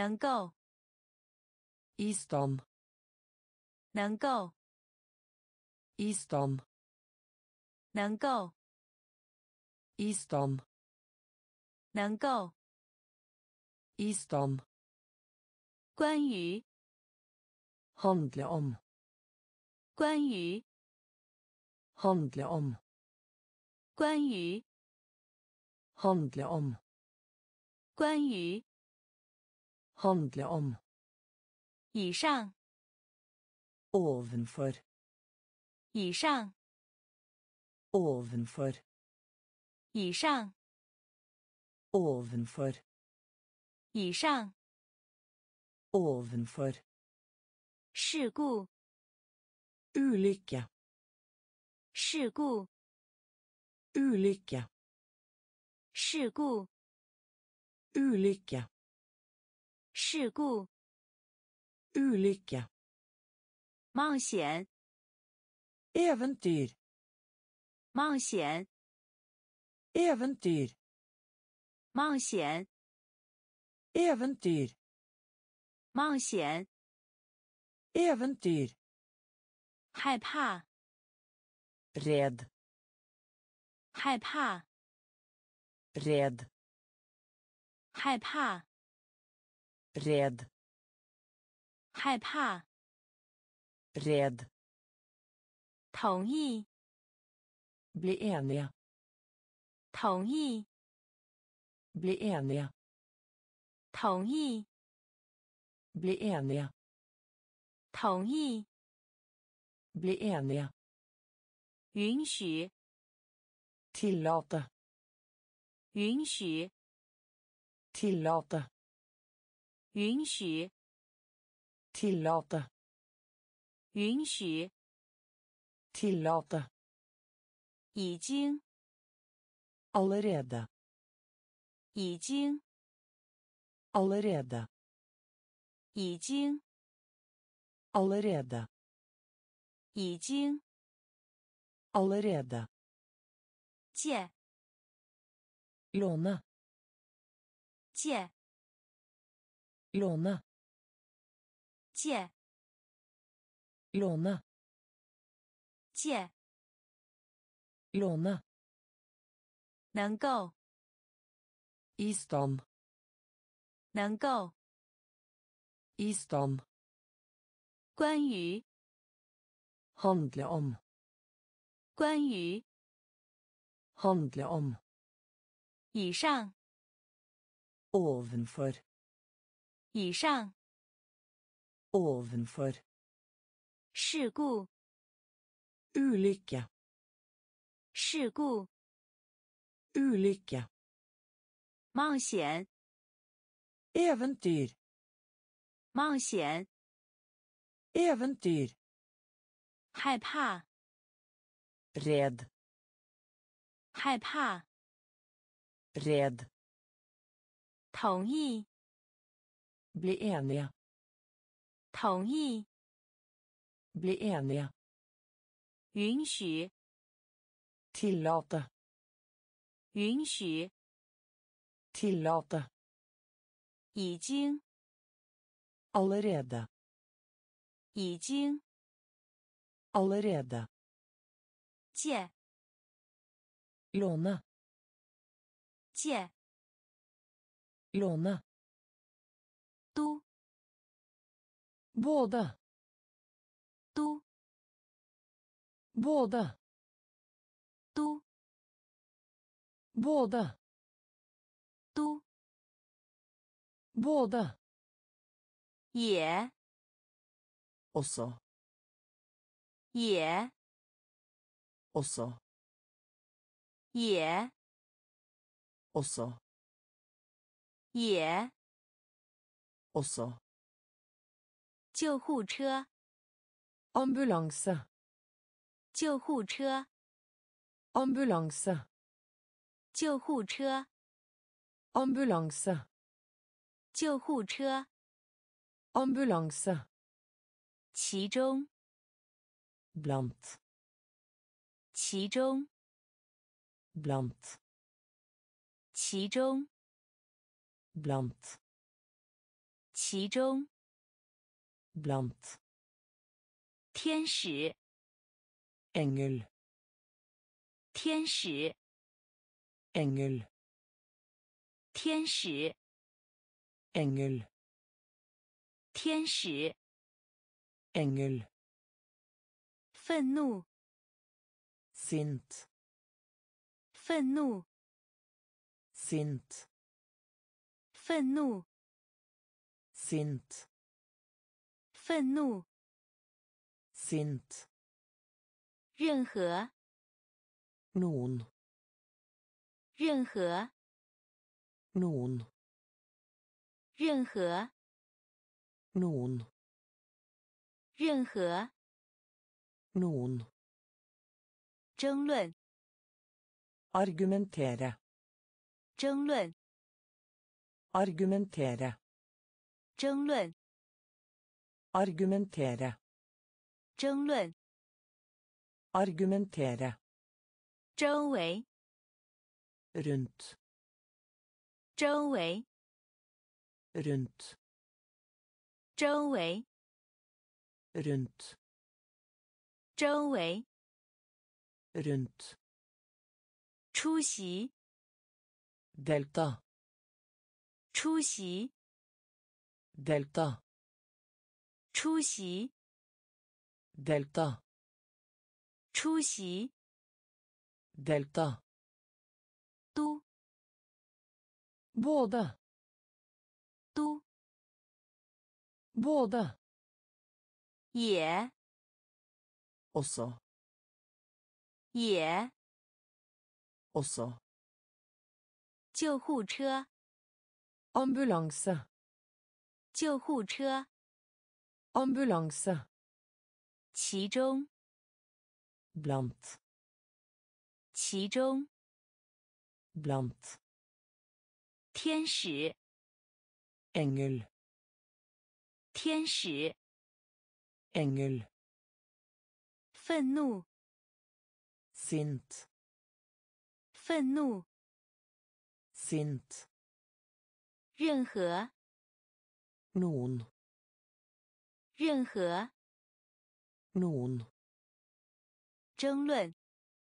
能够 I stand. 能够 I stand. 能够 I stand. 能够 I stand. 关于 Handle om. 关于 Handle om. 关于 Handle om. 关于 Handle om. 以上 Ovenfor. 以上 Ovenfor. 以上 Ovenfor. 以上 Ovenfor. 事故 Ulykke. 事故 Ulykke. 事故 Ulykke. 事故 Ulykke. 冒险 Eventyr. 冒险 Eventyr. 冒险 Eventyr. 冒险 Eventyr. 害怕 Red. 害怕 Red. 害怕 Red. 害怕 Red. 同意 Bli enige. 同意 Bli enige. 同意 Bli enige. 同意 Bli enige. 允许 Tillate. 允许 Tillate. 允许 Tillate. 允许 Tillate. 已经 Allerede. 已经 Allerede. 已经 Allerede. 已经 Allerede. 借 Låne. 借 Låne. 借 Låne. 借 Låne. 能够 I stand. 能够 I stand. 关于 Handle om. 关于 Handle om. 以上 Ovenfor. 以上 Ovenfor. 事故 Ulykke. 事故 Ulykke. 冒险 Eventyr. 冒险 Eventyr. 害怕 Red. 害怕 Red. 同意 Bli enige. 同意 Bli enige. 允许 Tillate. 允许 Tillate. 已经 Allerede. 已经 Allerede. 借 Låne. 借 Låne. 都 Både. 都 Både. 都 Både. 都 Både. 也 Også. 也 Også. 也 Også. 也 Også. 救护车 Ambulanse. 救护车 Ambulanse. 救护车 Ambulanse. 救护车 Ambulanse. 其中 Blant. 其中 Blant. 其中 Blant. 其中 blant, 天使 engel, 天使 engel, 天使 engel, 天使 engel, 愤怒 sint, 愤怒 sint, 愤怒 sint, 愤怒 sint, 任何 noen, 任何 noen, 任何 noen, 任何 noen, 争论 argumentere, 争论 argumentere, 争论 argumentere, 争论 argumentere, 周围 rundt, 周围 rundt, 周围 rundt, 周围 rundt, 出席 delta, 出席 delta, 出席 delta, 出席 delta, 都 både, 都 både, 也 også, 也 også, 救护车 ambulanse, 救护车 ambulanse, 其中 blant, 其中 blant, 天使 engel, 天使 engel, 愤怒 sint, 愤怒 sint, 任何 noen, 任何 noen, 争论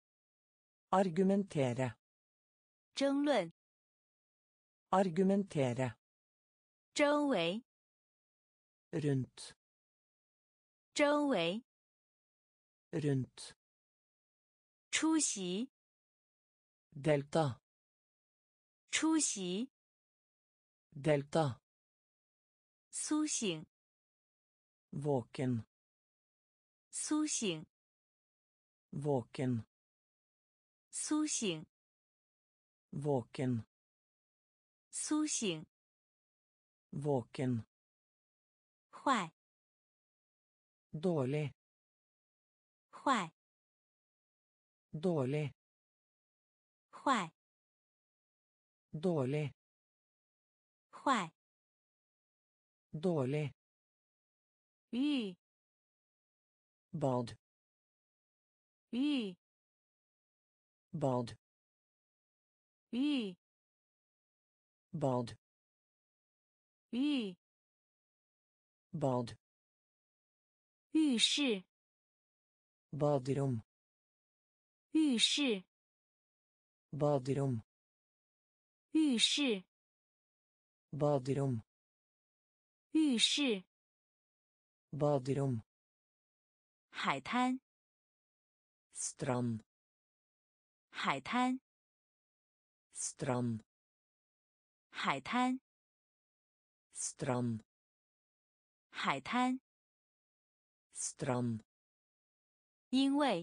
argumentere, 争论 argumentere, 周围 rundt, 周围 rundt, 出席 delta, 出席 delta, 苏醒 våken, 苏醒 våken, 苏醒 våken, 苏醒 våken, 坏 dårlig, 坏 dårlig, 坏 dårlig, 坏 dårlig, 浴 bad, 浴 bad, 浴 bad, 浴 bad, 浴室 baderom, 浴室 baderom, 浴室 baderom, 浴室 baderom, 海滩 strand, 海滩 strand, 海滩 strand, 海滩 strand, 因为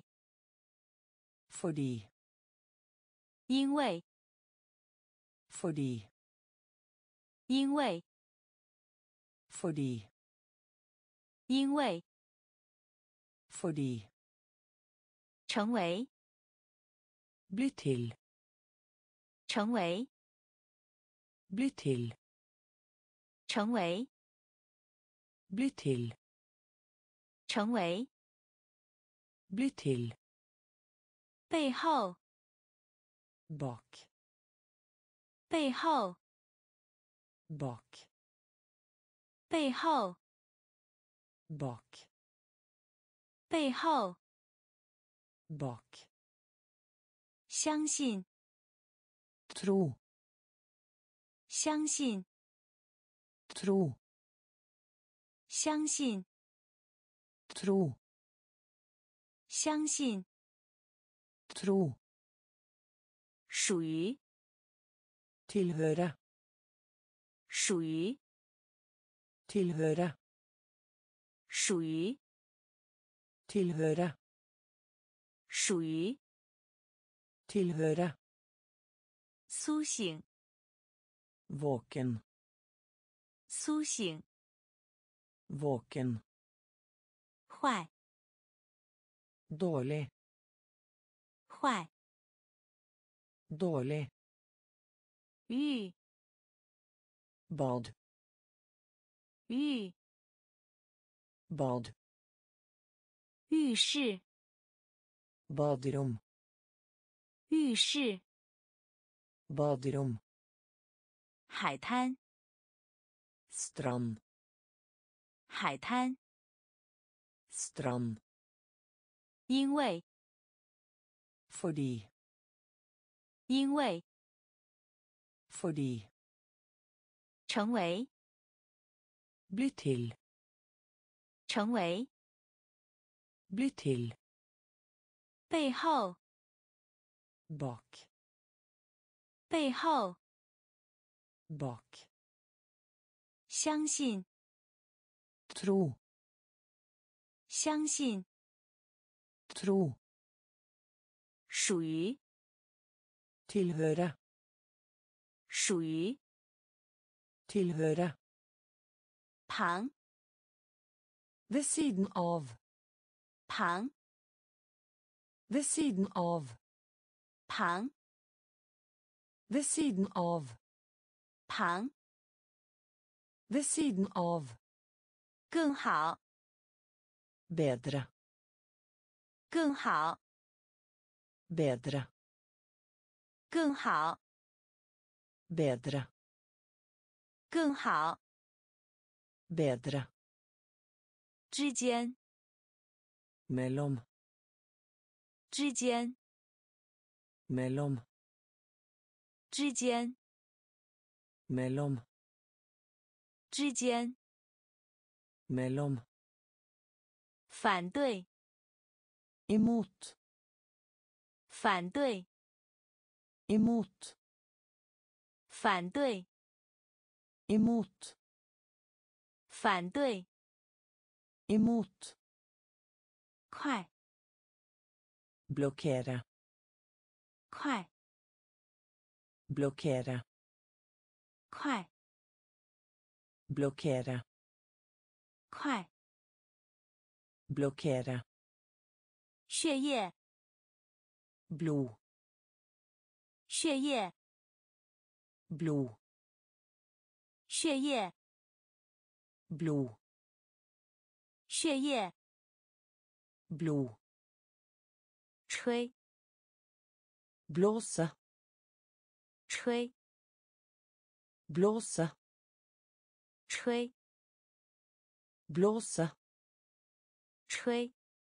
fordi, 因为 fordi, 因为 fordi, 因为 fordi, 成为 bli til, 成为 bli til, 成为 bli til, 成为 bli til, 背后 bak, 背后 bak, 背后， bak, 背后， bak, 相信， tro, 相信， tro, 相信， tro, 相信， tro, 属于， tillhöra, 属于， tillhöra, 属于， tillhöra, 属于， tillhöra, 苏醒， vaken, 苏醒， vaken, 坏， dålig, 坏， dålig, 浴， bad, 浴， bad, 浴室， baderom, 浴室， baderom, 海滩， strand, 海滩， strand, 因为， fordi, 因为， fordi, 成为， bli till, 成为， bli till, 背后， bak, 背后， bak, 相信， tro, 相信， tro, 属于， tillhöra, 属于， tillhöra, 旁， ved siden av, 旁， ved siden av, 旁， ved siden av, 旁， ved siden av, 更好， bedre, 更好， bedre, 更好， bedre, 更好， bedre, 之间， mellom, 之间， mellom, 之间， mellom, 之间， mellom, 反对， imot, 反对， imot, 反对， imot, 反对， imot, 快， blockere, 快， blockere, 快， blockere, 快， blockere, 血液， blod, 血液， blod, 血液， blod, 血液， blod, 吹， blåse, 吹， blåse, 吹， blåse, 吹，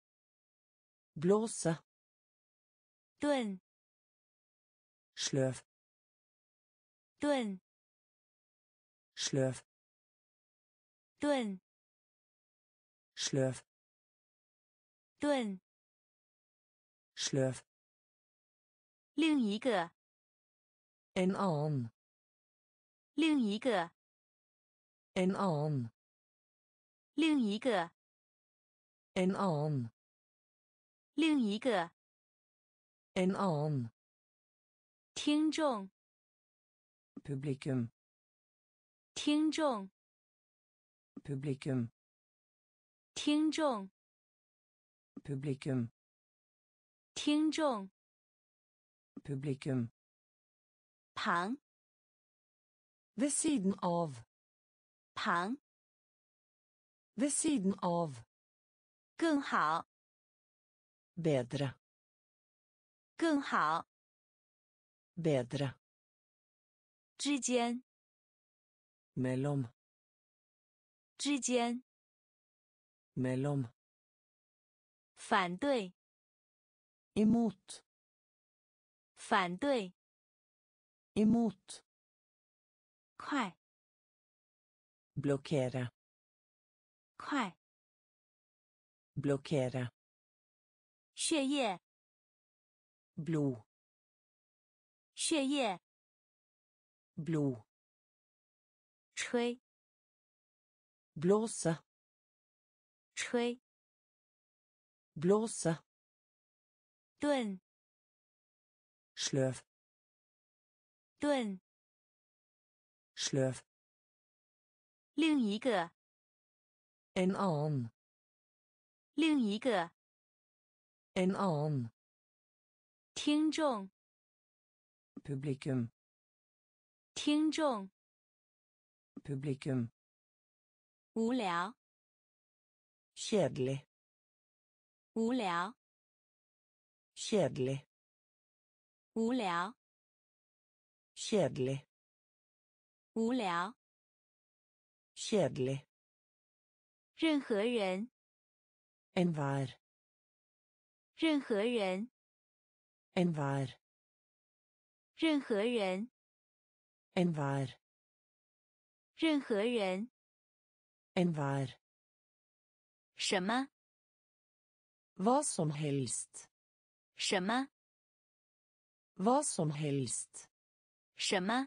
blåse, 炖， sløv, 炖， sløv, 炖， sløv, 炖， sløv, 另一个， en annen, 另一个， en annen, 另一个， en annen, 另一个， en annen, 听众， publikum, 听众， publikum, 听众， publikum, 听众， publikum, 旁， ved siden av, 旁， ved siden av, 更好， bedre, 更好， bedre, 之间， mellom, 之间， mellom, 反对， imot, 反对， imot, 快， blokkere, 快， blokkere, 血液， blod, 血液， blod, 吹， blåse, 吹， blåse, 炖， sløv, 炖， sløv, 另一个， en annen, 另一个， en annen, 听众， publikum, 听众， publikum, 无聊， kjedelig, 无聊， kjedelig, 无聊， kjedelig, 无聊， kjedelig, 任何人， enhver, 任何人， enhver, 任何人， enhver, 任何人， enhver, 什么， hva som helst, 什么， hva som helst, 什么，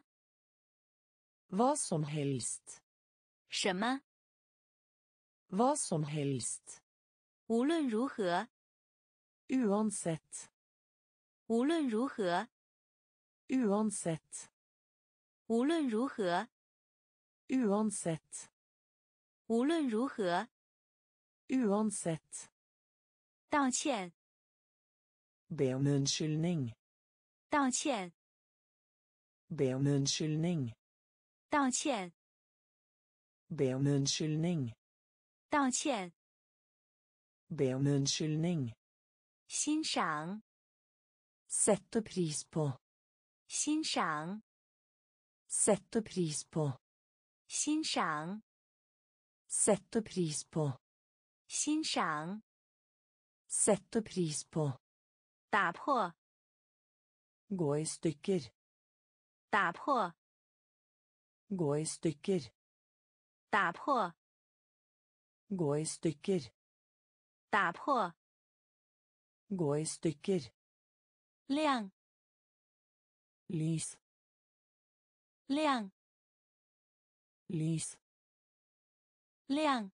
hva som helst, 什么， hva som helst, 无论如何， uansett, 无论如何， uansett, 无论如何， uansett, 无论如何， uansett, 道歉， be om unnskyldning, 道歉， be om unnskyldning, 道歉， be om unnskyldning, 道歉， be om unnskyldning, 欣赏， sette pris på, 欣赏， sette pris på, 欣赏， sette pris på, 欣赏， sette pris på, 打破， gå i stykker, 打破， gå i stykker, 打破， gå i stykker, 打破， gå i stykker, 亮， lys, 亮， lys, 亮，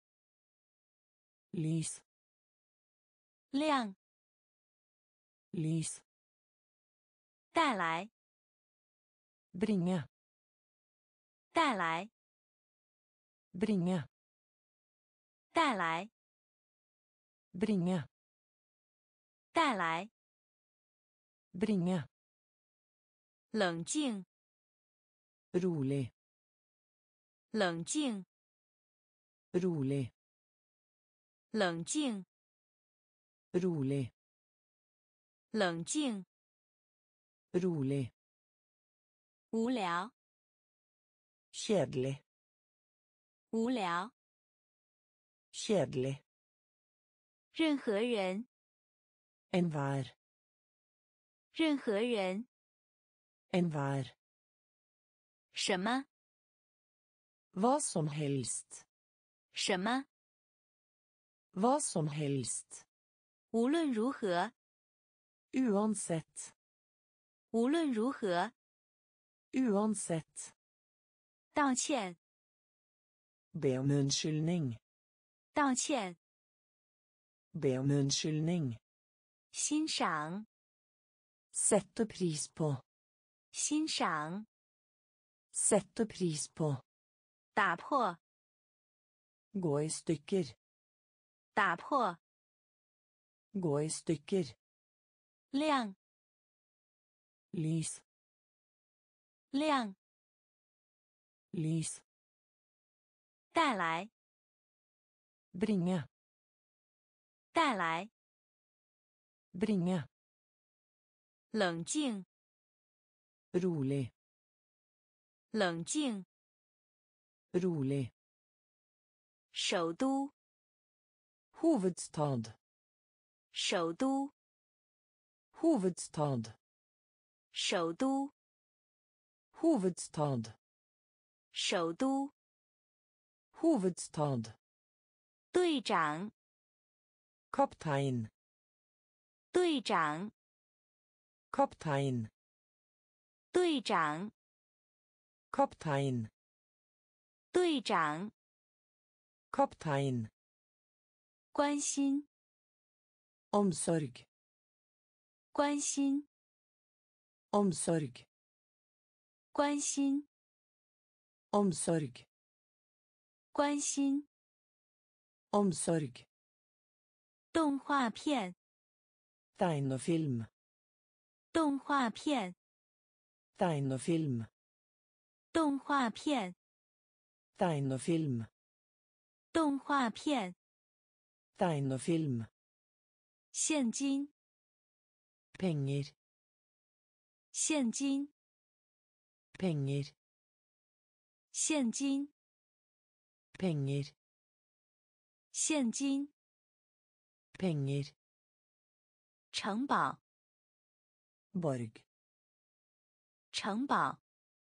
lys, 亮， lys, 带来， bringe, 带来， bringe, 带来， bringe, 带来， bringe, 冷静， rolig, 冷静， rolig, 冷静， rolig, 冷静， rolig, 无聊， kjedelig, 无聊， kjedelig, 任何人， enhver, 任何人， enhver, 什么， hva som helst, 什么， hva som helst, 无论如何， uansett, 无论如何， uansett, 道歉， be om unnskyldning, 道歉， be om unnskyldning, 欣赏， sette pris på, 欣赏， sette pris på, 打破， gå i stykker, 打破， gå i stykker, 亮， lys, 亮， lys, 带来， bringe, 带来， bringe, 冷静， rolig, 冷静， rolig, 首都， Hovedstad. 首都， Hovedstad. 首都， Hovedstad. 首都， Hovedstad. 队长， Kaptein. 队长， Kaptein. 队长， Kaptein. 队长， Kaptein. 关心， Omsorg. 关心， Omsorg. 关心， Omsorg. 关心， Omsorg. 动画片， Tegnefilm. 动画片， Tegnefilm. 动画片， Tegnefilm. 动画片， Tegnefilm. 现金， Penger. 现金， Penger. 现金， Penger. 现金， Penger. 城堡， Borg. 城堡，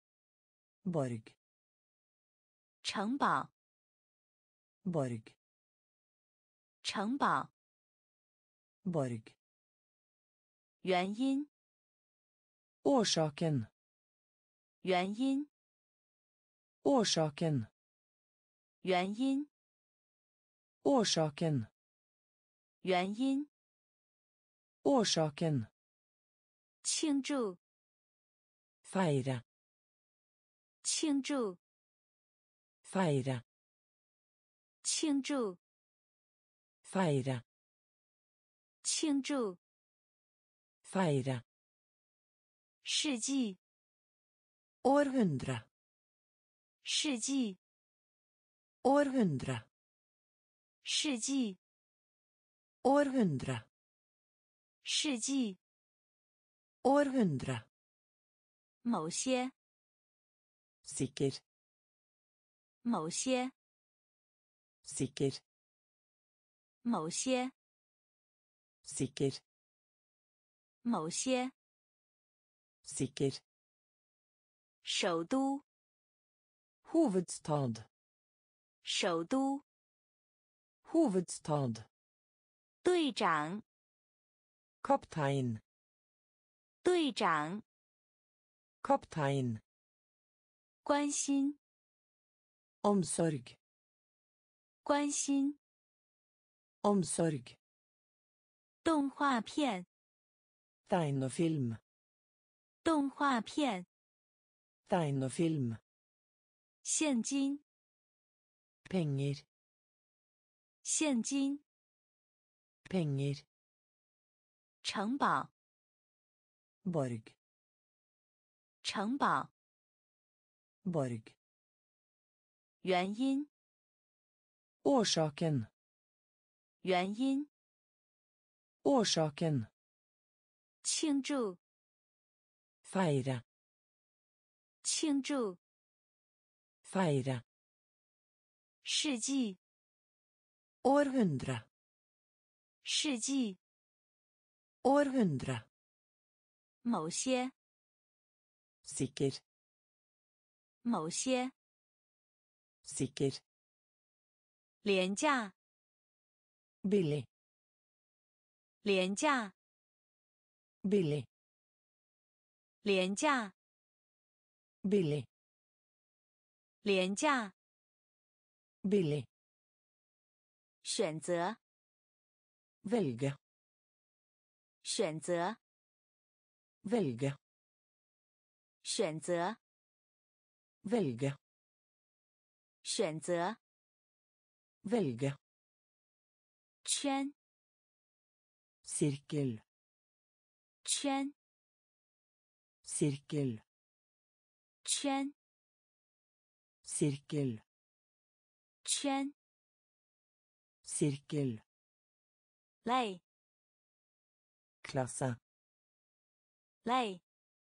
Borg. 城堡， Borg. 城堡， Borg. 原因， Årsaken. 原因， Årsaken. 原因， Årsaken. 原因， Årsaken. 庆祝， Feire. 庆祝， Feire. 庆祝， Feire. 庆祝， Feire. 世纪， Århundre. 世纪， Århundre. 世纪， Århundre. 世纪， Århundre. 某些， Sikker. 某些， Sikker. 某些， Sikker. 某些， Sikker. 首都， Hovedstad. 首都， Hovedstad. 队长， Kaptein. 队长， Kaptein. 关心， Omsorg. 关心， Omsorg. 动画片， Tegnefilm. 动画片， Tegnefilm. 现金， Penger. 现金， Penger. 城堡， Borg. 城堡， Borg. 原因， Årsaken. 原因， Årsaken. 庆祝， Feire. 庆祝， Feire. 世纪， Århundre. 世纪， Århundre. 某些， Sikker. 某些， Sikker. 廉价， Billig. 廉价， Billig. 廉价， Billig. 廉价， Billig. 选择， Velge. 选择， Velge. 选择， Velge. 选择， Velge. 圈， Sirkel. 圈， Sirkel. 圈， Sirkel. 圈， Sirkel. 类， Klasse. 类，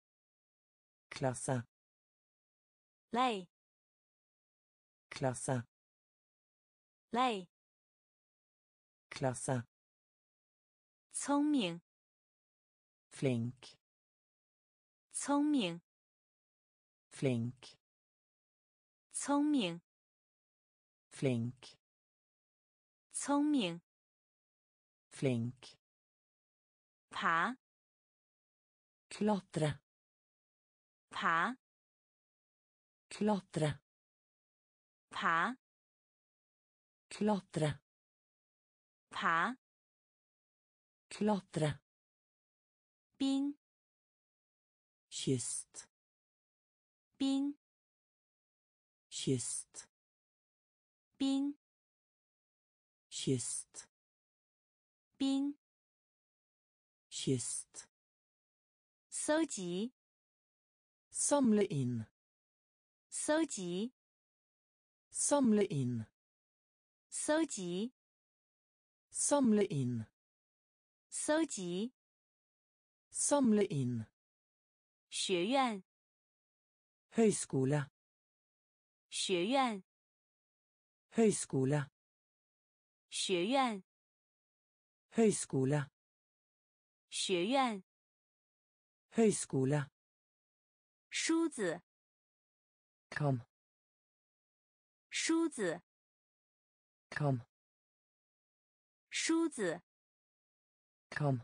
Klasse. 类， Klasse. 累 klasse, 聪明 flink, 聪明 flink, 聪明 flink, 聪明 flink, 爬 klatre, 爬 klatre, 爬 klatre, 爬 klatre, 冰 kyst, 冰 kyst, 冰 kyst, 冰 kyst, 搜集 samle inn, 搜集 samle inn, 搜集 samle inn, 搜集 samle inn, 学院 høyskole, 学院 høyskole, 学院 høyskole, 学院 høyskole, 梳子 kam, 梳子 kam, 梳子 kam,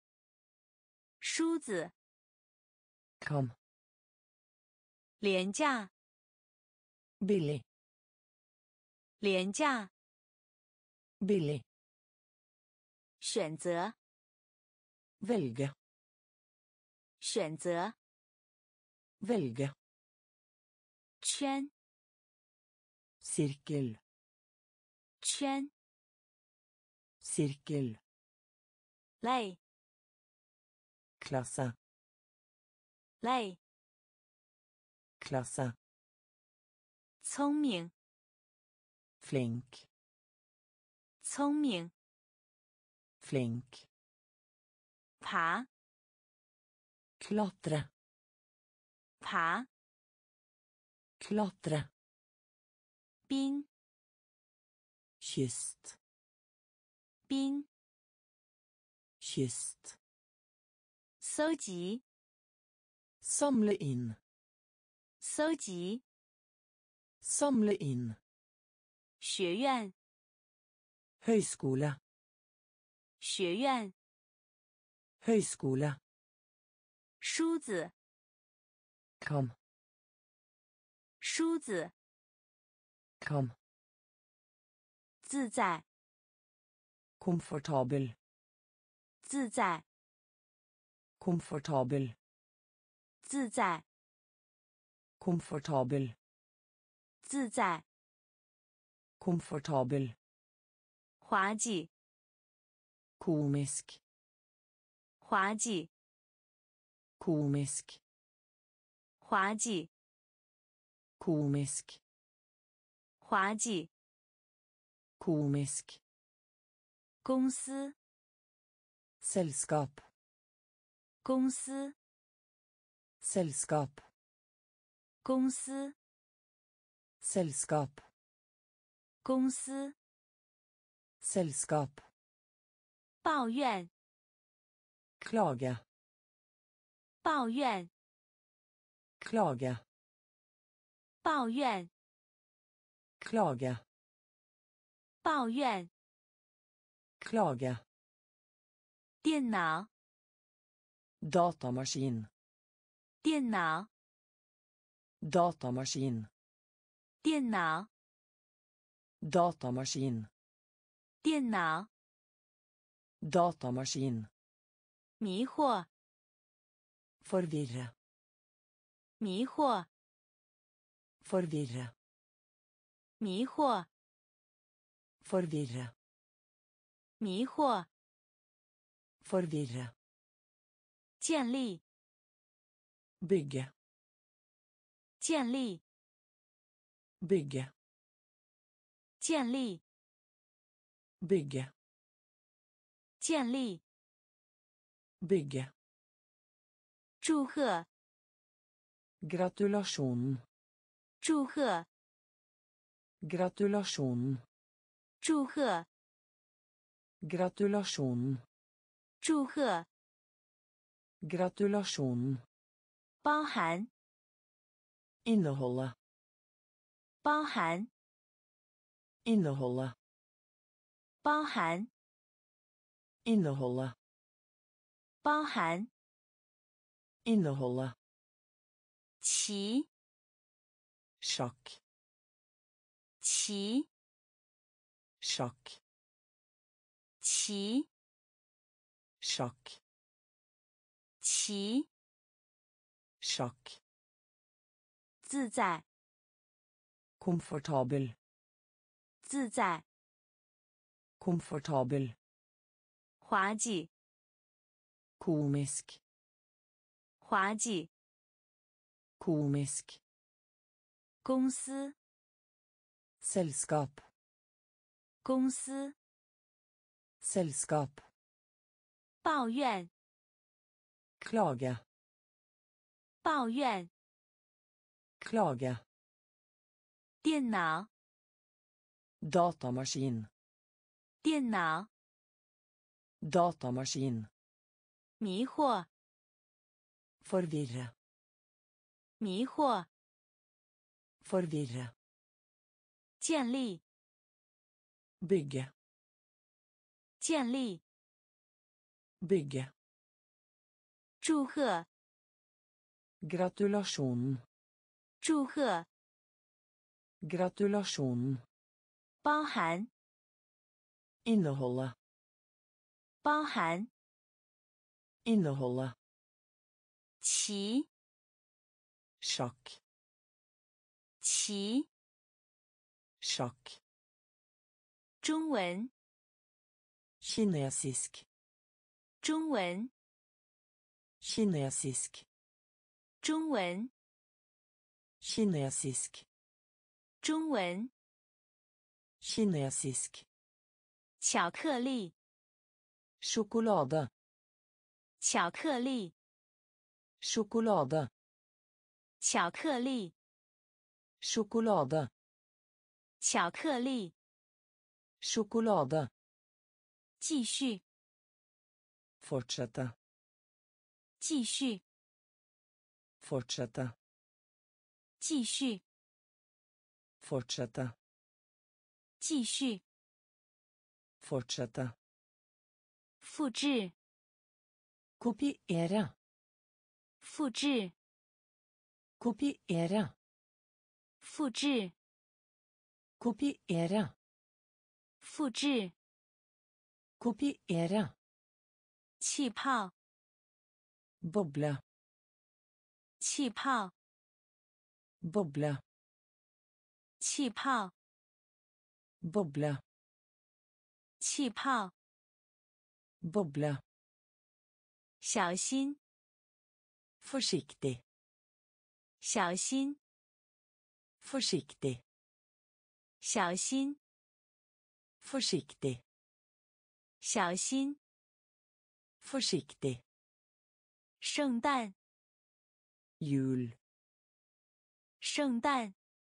梳子 kam, 廉价 billig, 廉价 billig, 选择 velge, 选择 velge, 圈 sirkel, 圈 sirkel, 累 klasse, 累 klasse, 聪明 flink, 聪明 flink, 爬 klatre, 爬 klatre, 冰 kyst, 冰 kyst, 搜集 samle inn, 搜集 samle inn, 学院 høyskole, 学院 høyskole, 梳子 kam, 梳子 kam, 自在 komfortabel, 自在 komfortabel, 自在 komfortabel, 自在 komfortabel, 滑稽 komisk, 滑稽 komisk, 滑稽 komisk, 滑稽 komisk, 公司 selskap, 公司 selskap, 公司 selskap, 公司 selskap, 抱怨 klage, 抱怨 klage, 抱怨 klage, 抱怨 klage, 电脑 datamaskin, 电脑 datamaskin, 电脑 datamaskin, 电脑 datamaskin, 迷惑 forvirre, 迷惑 forvirre, 迷惑 forvirre, 迷惑 forvirre, 建立 bygge, 建立 bygge, 建立 bygge, 建立 bygge, 祝贺 gratulasjon, 祝贺 gratulasjon, 祝贺， Gratulasjonen. 祝贺， Gratulasjonen. 包含， Inneholde. 包含， Inneholde. 包含， Inneholde. 包含， Inneholde. 棋， Sjakk. 棋， Sjakk. 棋， Sjakk. 棋， Sjakk. 自在， Komfortabel. 自在， Komfortabel. 滑稽， Komisk. 滑稽， Komisk. 公司， Selskap. 公司， Selskap. 抱怨， Klage. 抱怨， Klage. 电脑， Datamaskin. 电脑， Datamaskin. 迷惑， Forvirre. 迷惑， Forvirre. 建立， Bygge. 建立， Bygge. 祝贺， Gratulasjonen. 祝贺， Gratulasjonen. 包含， Inneholde. 包含， Inneholde. 棋， Sjakk. 棋， Sjakk. 中文， Kinesisk. 中文， Kinesisk. 中文， Kinesisk. 中文， Kinesisk. 巧克力， Sjokolade. 巧克力， Sjokolade. 巧克力， Sjokolade. 巧克力， Sjokolade. 继续， Fortsette. 继续， Fortsette. 继续， Fortsette. 继续， Fortsette. 复制， Kopiere. 复制， Kopiere. 复制， Kopiere. 复制， Kopiere. 气泡， Boble. 气泡， Boble. 气泡， Boble. 气泡， Boble. 小心， Forsiktig. 小心， Forsiktig. 小心， Forsiktig. 小心， Forsiktig. 圣诞， Jul. 圣诞，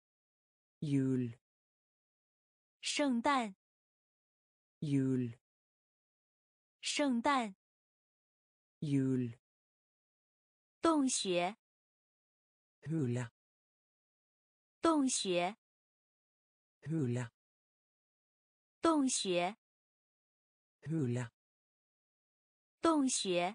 Jul. 圣诞， Jul. 圣诞， Jul. 洞穴， Hule. 洞穴， Hule. 洞穴， Hule. 洞穴，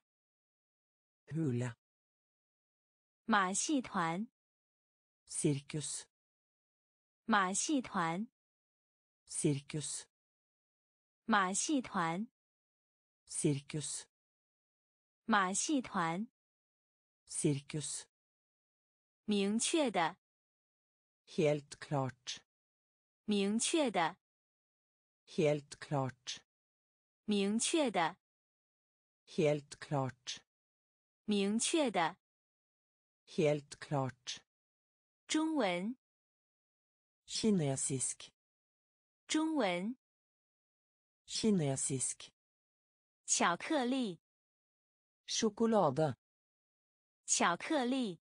Hule. 马戏团， Sirkus. 马戏团， Sirkus. 马戏团， Sirkus. 马戏团， Sirkus. 明确的， Helt klart. 明确的， Helt klart. 明确的， Helt klart. 明确的， Helt klart. 中文， Kinesisk. 中文， Kinesisk. 巧克力， Sjokolade. 巧克力，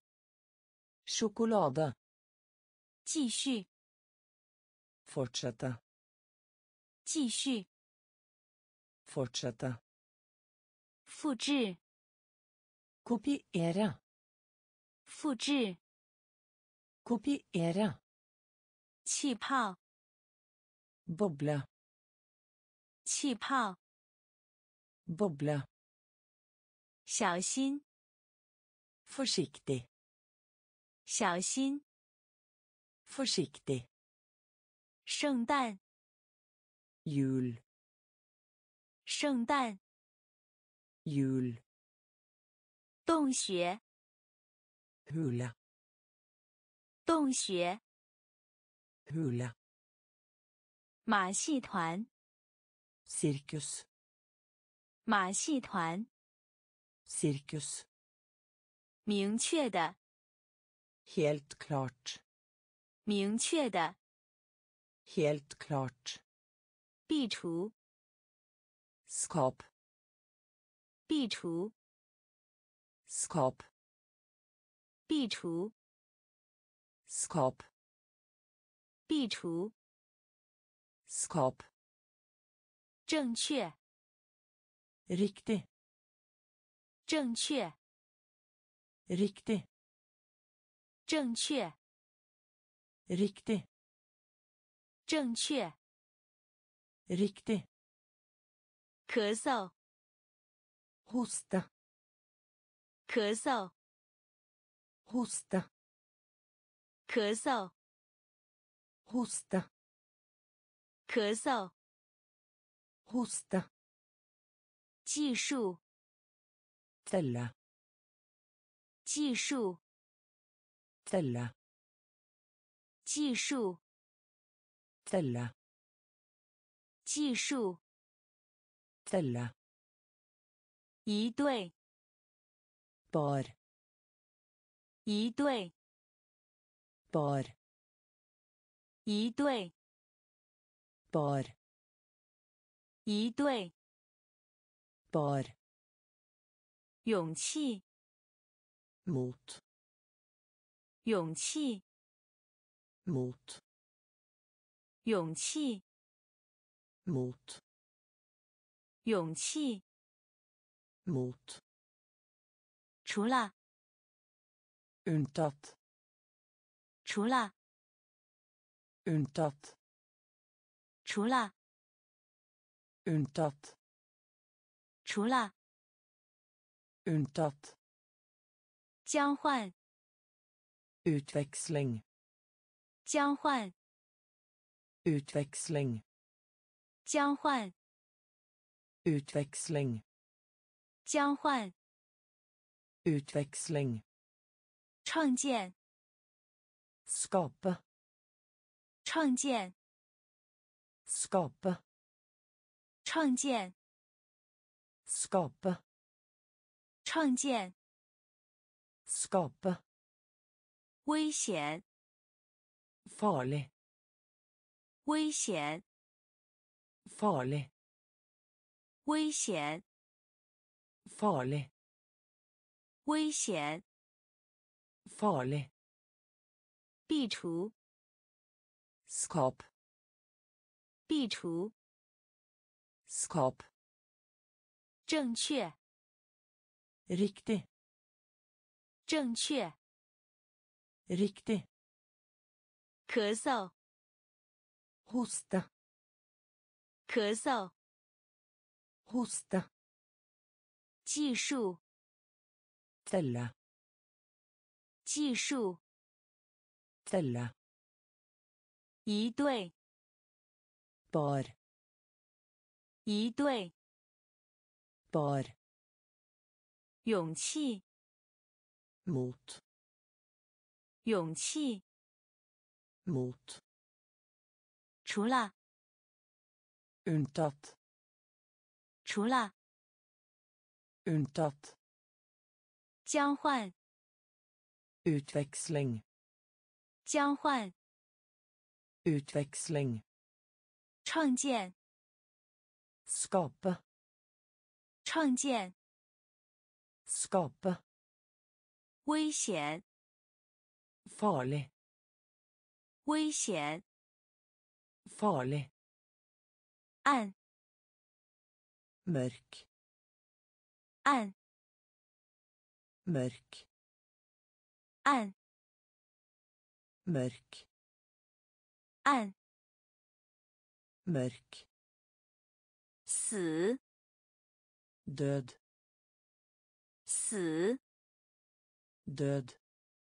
Sjokolade. 继续， Fortsette. 继续， Fortsette. 复制， Kopiere. 复制， Kopiere. 气泡， Boble. 气泡， Boble. 小心， Forsiktig. 小心， Forsiktig. 圣诞， Jul. 圣诞， Jul. 洞穴， Hule. 洞穴， Hule. 马戏团， Sirkus. 马戏团， Sirkus. 明确的， Helt klart. 明确的， Helt klart. 壁橱， Skap. 壁橱， Skap. 壁橱， Skap. 壁橱， Skap. 正确， Riktig. 正确， Riktig. 正确， Riktig. 正确， Riktig. 咳嗽， Hoste. 咳嗽， Hoste. 咳嗽， Hoste. 咳嗽， Hoste. 计数， Telle. 计数， Telle. 计数， Telle. 计数， Telle. 一对， Bar. 一对， Bar. 一对， Bar. 一对， Bar. 勇气， Mot. 勇气， Mot. 勇气， Mot. 勇气， Mot. 除了， Unntatt. 除了， Unntatt. 除了， Unntatt. 除了， Unntatt. 交换， Utveksling. 交换， Utveksling. 交换， Utveksling. 交换， Utveksling. 创建， Skape. 创建， Skape. 创建， Skape. 创建， Skape. 危险， Farlig. 危险， Farlig. 危险， Farlig. 危险， Farlig. 壁橱， Skap. 壁橱， Skap. 正确， Riktig. 正确， Riktig. 咳嗽， Hoste. 咳嗽， Hoste. 计数， Telle. 计数， Telle. 一对， Bar. 一对， Bar. 勇气， Mot. 勇气， Mot. 除了， Unntatt. 除了， Unntatt. 交换， Utveksling. 交换， Utveksling. 创建， Skape. 创建， Skape. 危险， Farlig. 危险， Farlig. 暗 mørk, 暗 mørk, 暗 mørk, 暗 mørk, 死 død, 死 død,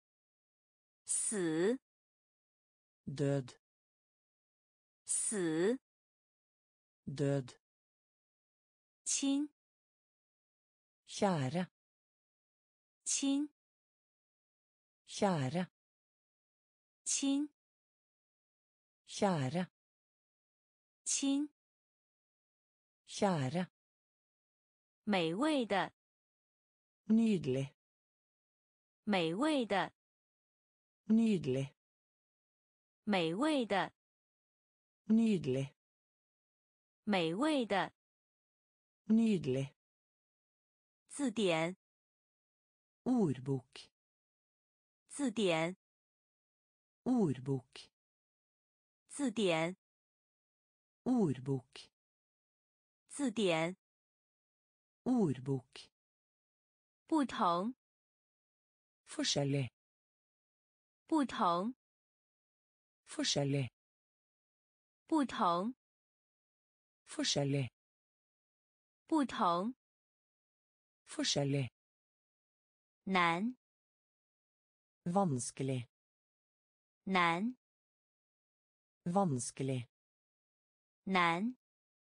死 død, 死 død, 亲 kjære, 亲 kjære, 亲 kjære, 亲 kjære, 美味的 nydelig, 美味的 nydelig, 美味的 nydelig, 美味的 nydelig, 字典 ordbok, 字典 ordbok, 字典 ordbok, 字典 ordbok, 不同 forskjellig, 不同 forskjellig, 不同 forskjellig, 不同 forskjellig, 难 vanskelig, 难 vanskelig, 难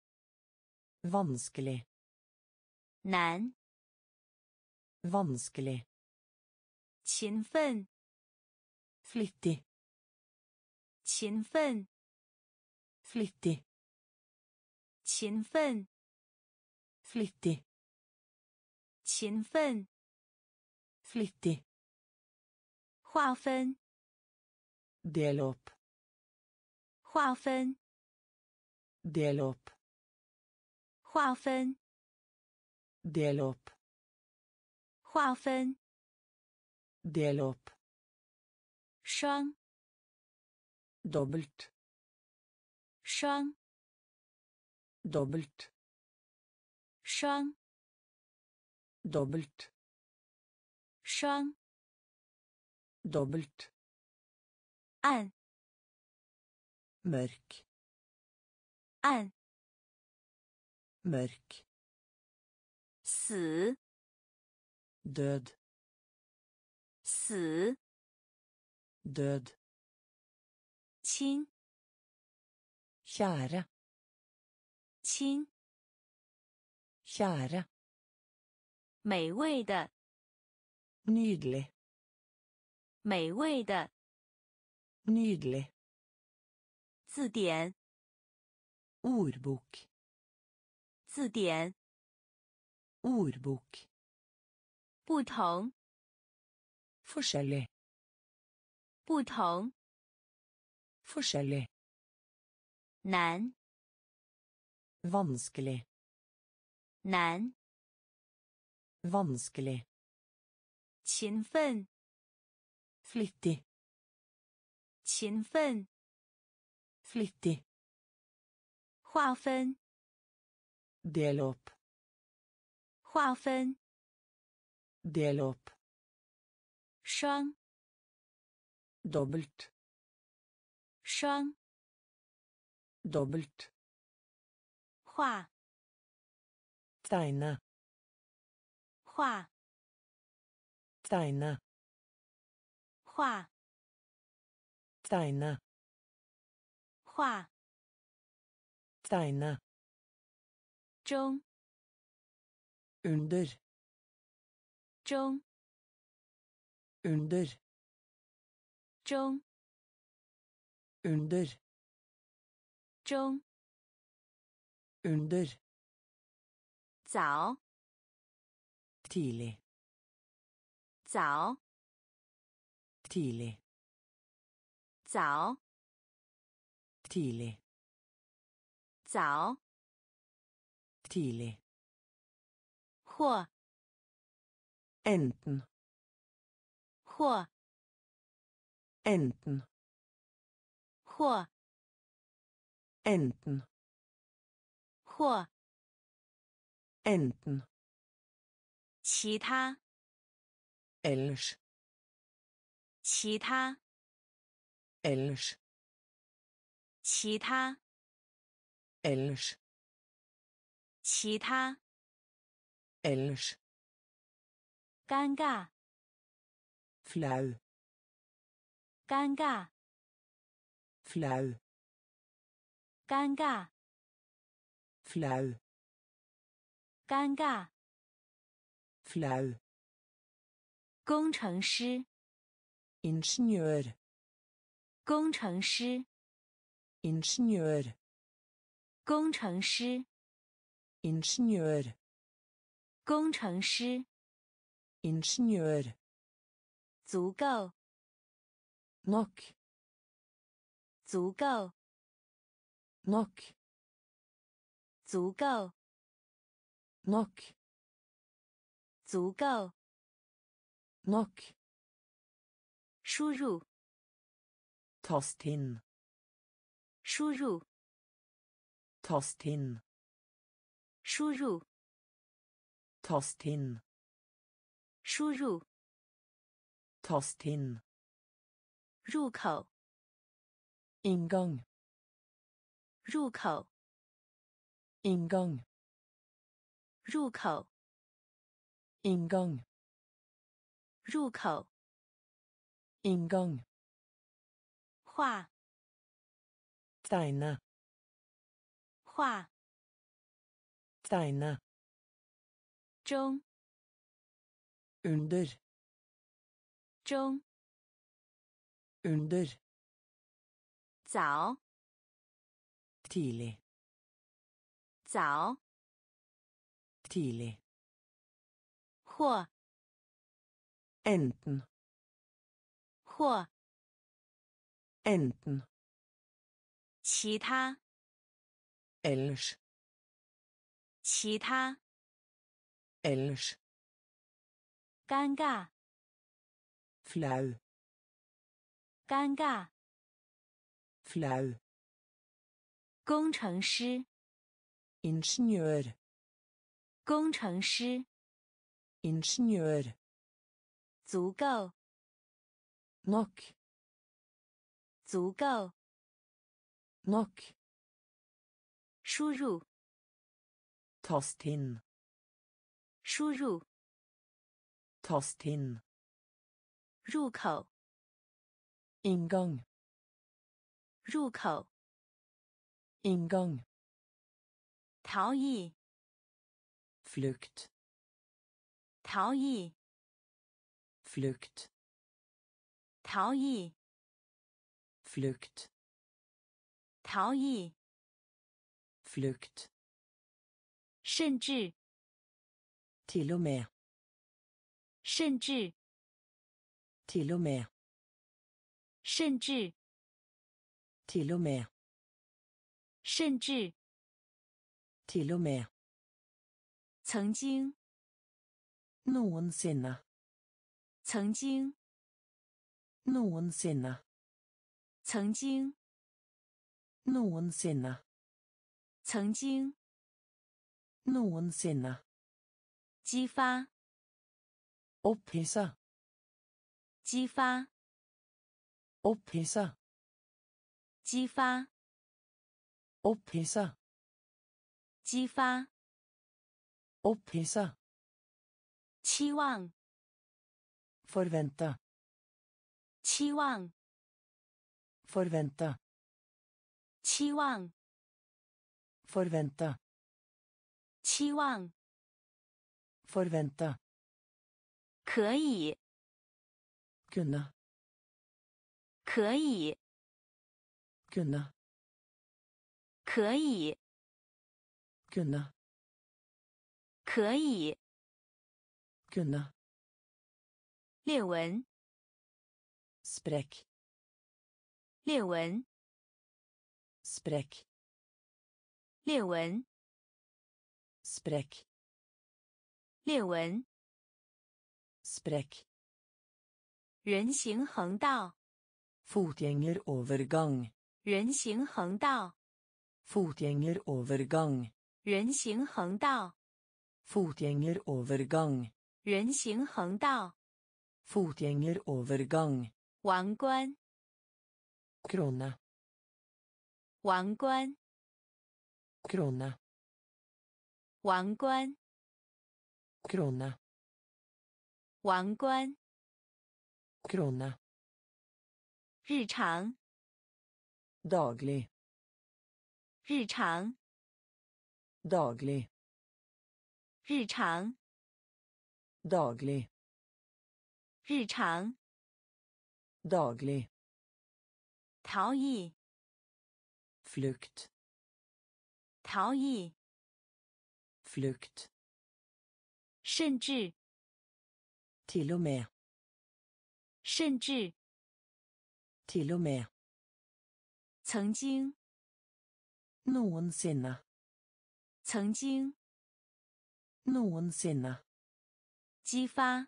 vanskelig, 难 vanskelig, 勤奋 flittig, 勤奋 flittig, 勤奋 flittig, 勤奋 flittig, 划分 del opp, 划分 del opp, 划分 del opp, 划分 del opp, 双 dobbelt, 双 dobbelt, 双 dobbelt, 双 dobbelt, 暗 mørk, 暗 mørk, 死 død, 死 død, 亲 kjære, 亲 kjære, 美味的 nydelig, 美味的 nydelig, 字典 ordbok, 字典 ordbok, 不同 forskjellig, 不同 forskjellig, 难 vanskelig, 难 vanskelig, 勤奋 flittig, 勤奋 flittig, 划分 del opp, 划分 del opp, 双 dobbelt, 双 dobbelt, 画 tegne, 画 tegne, 画 tegne, 画 tegne, 中 under, 中 under, 中 under, 中 under, 早 tidlig, 早 tidlig, 早 tidlig, 早 tidlig, 或 enten, 或 enten, 或 enten, 或 enten, 其他 ellers, 其他 ellers, 其他 ellers, 其他 ellers, 尴尬 flau, 尴尬 flau, 尴尬 flau, 尴尬 flau, 工程师 ingeniør, 工程师 ingeniør, 工程师 ingeniør, 工程师 ingeniør, 足够 nok, 足够 nok, 足够 nok, 足够 nok, 输入 tast inn, 输入 tast inn, 输入 tast inn, 输入 tast inn, 入口 inngang, 入口 inngang, 入口 inngang, 入口 inngang, 画 tegne, 画 tegne, 中 under, 中 under, 早 tidlig, 早 tidlig, 或 enten, 或 enten, 其他 ellers, 其他 ellers, 尴尬 flau, 尴尬 flau, 工程师 ingeniør, 工程师 ingeniør, 足够 nok, 足够 nok, 输入 tast inn, 输入 tast inn, 入口 inngang, 入口 inngang, 逃逸 flukt, 逃逸 flukt, 逃逸 flukt, 逃逸 flukt, 甚至 til og med, 甚至 til og med, 甚至 til og med, 甚至 til og med, 曾经 noensinne, 曾经 noensinne, 曾经 noensinne, 曾经 noensinne, 激发 opphissa, 激发 opphissa, 激发 opphissa, 激发 opphissa, 期望 forvente, 期望 forvente, 期望 forvente, 期望 forvente, 可以 kunne, 可以 kunne, 可以 kunne, 可以 kunne, 裂纹 sprekk, 裂纹 sprekk, 裂纹 sprekk, 裂纹 sprekk, 人行横道 fotgjengerovergang, 人行横道 fotgjengerovergang, 人行横道， fotgjengerovergang, 人行横道， fotgjengerovergang, 王冠， krone, 王冠， krone, 王冠， krone, 王冠， krone, 日常， daglig, 日常， daglig, 日常， daglig, 日常， daglig, 逃逸， flukt, 逃逸， flukt, 甚至， til og med, 甚至， til og med, 曾经， noensinne, 曾经， noensinne, 激发，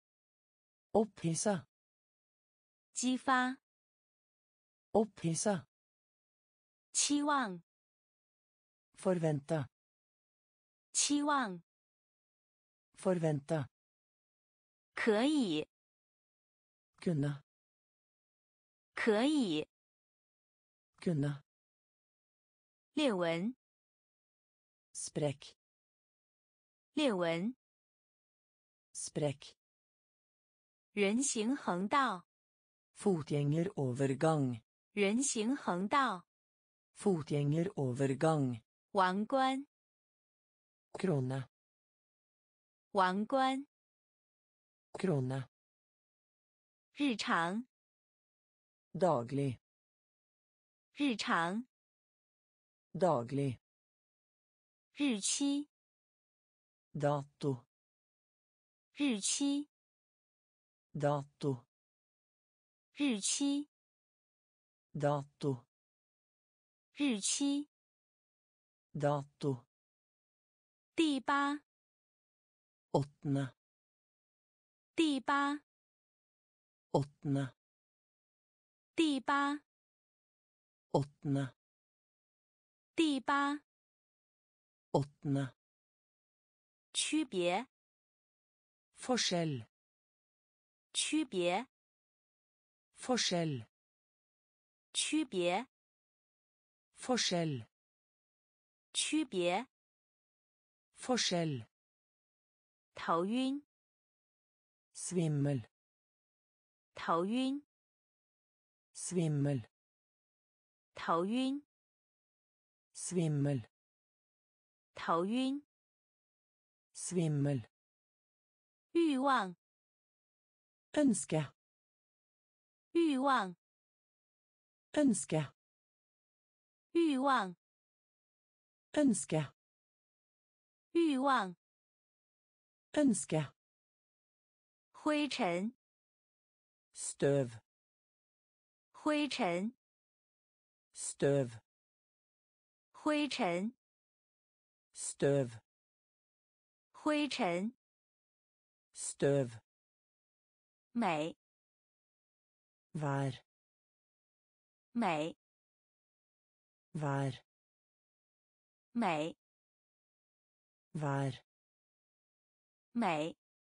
opphisse, 激发， opphisse, 期望， forvente, 期望， forvente, 可以， kunne, 可以， kunne, 裂纹， sprekk, 裂纹， sprekk, 人行横道， fotgjengerovergang, 人行横道， fotgjengerovergang, 王冠， krone, 王冠， krone, 日常， daglig, 日常， daglig, 日期， dato, 日期， dato, 日期， dato, 日期， dato, 第八， åttende, 第八， åttende, 第八， åttende, 第八， åttende, 区别， forskjell, 区别， forskjell, 区别， forskjell, 区别， forskjell, 头晕， svimmel, 头晕， svimmel, 头晕， svimmel, 头晕， svimmel, 欲望， ønske, 欲望， ønske, 欲望， ønske, 欲望， ønske, 灰尘， støv, 灰尘， støv, 灰尘， støv, 灰尘， støv, 美， vær, 美， vær, 美， vær, 美，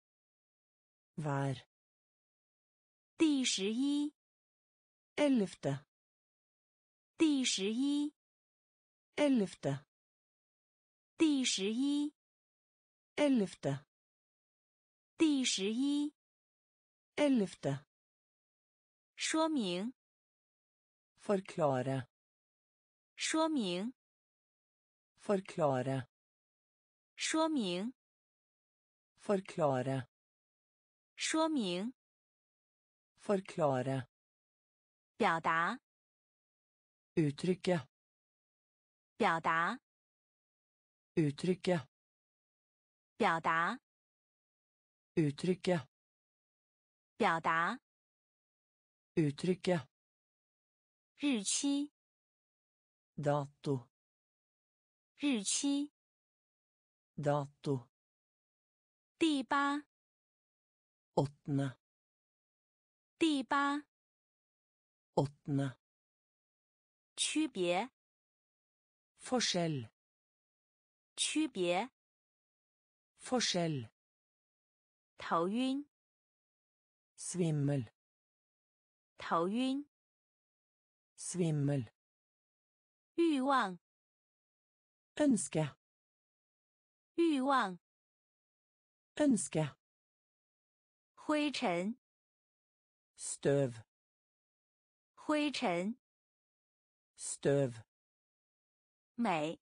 vær, 第11， ellevte, 第11， ellevte, 第11， ellevte, 第11， ellevte, 说明， forklare, 说明， forklare, 说明， forklare, 说明， forklare, 表达， uttrykke, 表达， uttrykke, 表达， uttrykke, 表达， uttrykke, 日期， dato, 日期， dato, 第八， åttende, 第八， åttende, 区别， forskjell, 区别， Forskjell. 头晕， Svimmel. 头晕， Svimmel. 欲望， Ønske. 欲望， Ønske. 灰尘， Støv. 灰尘， Støv. 美，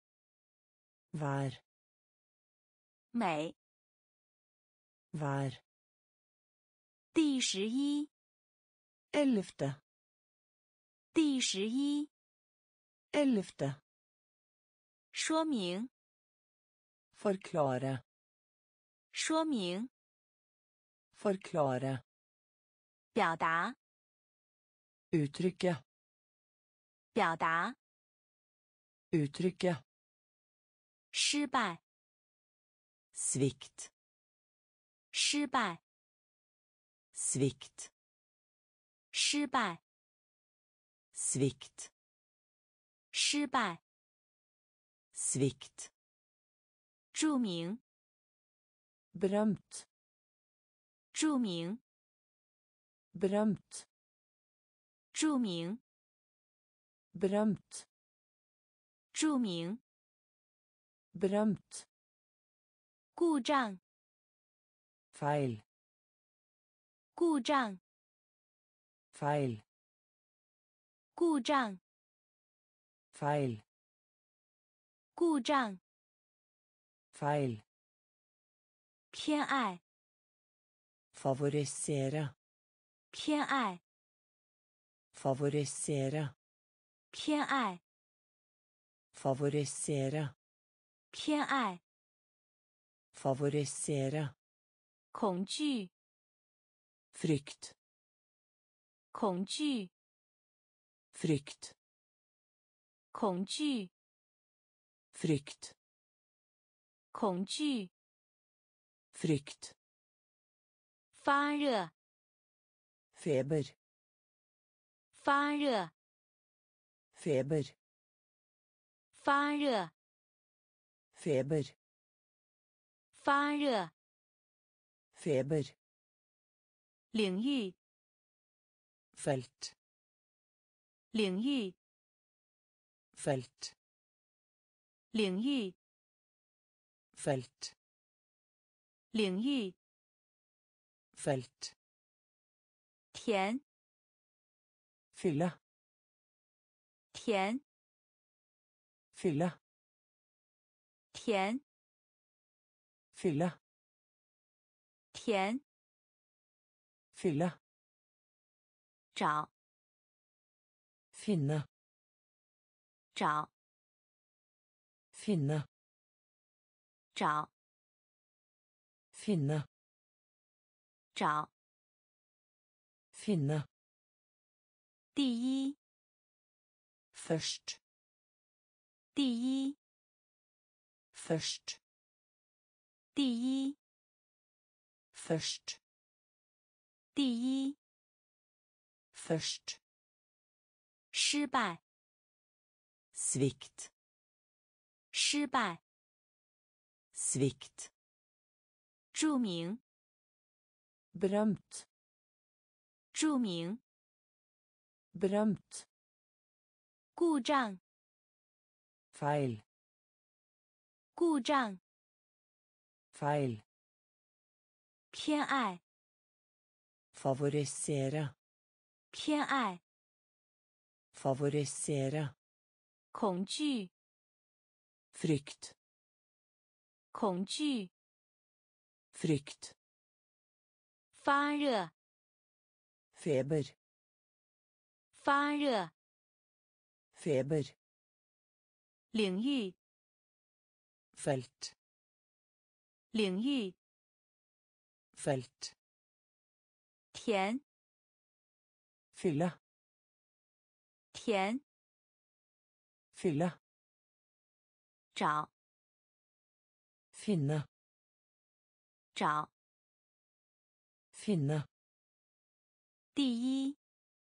Vær. 美， Vær. 第11， Ellevte. 第11， Ellevte. 说明， Forklare. 说明， Forklare. 表达， Uttrykke. 表达， Uttrykke. 失败， Svikt. 失败， Svikt. 失败， Svikt. 失败， Svikt. 著名， Berømt. 著名， Berømt. 著名， Berømt. 著名， Berømt. 故障， Feil. 故障， Feil. 故障， Feil. 故障， Feil. 偏爱， Favorisere. 偏爱， Favorisere. 偏爱， Favorisere. 偏爱， Favorisere. 恐惧， Frykt. 恐惧， Frykt. 恐惧， Frykt. 恐惧， Frykt. 发热， Feber. 发热， Feber. 发热， Feber. 发热， Feber. 领域， Felt. 领域， Felt. 领域， Felt. 领域， Felt. 甜， Fylle. 甜， Fylle. 甜， Fylle. 甜， Fylle. 找， Finne. 找， Finne. 找， Finne. 找， Finne. 第一， Først. 第一， Først. 第一， Først. 第一， Først. 失败， Svikt. 失败， Svikt. 著名， Berømt. 著名， Berømt. 故障， Feil. 故障， Feil. 偏爱， Favorisere. 偏爱， Favorisere. 恐惧， Frykt. 恐惧， Frykt. 发热， Feber. 发热， Feber. 领域， Felt. 领域， Felt. 甜， Fylle. 甜， Fylle. 找， Finne. 找， Finne. 第一，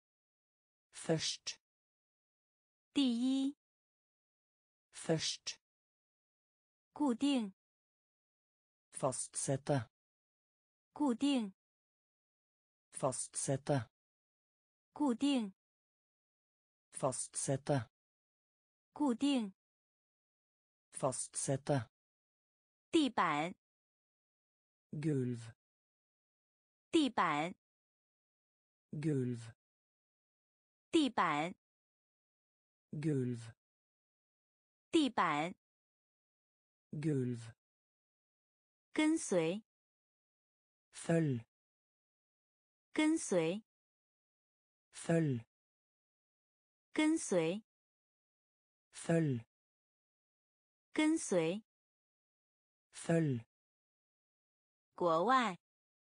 Først. 第一， Først. 固定， Fastsette. 固定， Fastsette. 固定， Fastsette. 固定。 Fastsette. 地板， Gulv. 地板， Gulv. 地板， Gulv. 地板。 Gulv. 跟随， Følg. 跟随， Følg. 跟随， Følg. 跟随。 Følg. 国外，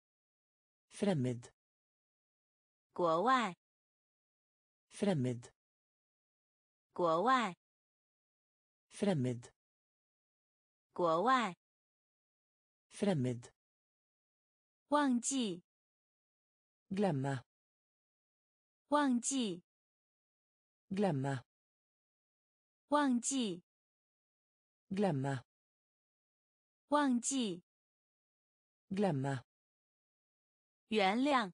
Fremmed. 国外， Fremmed. 国外， Fremmed. 国外。 Fremmed. 忘记， Glemme. 忘记， Glemme. 忘记， Glemme. 忘记。 Glemme. 原谅，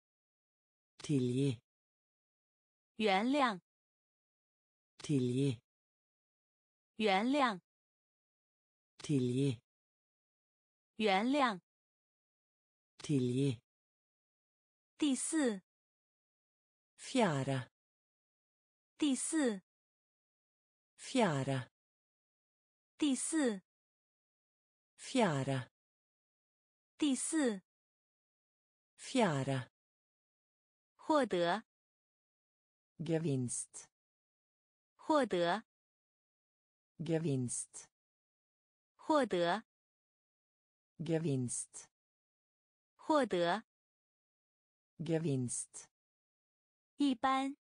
Tilgi. 原谅， Tilgi. 原谅， Tilgi. 原谅。 Tilgi. 第四， Fjerde. 第四， Fjerde. 第四， Fjerde. 第四。 Fjerde. 获得， Gevinst. 获得， Gevinst. 获得， Gevinst. 获得。 Gevinst. 一般，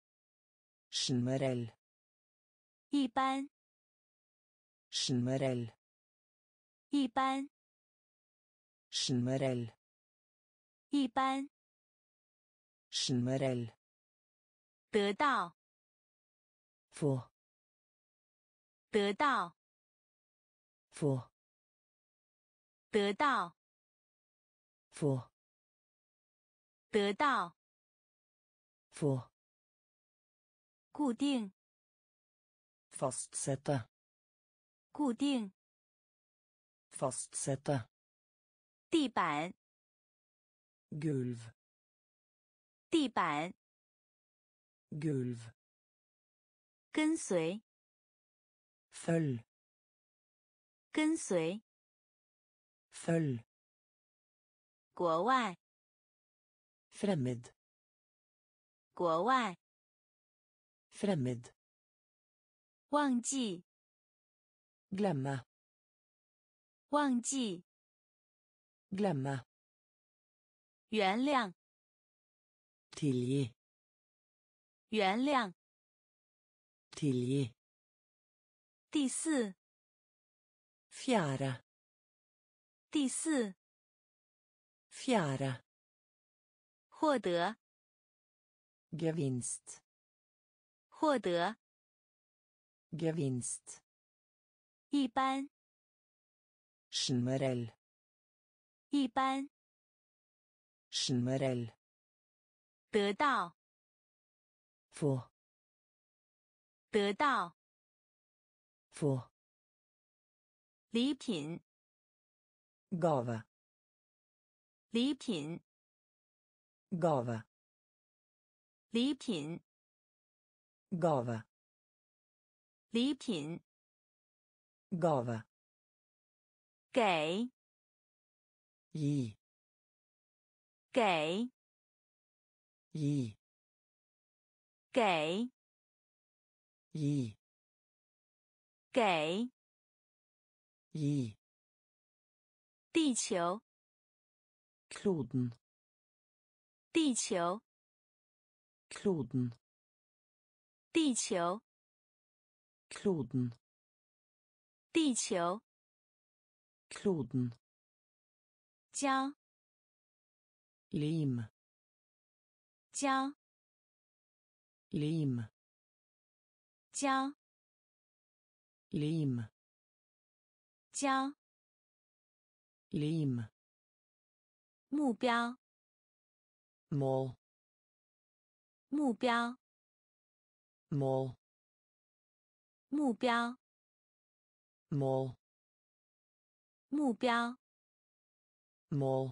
Generell. 一般， Generell. 一般， Generell. 一般。 Generell. 得到， Få. 得到， Få. 得到， Få. 得到。 Få. 固定， Fastsette. 固定。 Fastsette. 地板， Gulv. 地板。 Gulv. 跟随， Følg. 跟随。 Følg. 国外， Fremmed. 国外。 Fremmed. 忘记， Glemme. 忘记。 Glemme. 原谅， Tilgi. 原谅。 Tilgi. 第四， Fjerde. 第四。 Fjerde. 获得， Gevinst. 获得。 Gevinst. 一般， Generell. 一般。 Generell. 得到， Få. 得到。 Få. 礼品， Gave. 礼品， Gave. 礼品， Gave. 礼品。 Gave. 给， Gi. 给， Gi. 给， Gi. 给。 Gi. 地球， Kloden. 地球， Kloden. 地球， Kloden. 地球。 Kloden. 胶， Lim. 胶， Lim. 胶， Lim. 交， lim, 目标， mål, 目标， mål, 目标， mål, 目标， mål,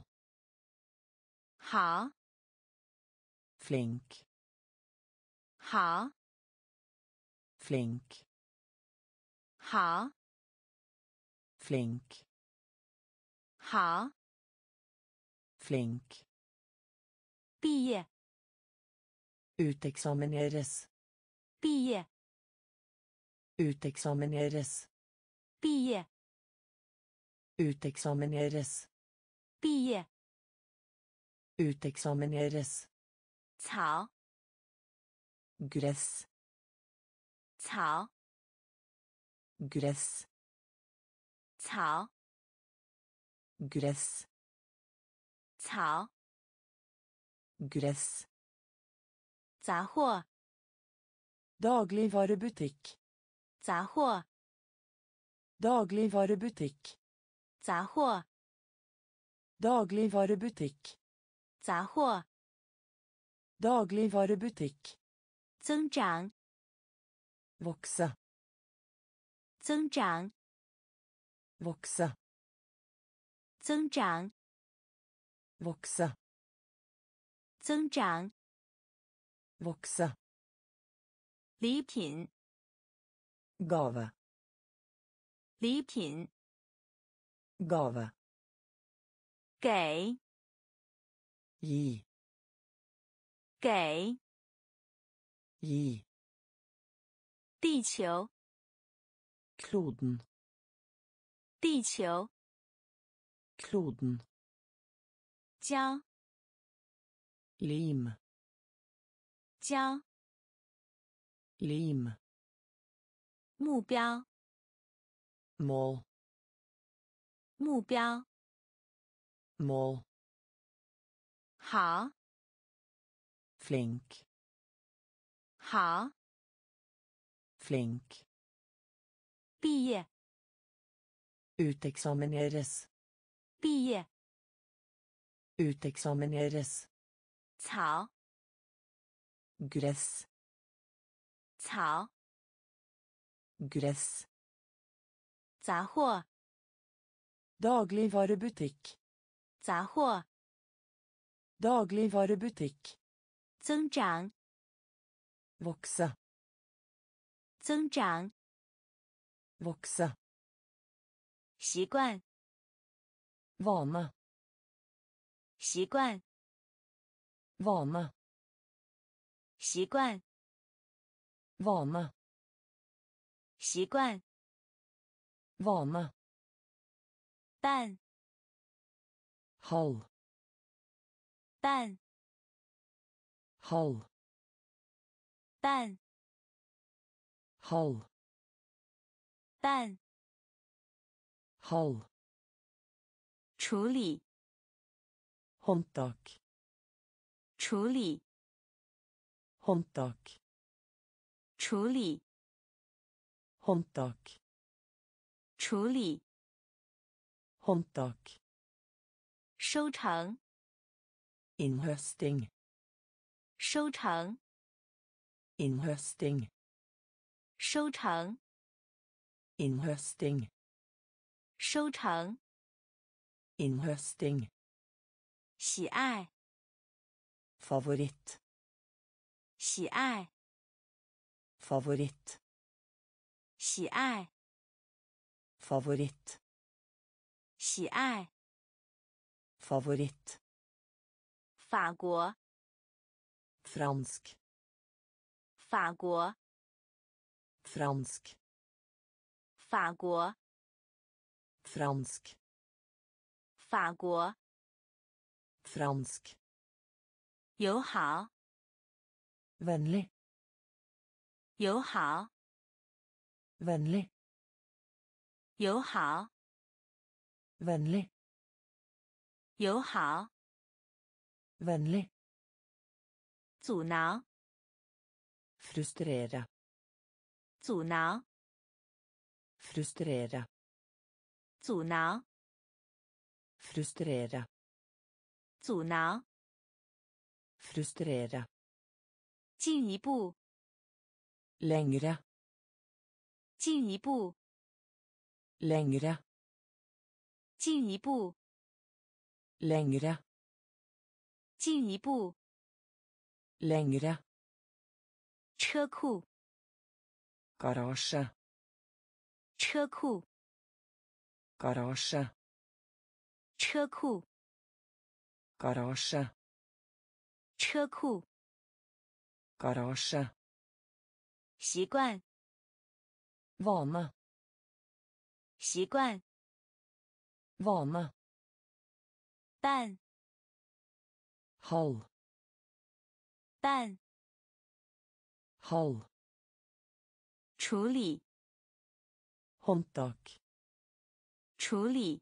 好， flink, 好， flink, 好， flink, 好， flink, 毕业， uteksamineres, 毕业， uteksamineres, 毕业， uteksamineres, 毕业， uteksamineres, 草， gress, 草， gress, 草， gress, 草， gress, 杂货， dagligvarebutikk, 杂货， dagligvarebutikk, 杂货， dagligvarebutikk, 杂货， dagligvarebutikk, 增长， vokse, 增长， vokse, 增长， vokse, 增长， vokse, 礼品， gave, 礼品， gave, 给， gi, 给， gi, 地球， kloden, 地球， kloden, 交， lim, 交， lim, 目标， mål, 目标， mål, 好， flink, 好， flink, 毕业， uteksamineres, 毕业， uteksamineres, 草， gress, 草， gress, 杂货， dagligvarebutikk, 杂货， dagligvarebutikk, 增长， vokse, 增长， vokse, 习惯， vane, 习惯， vane, 习惯， vane, 习惯， vane, 半， halv, 半， halv, 半， halv, 半， halv, 处理， håndtak, 处理， håndtak, 处理， håndtak, 处理， håndtak, 收成， innhøsting, 收成， innhøsting, 收成， innhøsting, 收成， innhøsting, 喜爱， favoritt, 喜爱， favoritt, 喜爱， favoritt, 喜爱， favoritt, 法国， fransk, 法国， fransk, 法国， fransk, 法国， fransk, 友好， vennlig, 友好， vennlig, 友好， vennlig, 友好， vennlig, 阻挠， frustrere, 阻挠， frustrere, 阻挠， frustrere, 阻挠， frustrere, 进一步， längre, 进一步， längre, 进一步， längre, 进一步， längre, 车库， garasje, 车库， garasje, 车库， garasje, 车库， garasje, 习惯， vane, 习惯， vane, 半， halv, 半， halv, 处理， håndtak, 处理，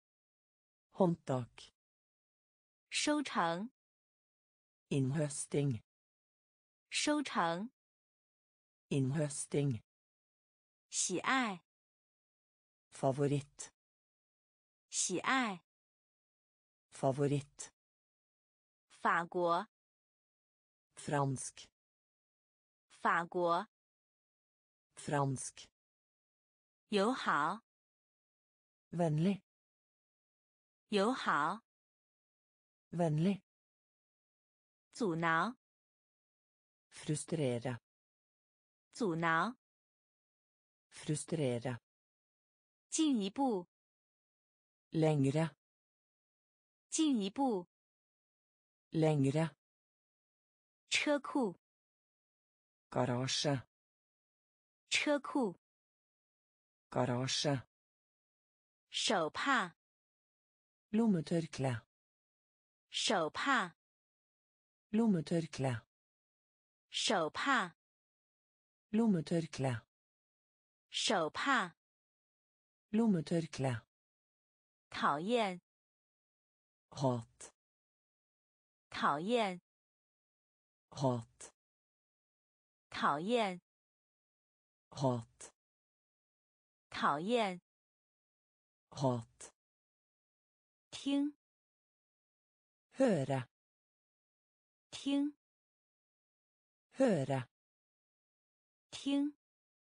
håndtak, 收成， innhøsting, 收成， innhøsting, 喜爱， favoritt, 喜爱， favoritt, 法国， fransk, 法国， fransk, 友好， vennlig, 友好， vennlig, 阻挠， frustrere, 阻挠， frustrere, 进一步， längre, 进一步， längre, 车库， garasje, 车库， garasje, 手帕， lommetørkle, 手帕， lommetørkle, 手帕， lommetørkle, 手帕， lommetørkle, 讨厌， hat, 讨厌， hat, 讨厌， hat, 讨厌， hat, 听， høre, 听， høre, 听，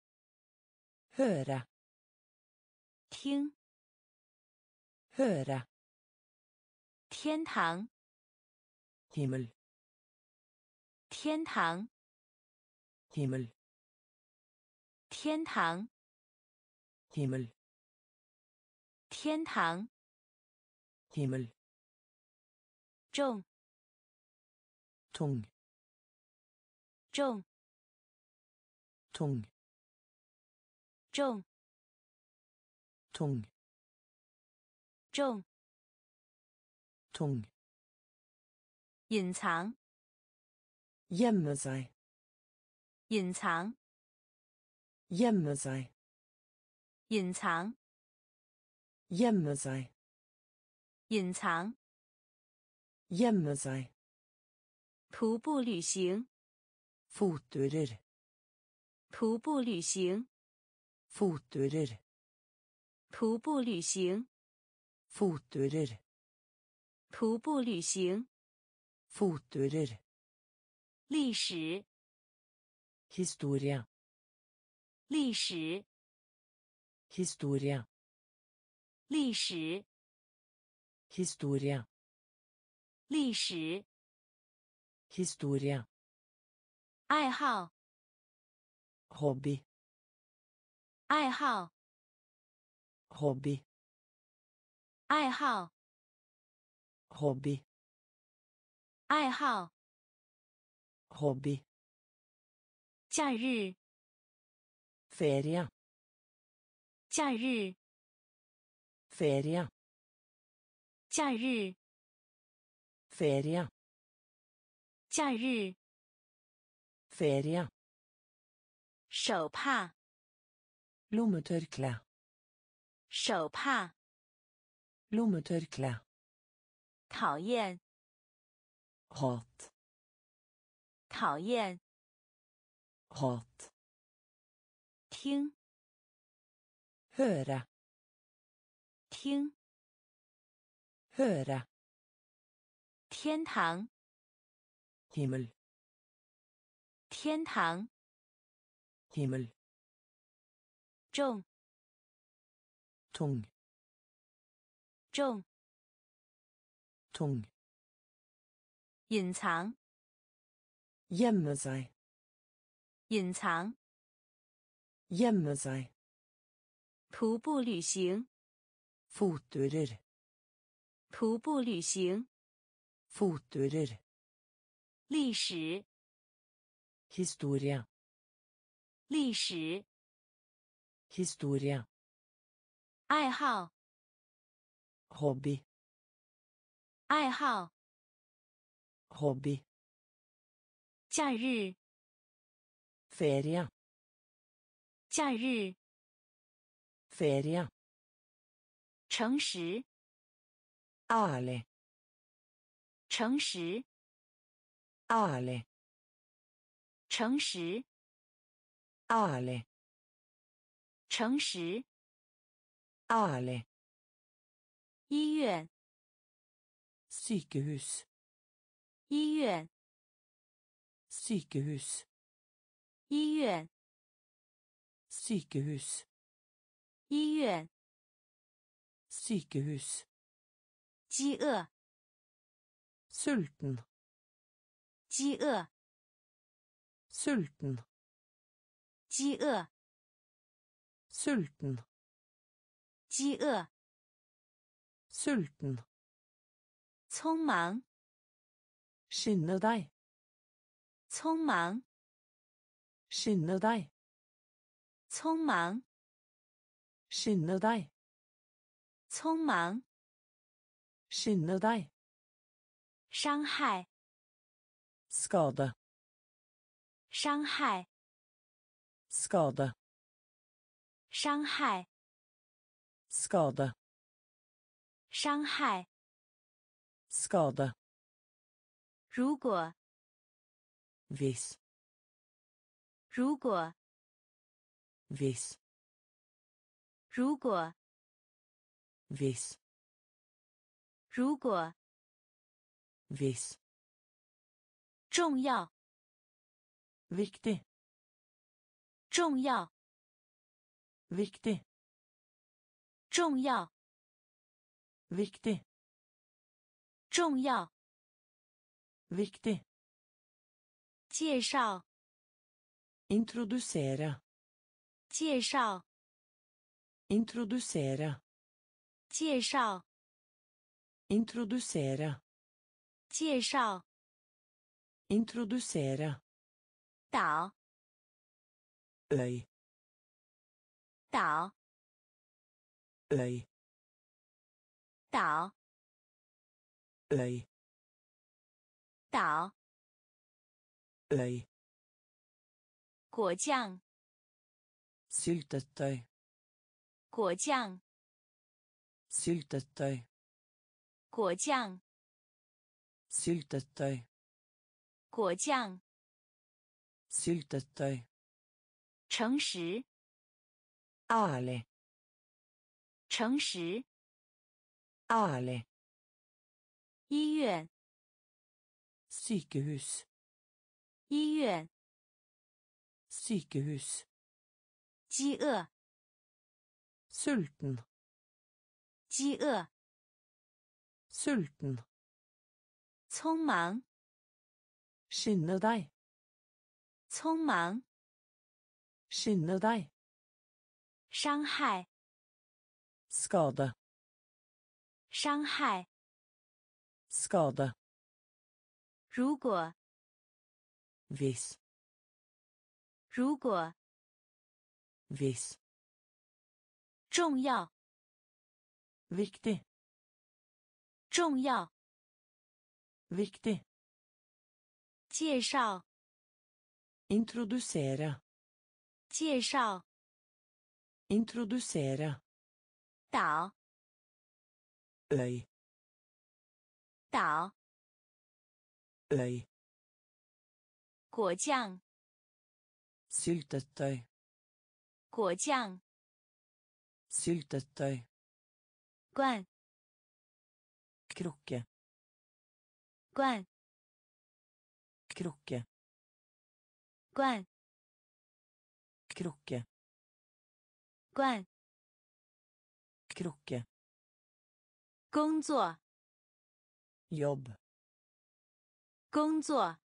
høre, 听， høre, 天堂， himmel, 天堂， himmel, 天堂， himmel, 天堂， himmel, 重， tung, 重， tung, 重， tung, 重， tung, 隐藏， gjemme seg, 隐藏， gjemme seg, 隐藏， gjemme seg, 隐藏， gjemme seg, 徒步旅行， fotturer, 徒步旅行， fotturer, 徒步旅行， fotturer, 徒步旅行， fotturer, 历史， historie, 历史， historie, 历史， historie, 历史， historie, 爱好， hobby, 爱好， hobby, 爱好， hobby, 爱好， hobby, 假日， ferie, 假日， ferie, 假日， ferie, 假日， ferie, 手帕， lommetørkle, 手帕， lommetørkle, 讨厌， hat, 讨厌， hat, 听， høre, 听 høre, 天堂 himmel, 天堂 himmel, 重 tung, 重 tung, 隐藏 gjemme seg, 隐藏 gjemme seg, 徒步旅行 fotturer, 徒步旅行 fotturer, 历史 historia, 历史 historia, 爱好 hobby, 爱好 hobby, 假日 ferie, 假日 ferie, 诚实 ærlig, 诚实 ærlig, 诚实 ærlig, 诚实 ærlig, 医院 sykehus, 医院 sykehus, 医院 sykehus, 医院 sykehus, 饥饿 sulten, 饥饿 sulten, 饥饿 sulten, 饥饿 sulten, 匆忙 skynde deg, 匆忙 skynde deg, 匆忙 skynde deg, 匆忙 skynde deg, 伤害 skade, 伤害 skade, 伤害 skade, 伤害 skade, 如果 hvis, 如果 hvis, 如果 hvis, 如果 hvis, 重要 viktig, 重要 viktig, 重要 viktig, 重要 viktig, 介绍 introdusere, 介绍 introdusere, 介绍 introdusere, 介绍 introdusere, 岛 øy, 岛 øy, 岛 øy, 岛 øy, 果酱 syltetøy, 果酱 syltetøy, 果酱 syltetøy, 果酱 syltetøy, 诚实 ærlig, 诚实 ærlig, 医院 sykehus, 医院 sykehus, 饥饿 sulten, 饥饿 sulten, 匆忙 skynde deg, 匆忙 skynde deg, 伤害 skade, 伤害 skade, 如果 hvis, 如果 hvis, 重要 viktig, 重要 viktig, 介绍 introdusere, 介绍 introdusere, 岛 øy, 岛 øy, 果酱 syltetøy, 果酱 syltetøy, 罐 krukke 罐 krukke 罐 krukke 罐 krukke 工作 jobb 工作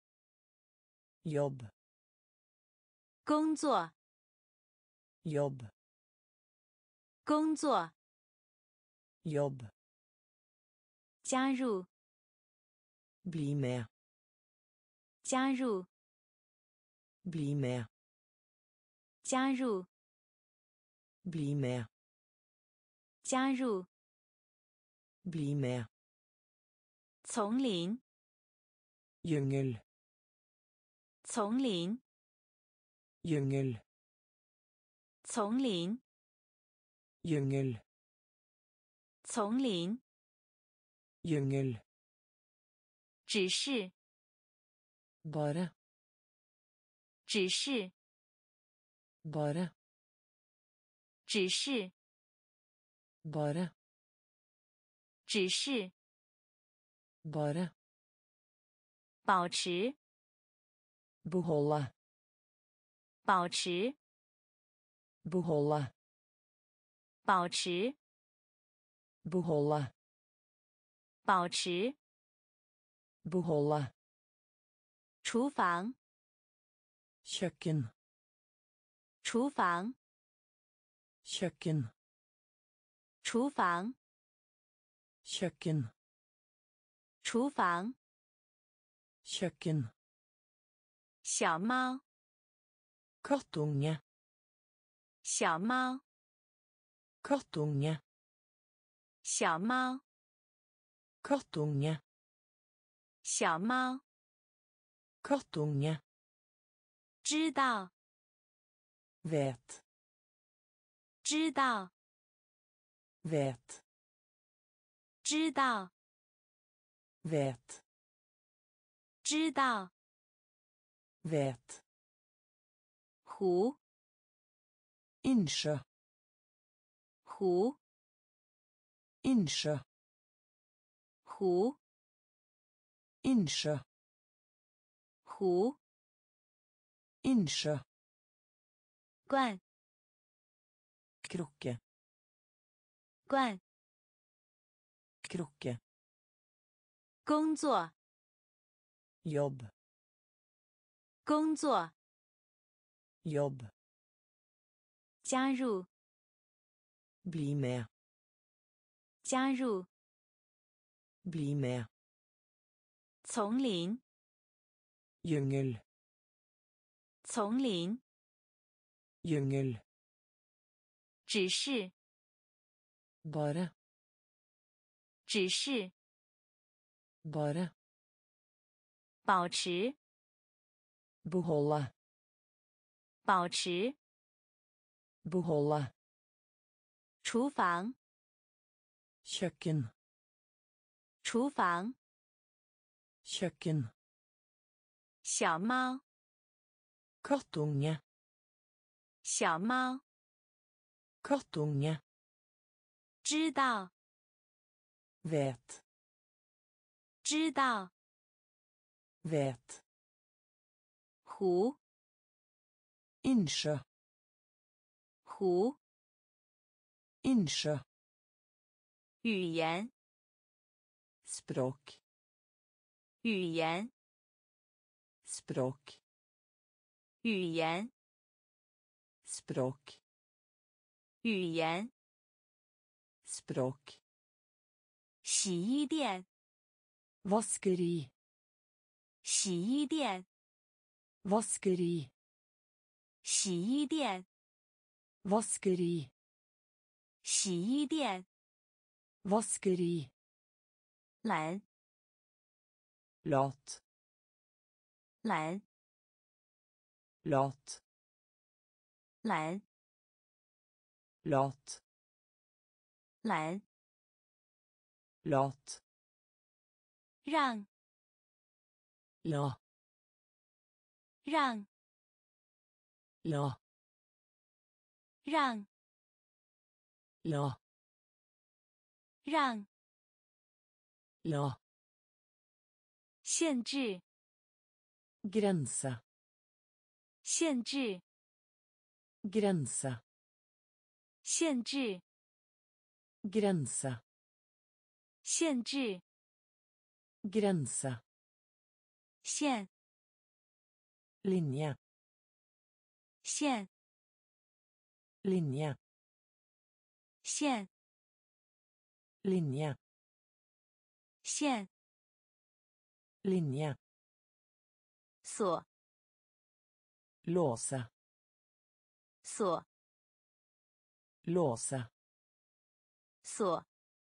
jobb 工作 jobb 工作 jobb 加入 bli med 加入 bli med 加入 bli med 加入 bli med 丛林 jungel 丛林 jungel 丛林 jungel 丛林 jungel 指示 bare 指示 bare 指示 bare 指示 bare 保持 beholde 保持 beholde 保持 beholde 保持 beholde 厨房 kjøkken 厨房 kjøkken 厨房 kjøkken 厨房 kjøkken 小猫 kattunge 小猫 kattunge 小猫 kattunge 小猫 kattunge 知道 vet 知道 vet 知道 vet 知道 vet 湖 innsjø 湖 innsjø 湖 innsjø 湖 innsjø 罐 krukke 罐 krukke 工作 jobb 工作 jobb 加入 bli med 加入 bli med 丛林 jungel 丛林 jungel 指示 bare 指示 bare 保持 beholde 保持 beholde 厨房 kjøkken 厨房 kjøkken 小猫 kattunge 小猫 kattunge 知道 vet 知道 vet 湖 innsjø 湖 innsjø 语言 språk 语言 språk 语言 språk 语言 språk 洗衣店 vaskeri 洗衣店 vaskeri 洗衣店 vaskeri 洗衣店 vaskeri 懒 lat 懒 lat 懒 lat 懒 lat 让 la 让 la 让 la 让， La. 限制， Grense. 限制， Grense. 限制， Grense. 限制， Grense. 线， Linje. 线， Linje. 线， Linje. 线， Linje. 锁， Låse. 锁， Låse. 锁，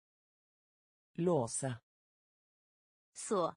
Låse. 锁，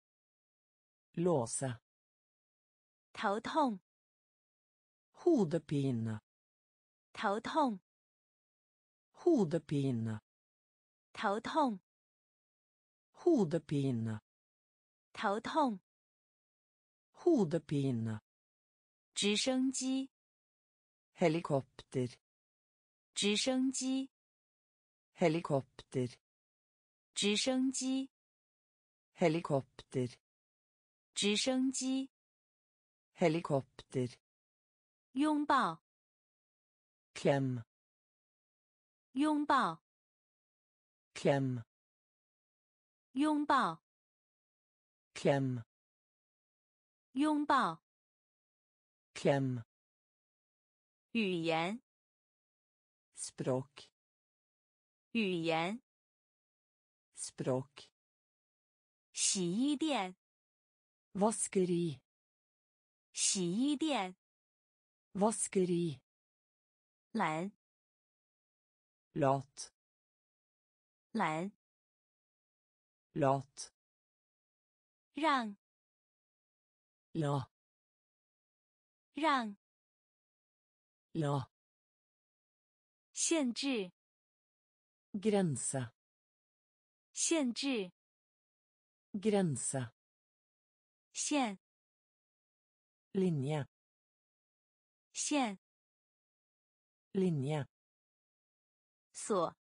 Låse. 头痛， Hodepine. 头痛， Hodepine. 头痛， Hodepine. 头痛， Hodepine. 直升机， Helikopter. 直升机， Helikopter. 直升机， Helikopter. 直升机， Helikopter. 拥抱， Klem. 拥抱， Klem. 拥抱， Klem. 拥抱， Klem. 语言， Språk. 语言， Språk. 洗衣店， Vaskeri. 洗衣店， Vaskeri. 懒， Lat. 懒， Lat. 让， La. 让， La. 限制， Grense. 限制， Grense. 线， Linje. 线， Linje. 锁，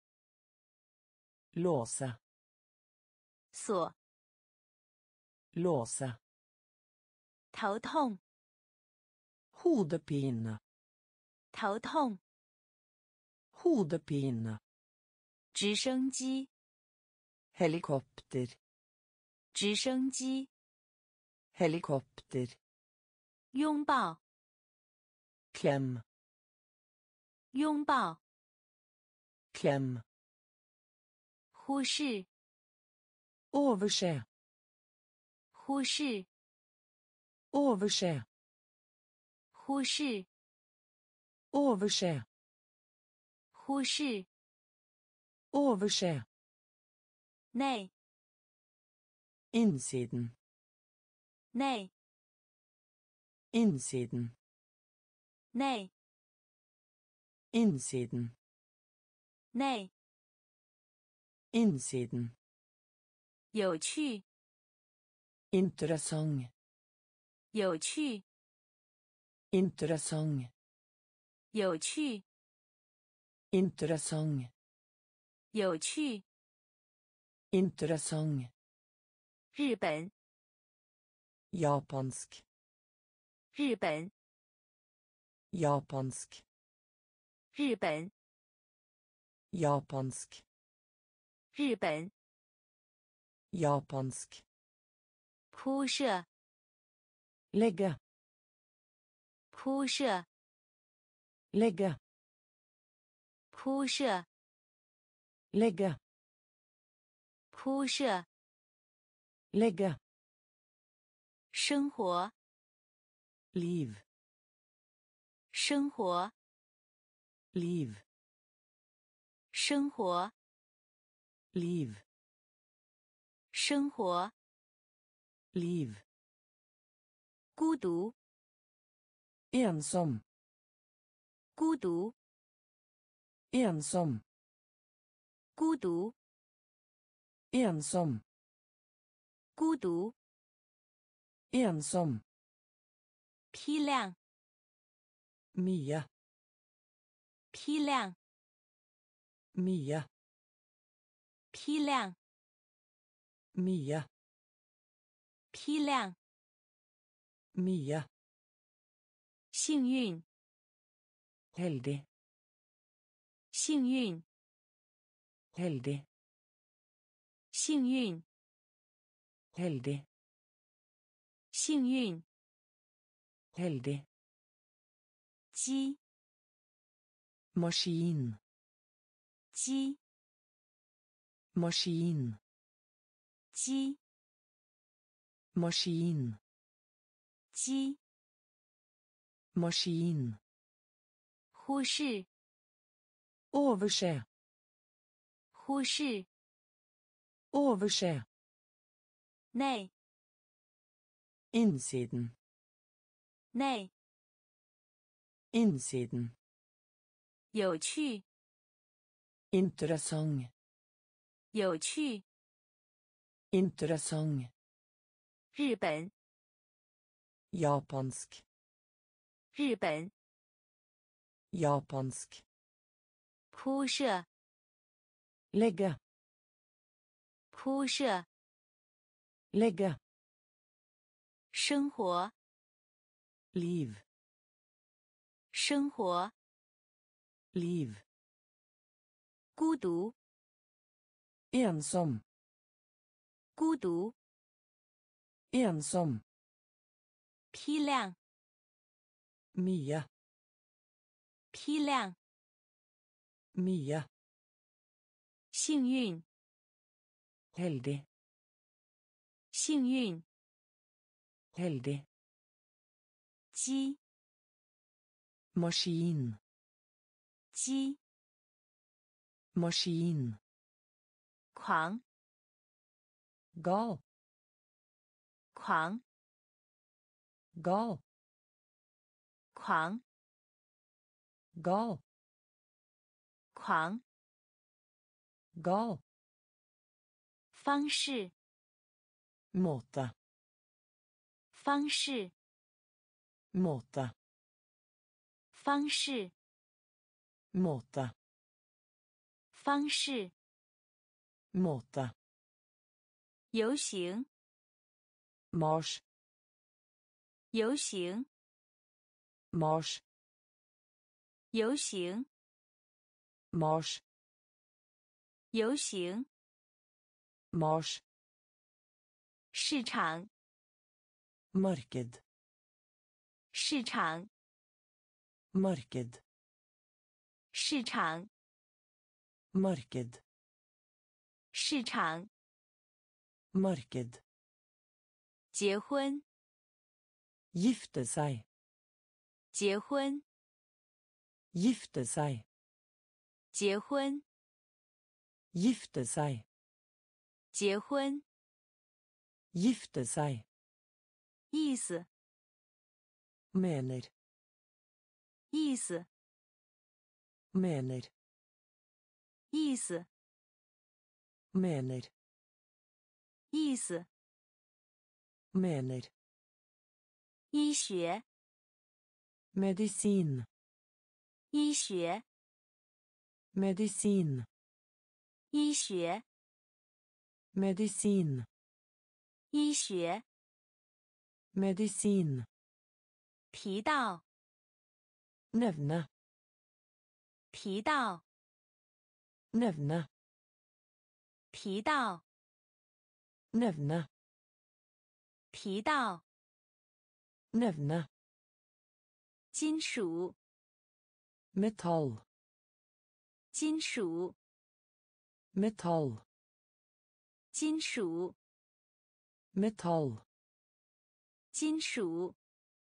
Låse. 锁， Låse. 头痛， Hodepine. 头痛， Hodepine. 直升机， Helikopter. 直升机， Helikopter. 拥抱， Klem. 拥抱， Klem. 忽视， Overse. 忽视， Overse. 忽视， Overse. 忽视， Overse. 内， Innsiden. 内， Innsiden. 内， Innsiden. 内， Innsiden. 有趣， Interessant. 有趣， Interessant. 有趣， Interessant. 有趣， Interessant. 日本， Japansk. 日本， Japansk. 日本， Japansk. 日本， Japansk. 铺设， Legge. 铺设， Legge. 铺设， Legge. 铺设， Legge. 生活， Liv. 生活， Liv. 生活， Liv. 生活， Liv. 孤独， Ensom. 孤独， Ensom. 孤独， Ensom. 孤独， Ensom. 批量， Mye. 批量， Mye. 批量， mye, 批量， mye, 幸运， heldig, 幸运， heldig, 幸运， heldig, 幸运， heldig, 鸡， maskin, 鸡， maskin, 鸡， maskin, 鸡， maskin, 忽视， overse, 忽视， overse, 内， innsiden, 内， innsiden, 有趣， interessant, 有趣， interessant, 日本， japansk, 日本， japansk, 铺设， legge, 铺设， legge, 生活， liv, 生活， liv, 孤独， ensom, 孤独， ensom, 批量， mye, 批量， mye, 幸运， heldig, 幸运， heldig, 鸡， maskin, 鸡， maskin, 狂， gal, 狂， gal, 狂， gal, 狂， gal, 方式， måte, 方式， måte, 方式， måte, 方式， måte, 游行， marsch, 游行， marsch, 游行， marsch, 游行， marsch, 市场， marked, 市场， marked, 市场， marked, 市场， marked, 结婚， gifte seg, 结婚， gifte seg, 结婚， gifte seg, 结婚， gifte seg, 意思， mener, 意思， mener, 意思， mener, 意思， mener, 医学， medisin, 医学， medisin, 医学， medisin, 医学， medisin, 提到， nevne, 提到， nevne, 提到， nevne, 提到， nevne, 金属， metall, 金属， metall, 金属， metall, 金属，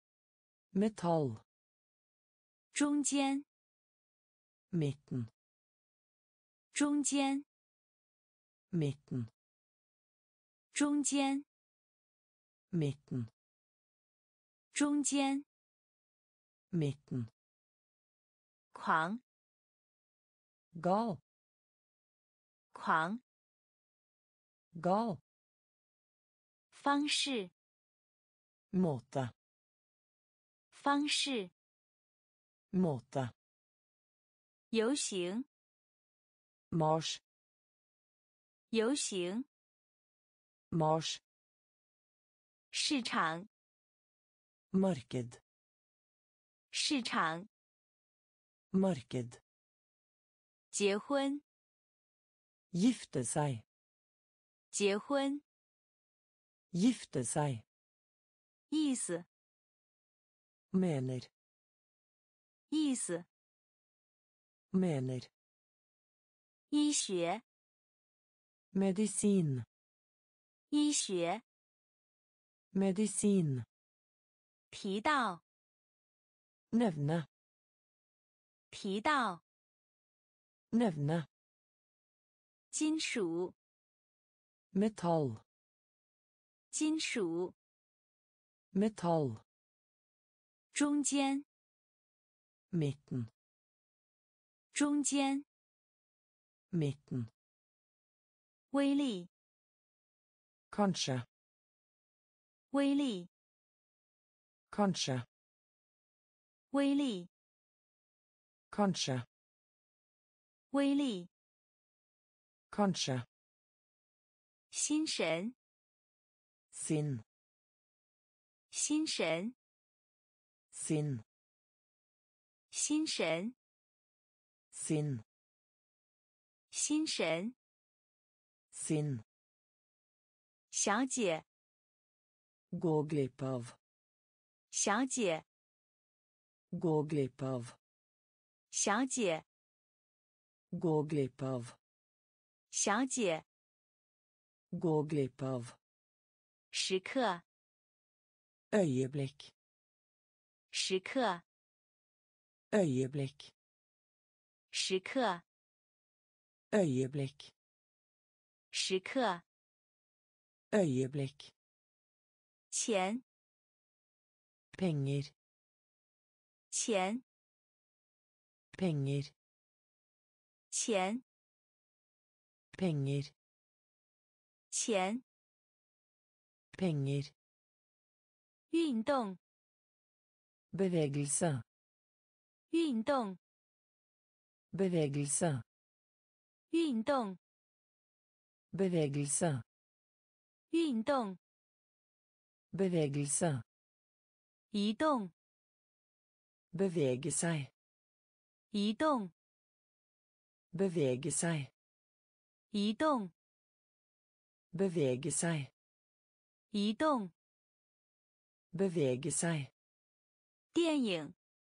metall, 中间， midten, 中间， midten, 中间， midten, 中间， midten, 狂， gal, 狂， gal, 方式， måte, 方式， måte, 游行， marsch, 游行， Mars. 市场， Marked. 市场， Marked. 结婚， Gifte seg. 结婚， Gifte seg. 意思， Mener. 意思， Mener. 医学， Medisin. 医学， Medisin. 提到， Nevne. 提到， Nevne. 金属， Metall. 金属， Metall. 中间， Midten. 中间， Midten. 威力， Kanskje. 威力， Kanskje. 威力， Kanskje. 威力， Kanskje. 心神， Sinn. 心神， Sinn. 心神， Sinn. 心神， Sinn. 小姐， Gå glipp av. 小姐， Gå glipp av. 小姐， Gå glipp av. 小姐， Gå glipp av. 时刻， Øyeblikk. 时刻， Øyeblikk. 时刻， Øyeblikk. 时刻， Øyeblikk. 钱， Penger. 钱， Penger. 钱， Penger. 钱， Penger. 运动， Bevegelse. 运动， Bevegelse. 运动， Bevegelse. 运动， Bevegelse. 移动， Bevege seg. 移动， Bevege seg. 移动， Bevege seg. 移动， Bevege seg. 电影，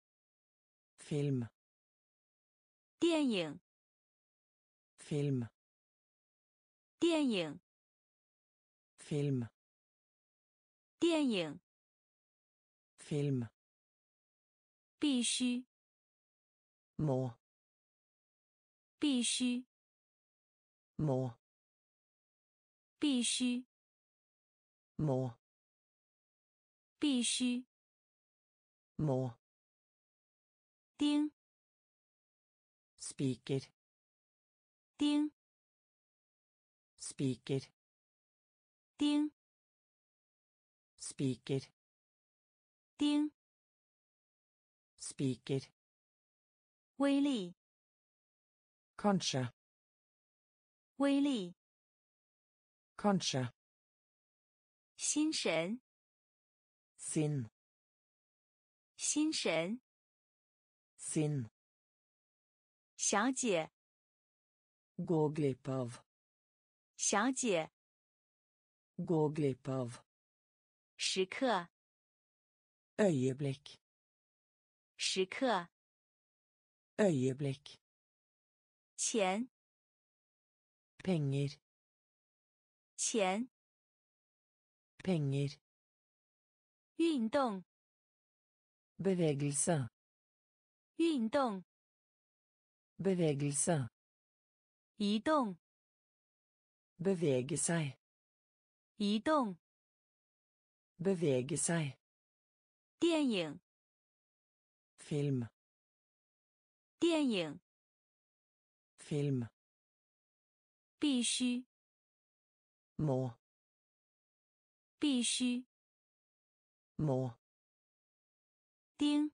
Film. 电影， Film. 电影， Film. 电影， Film. 必须， Må. 必须， Må. 必须， Må. 必须， Må. 钉， Spiker. 钉， Spiker. 钉， Spiker. 钉， Spiker. 威力， Kanskje. 威力， Kanskje. 心神， Sinn. 心神， Sinn. 小姐， Gå glipp av. 小姐， Gå glipp av. 时刻， Øyeblikk. 时刻， Øyeblikk. 钱， Penger. 钱， Penger. 运动， Bevegelse. 运动， Bevegelse. 移动， Bevege seg. 移动， Bevege seg. 电影， Film. 电影， Film. 必须， Må. 必须， Må. 钉，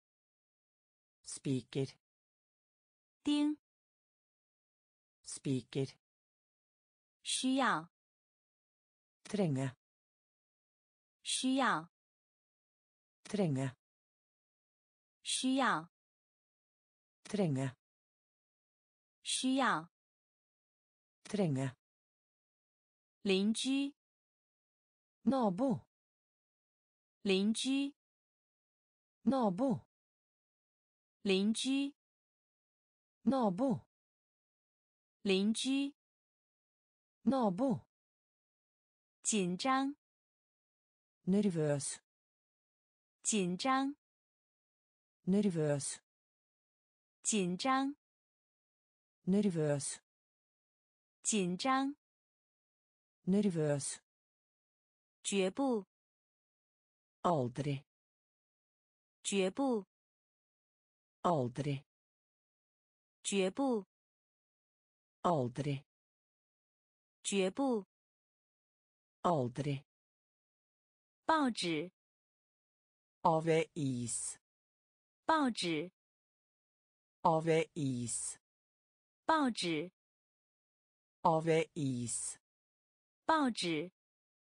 Spiker. 钉， Spiker. 需要 trenge 需要 trenge 需要 trenge 需要 trenge 邻居 nabo 邻居 nabo 邻居 nabo 邻居 nabo 紧张 nervøs 紧张 nervøs 紧张 nervøs 紧张 nervøs 绝不 aldri 绝不 aldri 绝不 aldri 绝不 aldri 报纸 avis 报纸 avis 报纸 avis 报纸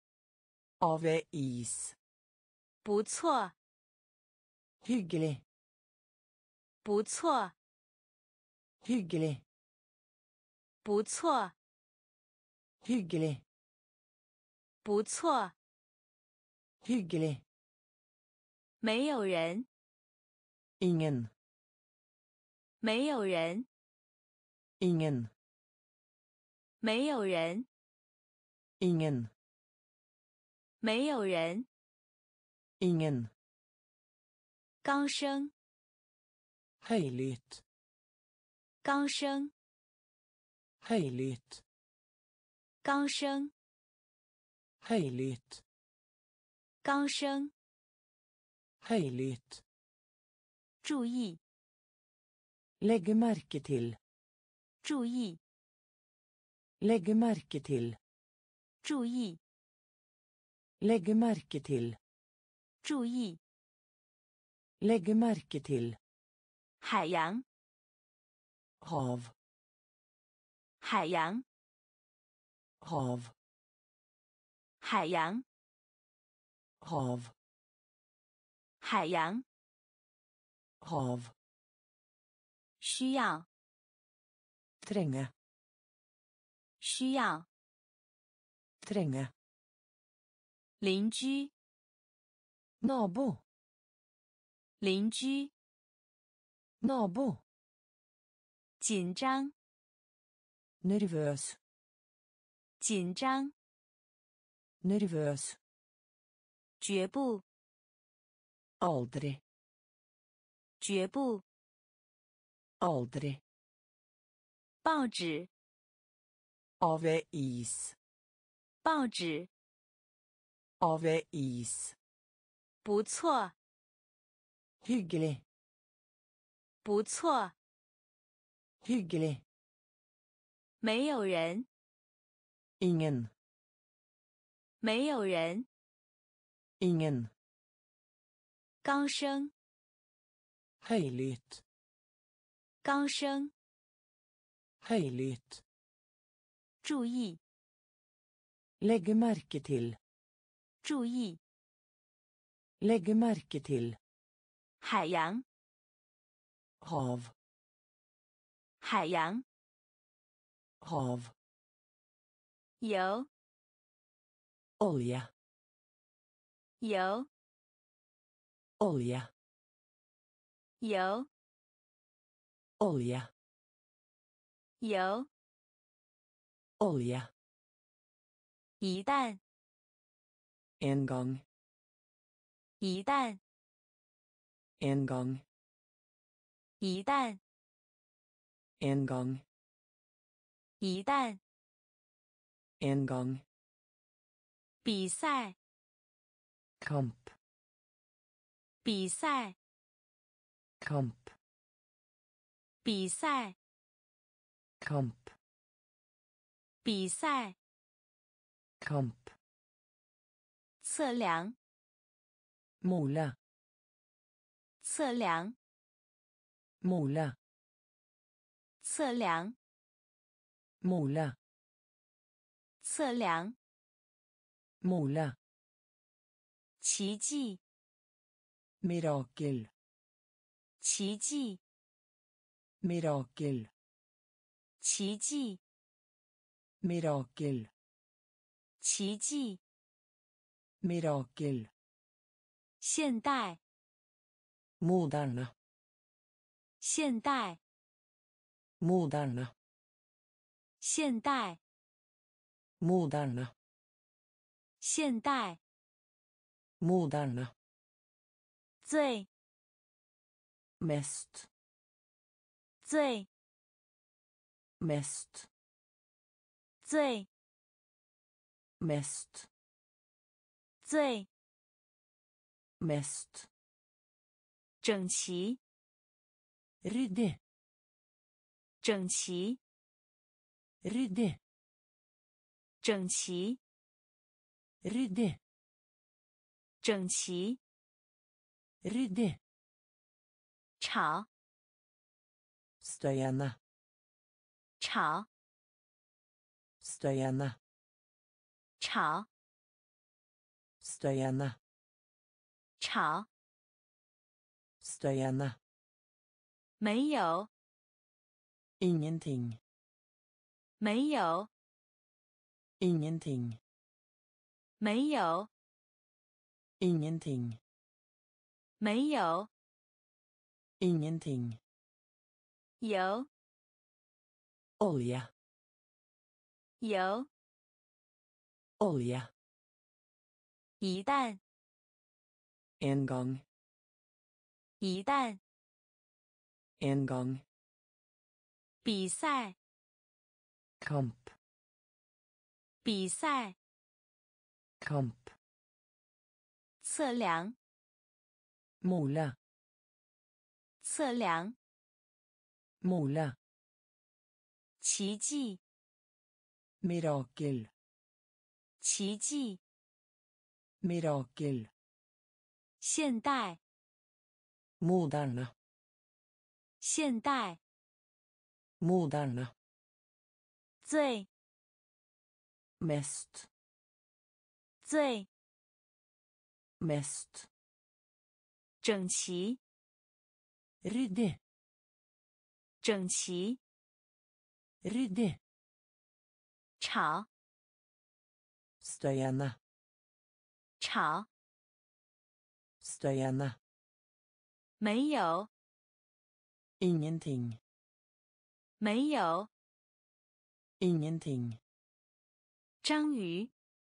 avis 不错 hyggelig 不错 hyggelig 不错 hyggelig 不错 hyggelig 没有人 ingen 没有人 ingen 没有人 ingen 没有人 ingen 刚声 høylytt 刚声 høylytt 刚声 høylytt 刚声 høylytt 注意 legge merke til 注意 legge merke til 注意 legge merke til 注意 legge merke til 海洋 hav 海洋 hav 海洋 hav 海洋 hav 需要 trenge 需要 trenge 邻居 nabo 邻居 nabo 紧张 nervøs 紧张 nervøs 绝不 aldri 绝不 aldri 报纸 avis 报纸 avis 不错 hyggelig 不错 hyggelig 没有人 ingen 没有人 ingen 刚声 høylytt 刚声 høylytt 注意 legge merke til 注意 legge merke til 海洋 hav 海洋 hav 油 olje 油 olje 油 olje 油 olje 一旦 en gang 一旦 en gang 一旦 en gang 一旦 en gang 比赛 kamp 比赛 kamp 比赛 kamp 比赛 kamp 测量 måle 测量 måle 测量 måle 测量， måle, 奇迹， mirakel, 奇迹， mirakel, 奇迹， mirakel, 奇迹， mirakel, 现代， moderne, 现代， moderne, 现代， moderne, 现代， moderne, 最， mest, 最， mest, 最， mest, 最， mest, 整齐， ryddig, 整齐， ryddig, 整齐， ryddig, 整齐， ryddig, 吵， støyende, 吵， støyende, 吵， støyende, 吵， støyende, 没有， ingenting, 没有， ingenting, 没有， ingenting, 没有， ingenting, 有， olje, 有， olje, 一旦， en gang, 一旦， en gang, 比赛， kamp, 比赛， kamp, 测量， måle, 测量， måle, 奇迹， mirakel, 奇迹， mirakel, 现代， moderne, 现代， moderne, 最， mest, 最， mest, 整齐， ryddig, 整齐， ryddig, 吵， støyende, 吵， støyende, 没有， ingenting, 没有， ingenting, 章鱼，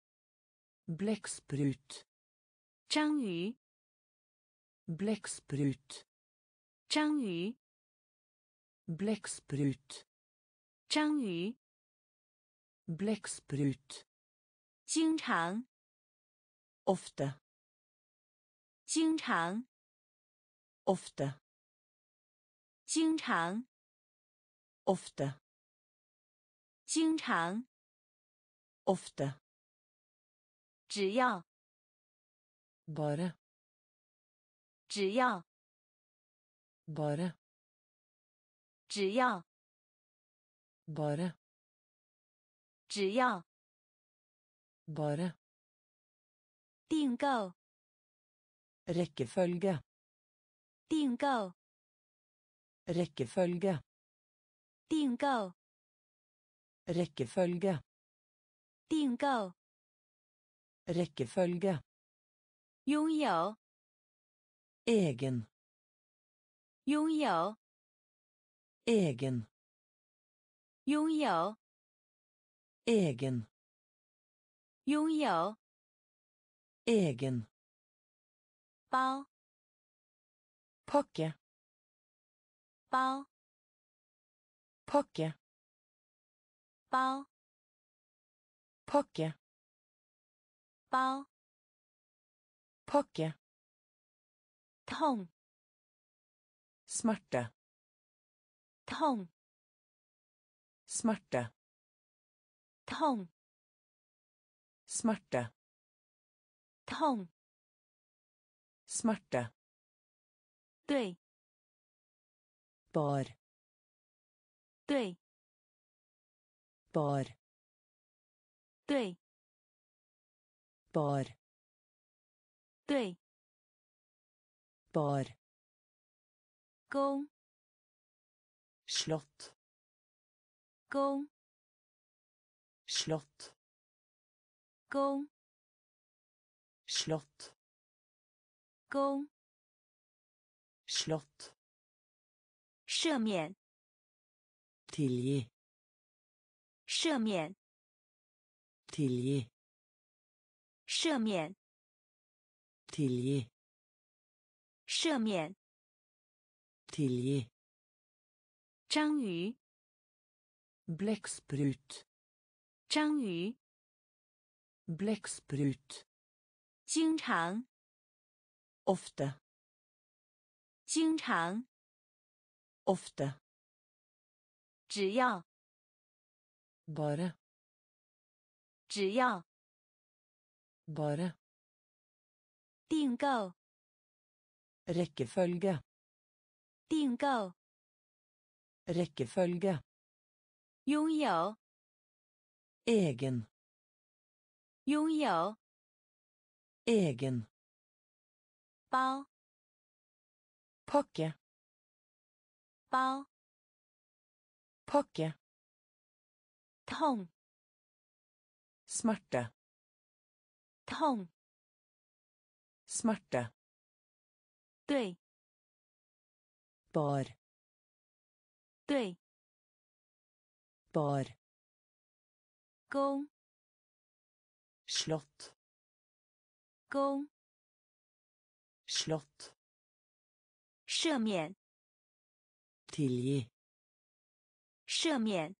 blekksprut, 章鱼， blekksprut, 章鱼， blekksprut, 章鱼， blekksprut, 经常， ofte, 经常， ofte, 经常， ofte, 经常， ofte, 只要， bare, 只要， bare, 只要， bare, 只要， bare, 订购， rekkefølge, 订购， rekkefølge, 订购， rekkefølge, 订购， rekkefølge, 拥有， egen, 拥有， egen, 拥有， egen, 拥有， egen, 包， pakke, 包， pakke, 包， pakke, 包， pakke, 痛， smerte, 痛， smerte, 痛， smerte, 痛， smerte, 对， bar, 对， bar, 对， bar, 对， bar, 公， slott, 公， slott, 公， slott, 公， slott, 赦免， tilgi, 赦免， tilgi, 赦免， tilgi, 赦免， tilgi, 章鱼， blekksprut, 章鱼， blekksprut, 经常， ofte, 经常， ofte, 只要， bare, 只要， bare, 订购， rekkefølge, 订购， rekkefølge, 拥有， egen, 拥有， egen, 包， pakke, 包， pakke, 痛， smerte, 痛， smerte, 对， bar, 对， bar, 公， slott, 公， slott, 赦免， tilgi, 赦免，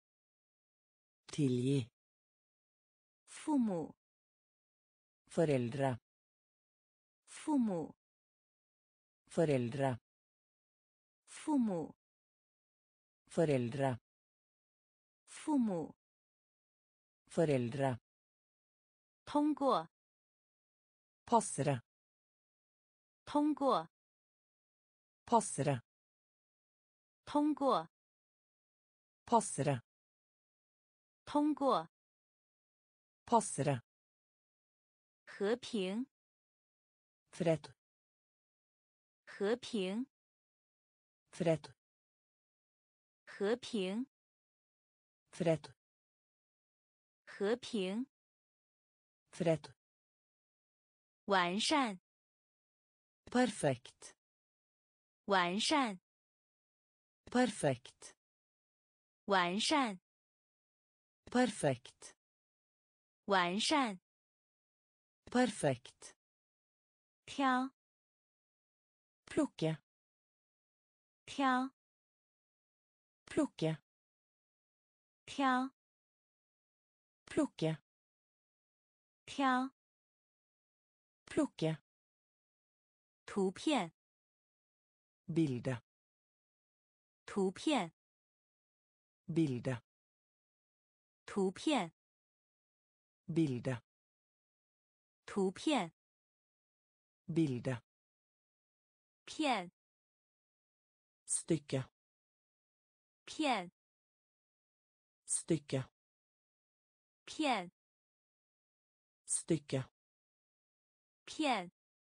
tilgi, 父母， foreldre, 父母， foreldre, 父母， foreldre, 父母， foreldre, 通过， passere, 通过， passere, 通过， passere, 通过， passere, 和平， fred, 和平， fred, 和平， fred, 和平， fred, 完善， perfekt, 完善， perfekt, 完善， perfekt, 完善， perfekt, 挑， plukke, 挑， plukke, 挑， plukke, 挑， plukke, 图片， bilde, 图片， bilde, 图片， bilde, 图片， bilde, 片， stykke, 片， stykke, 片， stykke, 片，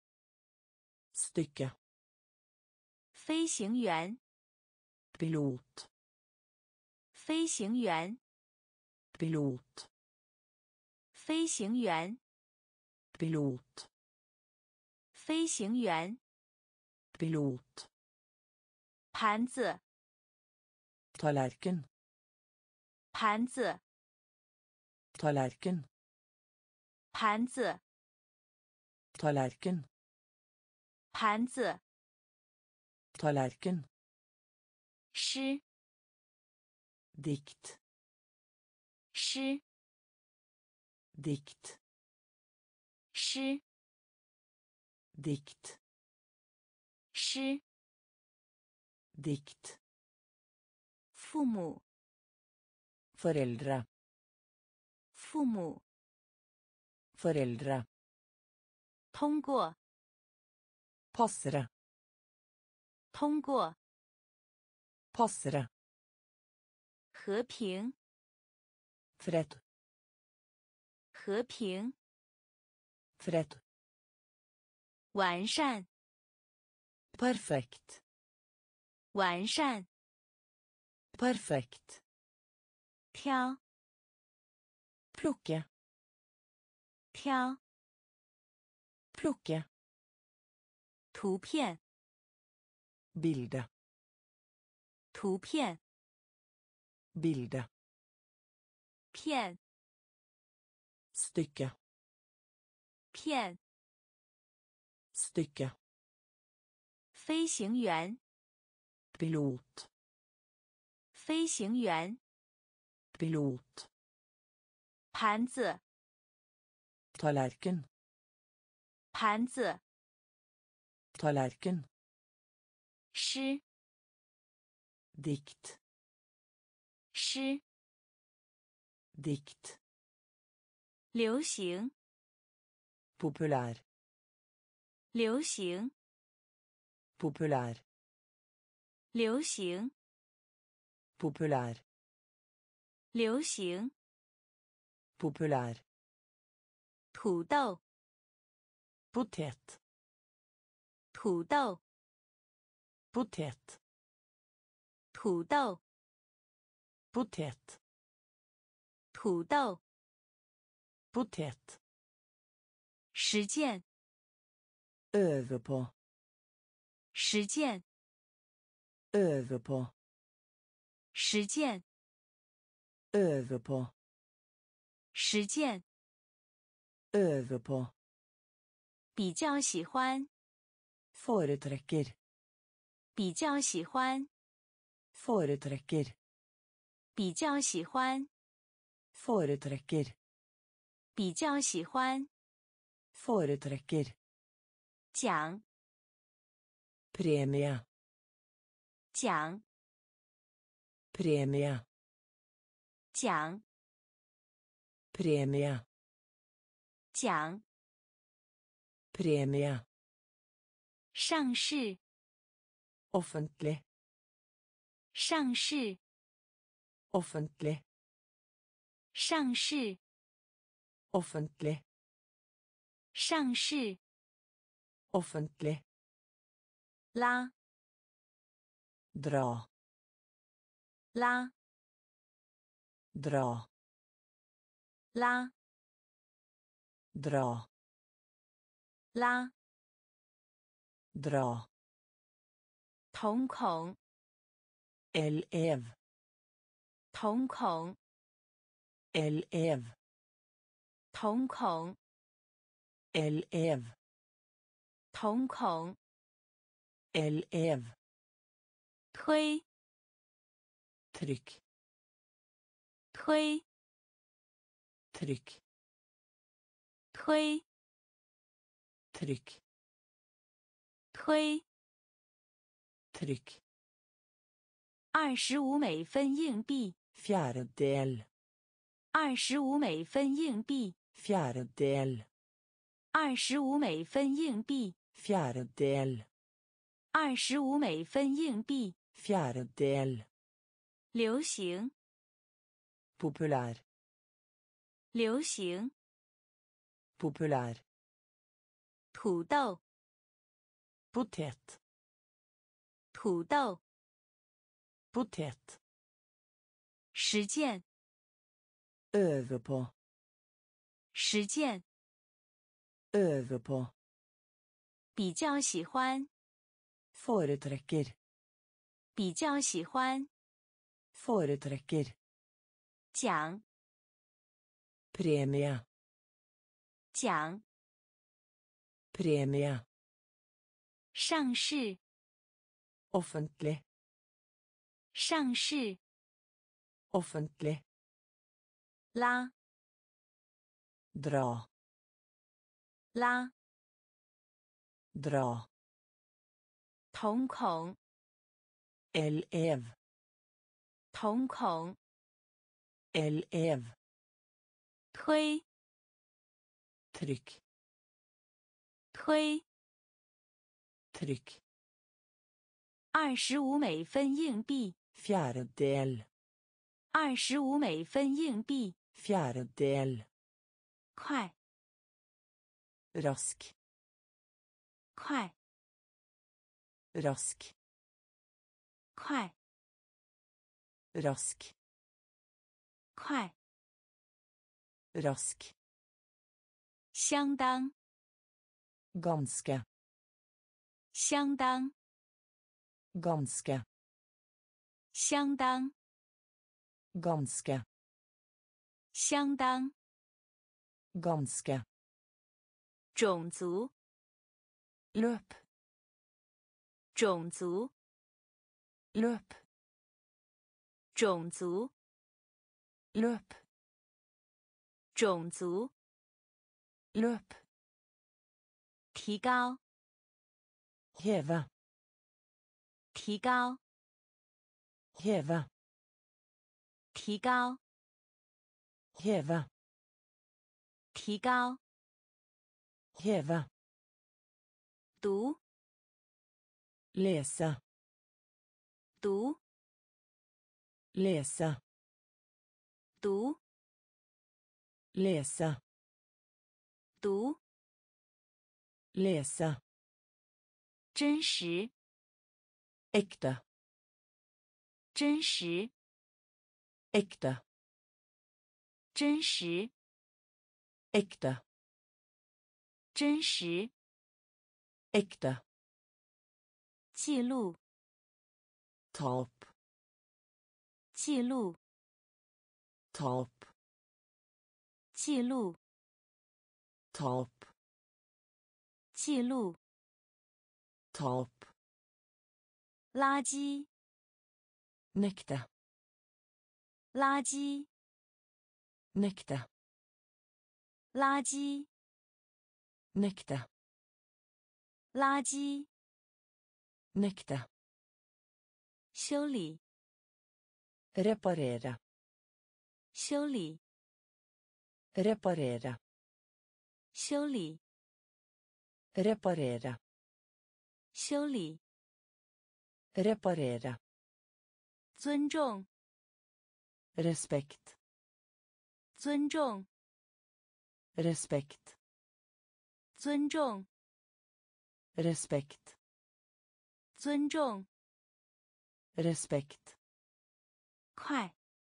stykke, 飞行员， pilot, 飞行员， pilot, 飞行员， pilot, 飞行员， pilot, 盘子， tallerken, 盘子， tallerken, 盘子， tallerken, 盘子， tallerken, 诗， dikt, 诗， dikt, 诗， dikt, 诗， dikt, 父母， foreldre, 父母， foreldre, 通过， passere, 通过， passere, 和平， fred, 和平， fred, 完善， perfekt, 完善， perfekt, 挑， plukke, 挑， plukke, 图片， bilde, 图片， bilde, 片， stykke, 片， stykke, 飞行员， pilot, 飞行员， pilot, 盘子， tallerken, 盘子， tallerken, 诗， dikt, 诗， dikt, 流行， populær, 流行， populær, 流行， populær, 流行， populær, 土豆， potet, 土豆， potet, 土豆， potet, 土豆， potet, 实践， øve på, 实践， øve på, 实践， øve på, 实践， øve på, 比较喜欢， foretrekker, 比较喜欢， foretrekker, 比较喜欢， foretrekker, 比较喜欢， foretrekker, 奖， premie, 奖， premie, 奖， premie, 奖， premie, 上市， offentlig, 上市， offentlig, 上市， offentlig, 上市， offentlig, 拉， dra, 拉， dra, 拉， dra, 拉， dra, 瞳孔， elev, 瞳孔， elev, 瞳孔， elev, 瞳孔， elev, 推， trykk, 推， trykk, 推， trykk, 推， trykk, 25美分硬币， fjerdedel, 25美分硬币， fjerdedel, 25美分硬币， fjerdedel, 25美分硬币， fjerdedel, 流行， populær, 流行， populær, 土豆， potet, 土豆， potet, 实践， øve på, 实践， øve på, 比较喜欢， foretrekker, 比较喜欢， foretrekker, 奖， premie, 奖， premie, 上市， offentlig, 上市， offentlig, 拉， dra, 拉， dra, 瞳孔， elev, 瞳孔， elev, 推， trykk, 推， trykk, 25美分硬币， fjerdedel, 25美分硬币， fjerdedel, 快， rask, 快， rask, 快， rask, 快， rask, 相当， ganske, 相当， ganske, 相当， ganske, 相当， ganske, 种族， løp, 种族， løp, 种族， løp, 种族， løp, 提高， heve, 提高， heve, 提高， heve, 提高， heve, 读， lese, 读， lese, 读， lese, 读， lese, 真实， ekte, 真实， ekte, 真实， ekte, 真实， ekte, 记录， ta opp, 记录， ta opp, 记录， ta opp, 记录， ta opp, 垃圾， nekte, 垃圾， nekte, 垃圾， nekte, 垃圾， nekte, 修理， reparere, 修理， reparere, 修理， reparere, 修理， reparere, 尊重， respekt, 尊重， respekt, 尊重， respekt, 尊重， respekt, 快，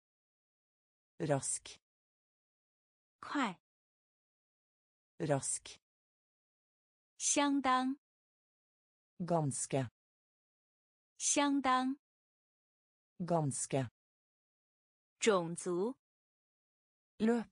rask, 快， rask, 相当， ganske, 相当， ganske, 种族， løp,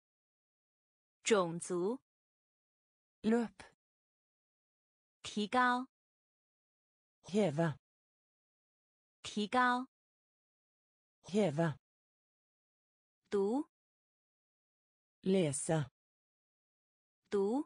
种族， løp, 提高， heve, 提高， heve, 读， lese, 读，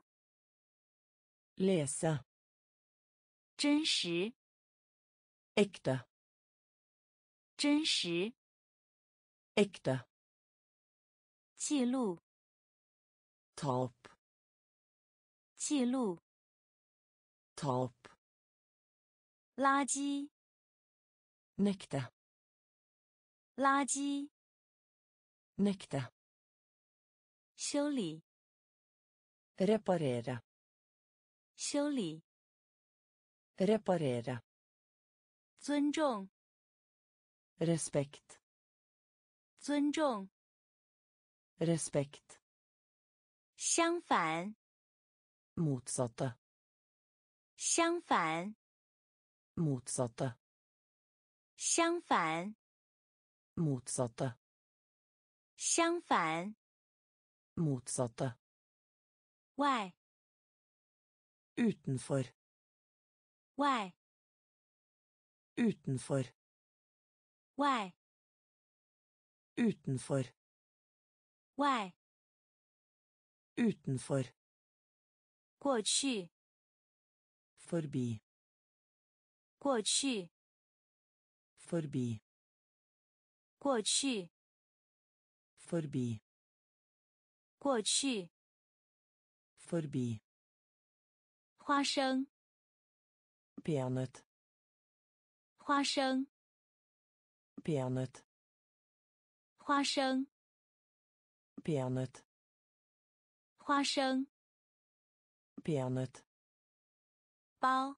lese, 真实， ekte, 真实， ekte, 记录， ta opp, 记录， ta opp, 垃圾， nekte, 垃圾， nekte, 修理， reparere, 修理， reparere, 尊重， respekt, 尊重， respekt, 相反， motsatte, 相反， motsatte, 相反， motsatte, 相反， motsatte, 外， utenfor, 外， utenfor, 外， utenfor, 外， utenfor, 过去， forbi, 过去， forbi, 过去， forbi, 过去， forbi, 花生， peanøtt, 花生， peanøtt, 花生， peanøtt, 花生 peanøtt, 包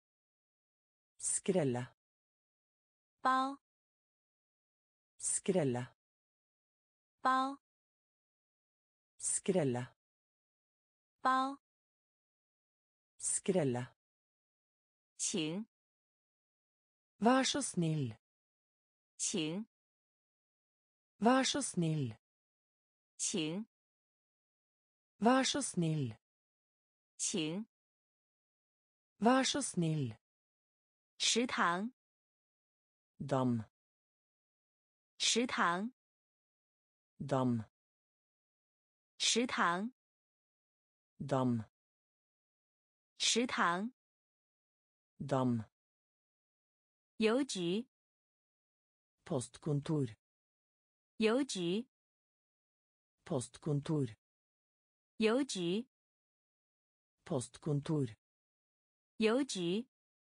skrelle, 包 skrelle, 包 skrelle, 包 skrelle. 请 Vær så snill, 请 vær så snill, 请 vær så snill, 请 vær så snill. 食堂 Dam, 食堂 dam, 食堂 dam, 食堂 dam. 邮局 Postkontor, 邮局 postkontor, 邮局 postkontor, 邮局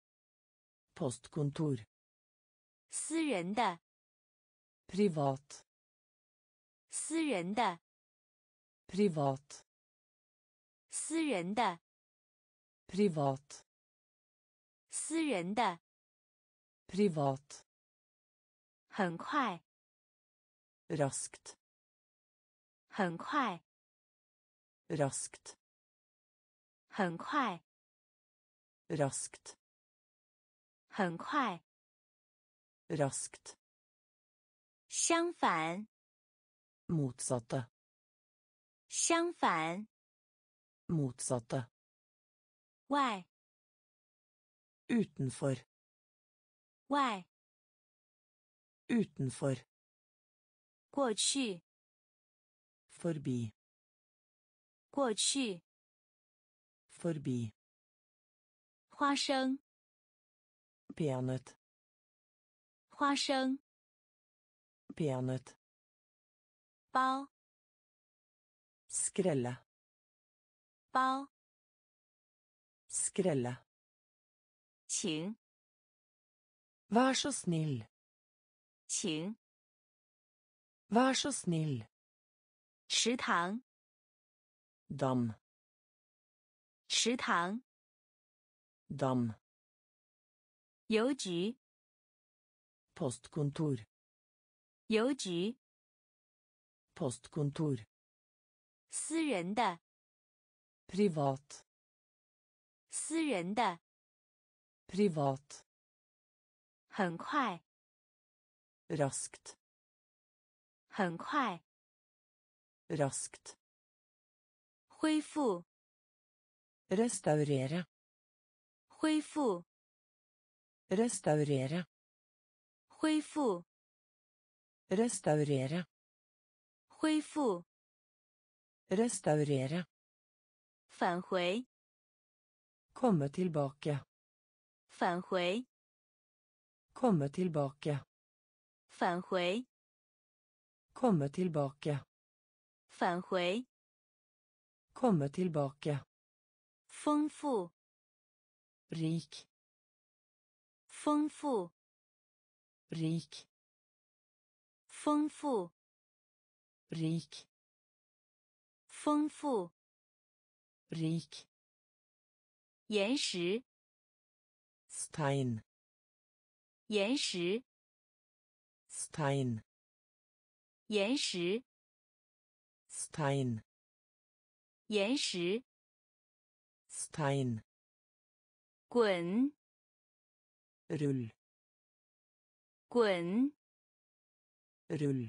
postkontor. 私人的 Privat, 私人的 privat, 私人的 privat, 私人的 privat. 很快 Raskt, 很快 raskt, 很快 raskt, 很快 raskt. 相反 Motsatte, 相反 motsatte. 外 Utenfor, 外 utenfor, 过去 forbi, 过去 forbi. 花生 Peanøtt, 花生 peanøtt. 包 Skrelle, 包 skrelle. 请 Vær så snill, 请 vær så snill. 食堂 Dam, 食堂 dam. 邮局 Postkontor, 邮局 postkontor. 私人的 Privat, 私人的 privat. 很快 Raskt, 很快 raskt. 恢复 Restaurere, 恢复 restaurere, 恢复 restaurere, 恢复 restaurere. 返回 Komme tilbake, 返回 komme tilbake, 返回 komme tilbake, 返回 komme tilbake. 丰富 Rik, 丰富 rik, 丰富 rik, 丰富 rik. 岩石 Stein, 岩石 stein, 岩石 stein, 岩石 stein. 滚 Rull, 滚 rull,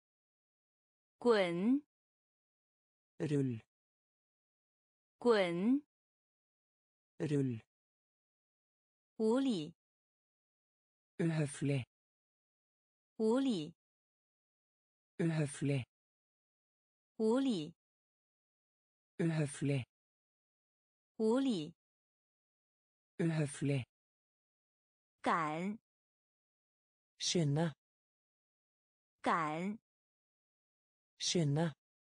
滚 rull, 滚 rull. 无理 Uhøflig, 无理 uhøflig, 无理 uhøflig, 无理 uhøflig. 赶 Skynde, 赶 skynde,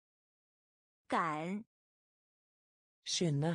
赶 skynde,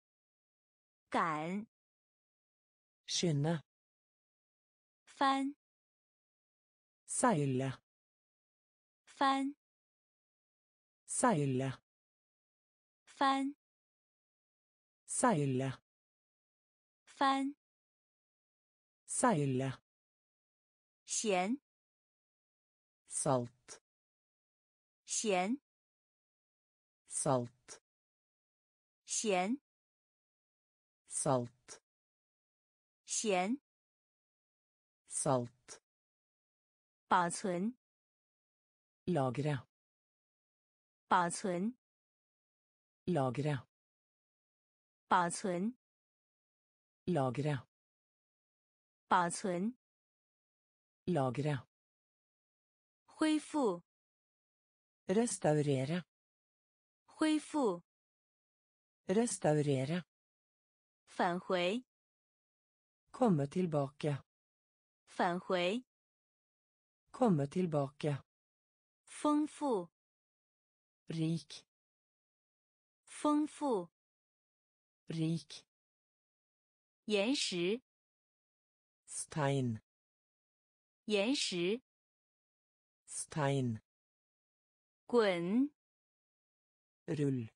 赶 skynde. 翻 Seile, 翻 seile, 翻 seile, 翻 seile, 咸 salt, 咸 salt, 咸 salt, 咸 salt, 保存 lagre, 保存 lagre, 保存 lagre, 保存 lagre, 恢复 restaurere, 恢复 restaurere, 返回 komme tilbake, 返回 komme tilbake, 丰富 rik, 丰富 rik, 岩石 stein, 岩石 stein, 滚 rull,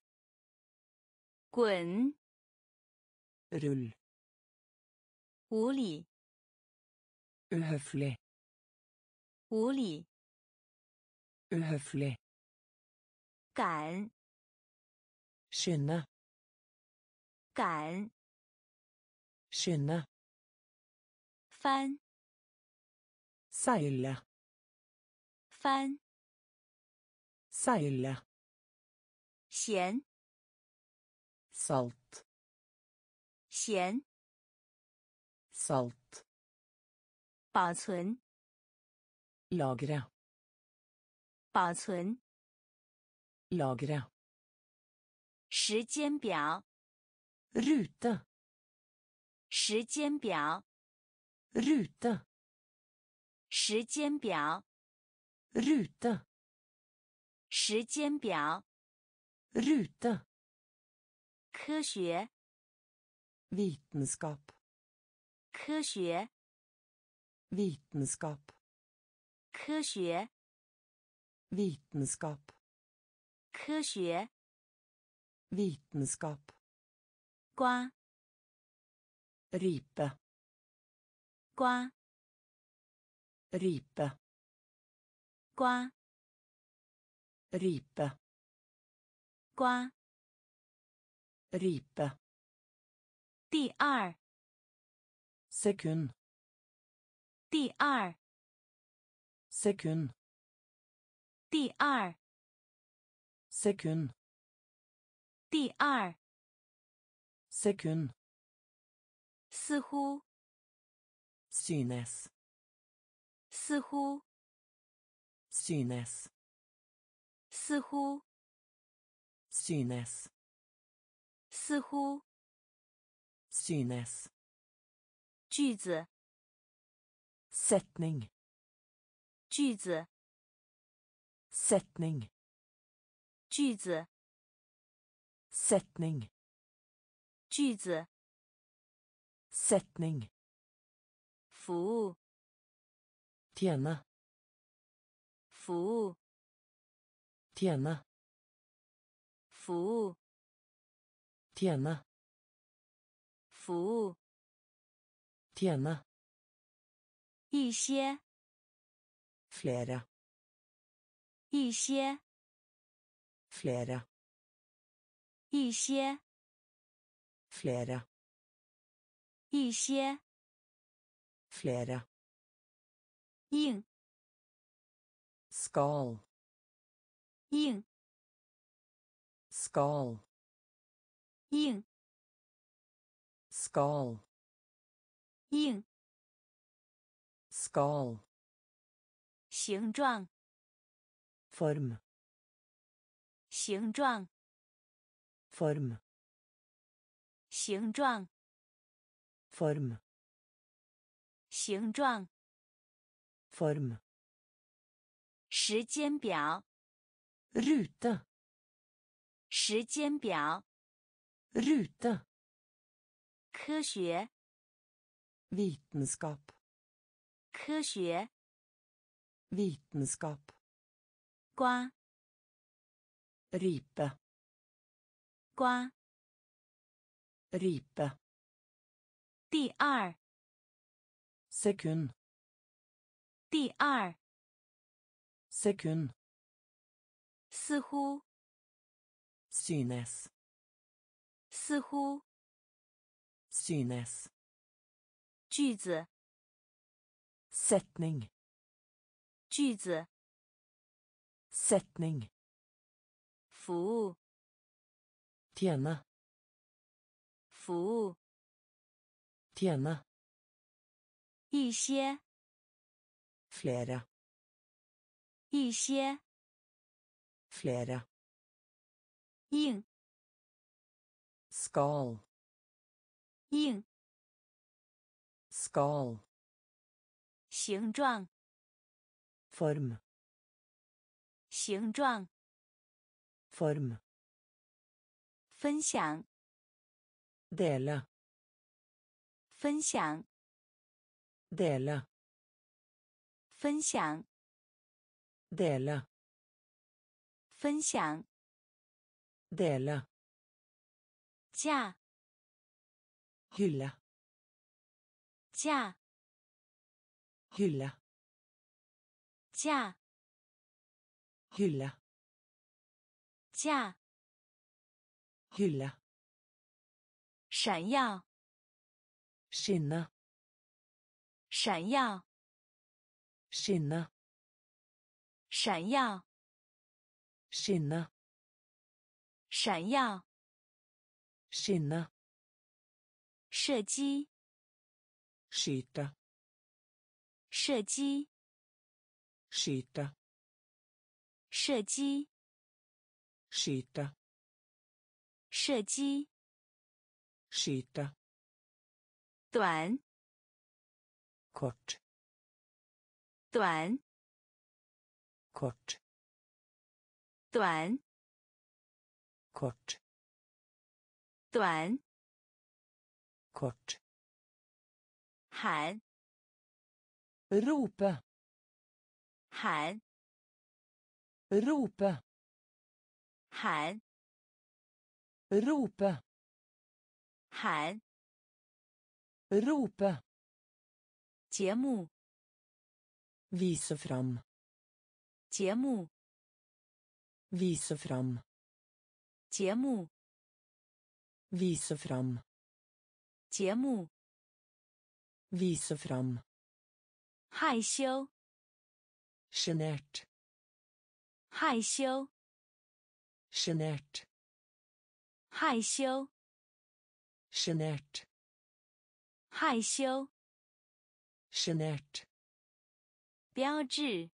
滚 rull, 无理 uhøflig, 无理 uhøflig, 赶 skynde, 赶 skynde, 翻 seile, 翻 seile, 咸 salt, 咸 salt, 保存 lagre, 保存 lagre, 时间表 rute, 时间表 rute, 时间表 rute, 时间表 rute, 科学 vitenskap, 科学 vitenskap, 科学 vitenskap, 科学 vitenskap, 刮 ripe, 刮 ripe, 刮 ripe, 刮 ripe, 第二 sekund, 第二 sekund, 第二 sekund, 第二 sekund, 似乎 synes, 似乎 synes, 似乎 synes, 似乎 synes, 句子 setning, 句子 setning, 句子 setning, 句子 setning, 服务 tjene, 服务 tjene, 服务 tjene, 服务 tjene, 一些 flere, 一些 flere, 一些 flere, 一些 flere, 硬 skal, 硬 skal, 硬 skal, 硬 skal, 形状 form, 形状 form, 形状 form, 形状 form, 时间表 rute, 时间表 rute, 科学 vitenskap, 科学 vitenskap, 刮 ripe, 瓜。 ripe, 第二， sekund, 第二， sekund, 似乎， synes, 似乎， synes, 句子， setning, 句子， setning, 服务， tjene, 服务， tjene, 一些， flere, 一些， flere, 硬， skal, 硬， skal, 形状， form, 形状， form, 分享， dele, 分享， dele, 分享， dele, 分享， dele, 架， hylle, 架， hylle, 架， hylle, 架， hylle, 闪耀， skinne, 闪耀， skinne, 闪耀， skinne, 闪耀， skinne, 射击， skyte, 射击， skyte, 射击， skyte, 射击， skyte, 短， kort, 短， kort, 短， kort, 短， kort, 喊， rope, 喊， rope, 喊， rope, 喊， rope, 节目， vise fram, 节目， vise fram, 节目， vise fram, 节目， vise fram, 害羞， sjenert, 害羞， sjenert, 害羞， sjenert, 害羞， sjenert, 标志，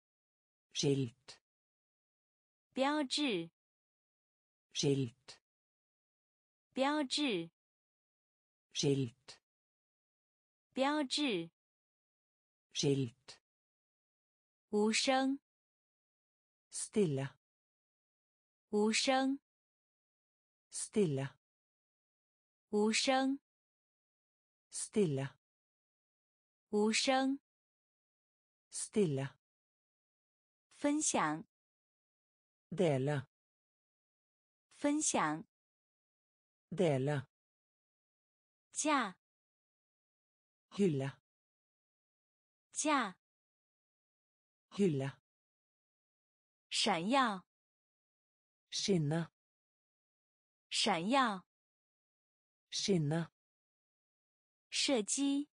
skilt, 标志， skilt, 标志， skilt, 标志， skilt, 无声， stille, 无声， stille, 无声， stille, 无声， stille, 分享， dele, 分享， dele, 架， hylle, 架， hylle, 闪耀， skinne, 闪耀， skinne, 射击，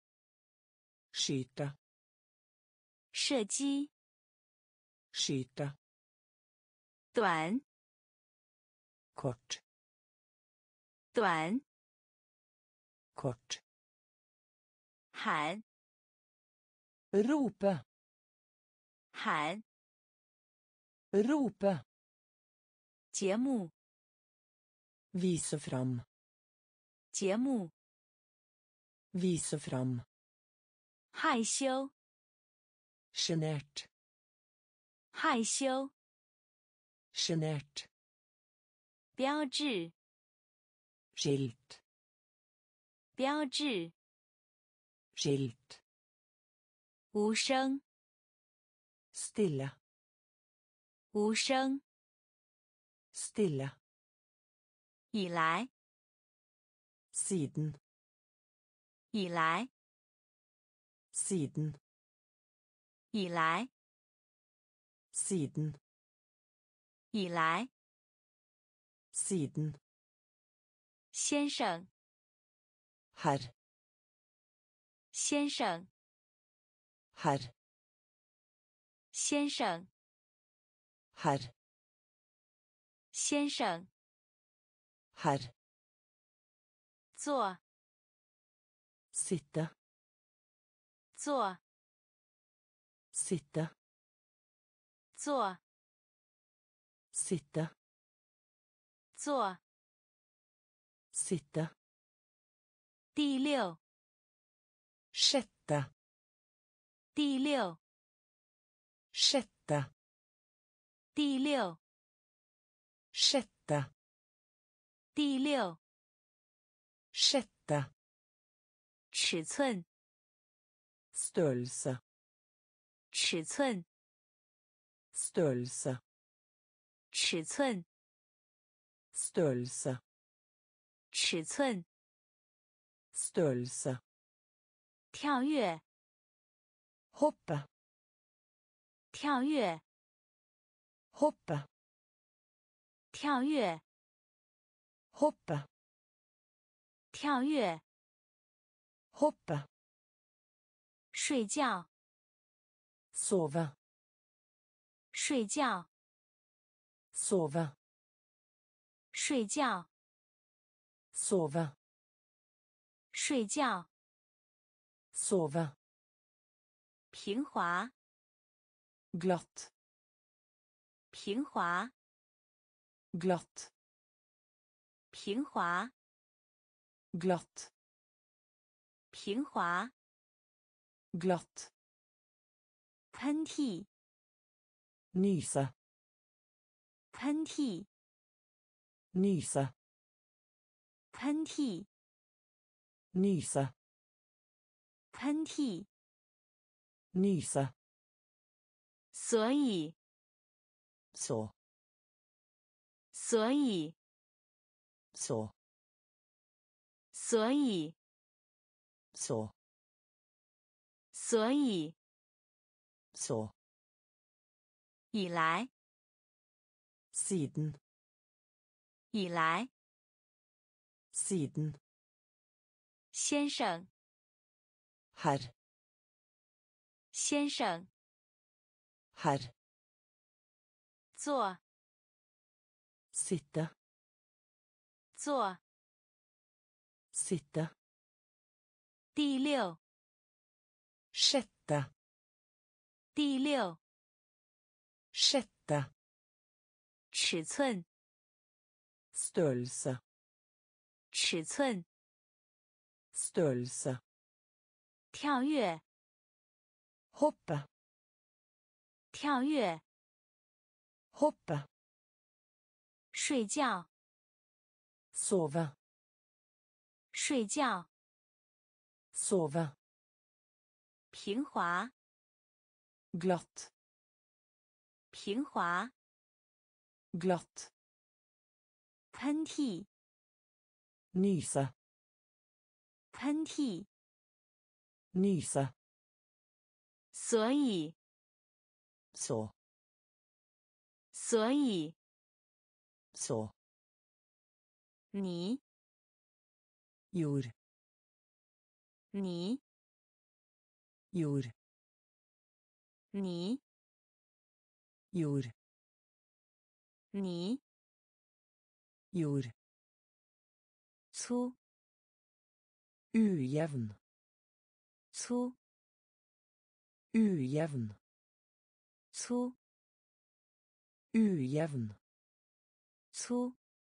skyte, 射击， skyte, 短， kort, 短， kort, 喊， rope, 喊， rope, 节目， vise fram, 节目， vise fram, 害羞， sjenert, 害羞， sjenert, 标志， skilt, 标志， skilt, 无声， stille, 无声， stille, 以来， siden, 以来， siden, 以来， siden, 以来， siden, 先生， herr, 先生， herr, 先生， herr, 先生， herr, 坐， sitte, 坐， sitte, 坐， sitte, 坐， sitte, 第六， sjette, 第六， sjette, 第六， sjette, 第六， sjette, 尺寸， størrelse, 尺寸， størrelse, 尺寸， størrelse, 尺寸， størrelse, 跳跃， hoppe, 跳跃， hoppe, 跳跃， hoppe, 跳跃， hoppe, 睡觉， sove, 睡觉， sove, 睡觉， sove, 睡觉， sove, 平滑， glatt, 平滑， glatt, 平滑， glatt, 平滑， glatt, 喷嚏， nyse, 喷嚏， nyse, 喷嚏， nyse, 喷嚏， nyse, 所以， så, 所以， så, 所以， så, 所以， så, 以来， siden, 以来， siden, 先生， herr, 先生， herr, 坐， sitte, 坐， sitte, 第六， sjette, 第六， sjette, 尺寸， størrelse, 尺寸， størrelse, 跳跃， hoppe, 跳跃， hoppe, 睡觉， sove, 睡觉， sove, 平滑， glatt, 平滑， glatt, 喷嚏， nyse, 喷嚏， nyse, 所以， så, 所以， så, 你， jord, 你， jord, 你， jord, 你， jord, 粗， ujevn, 粗， ujevn, 粗， ujevn, 粗，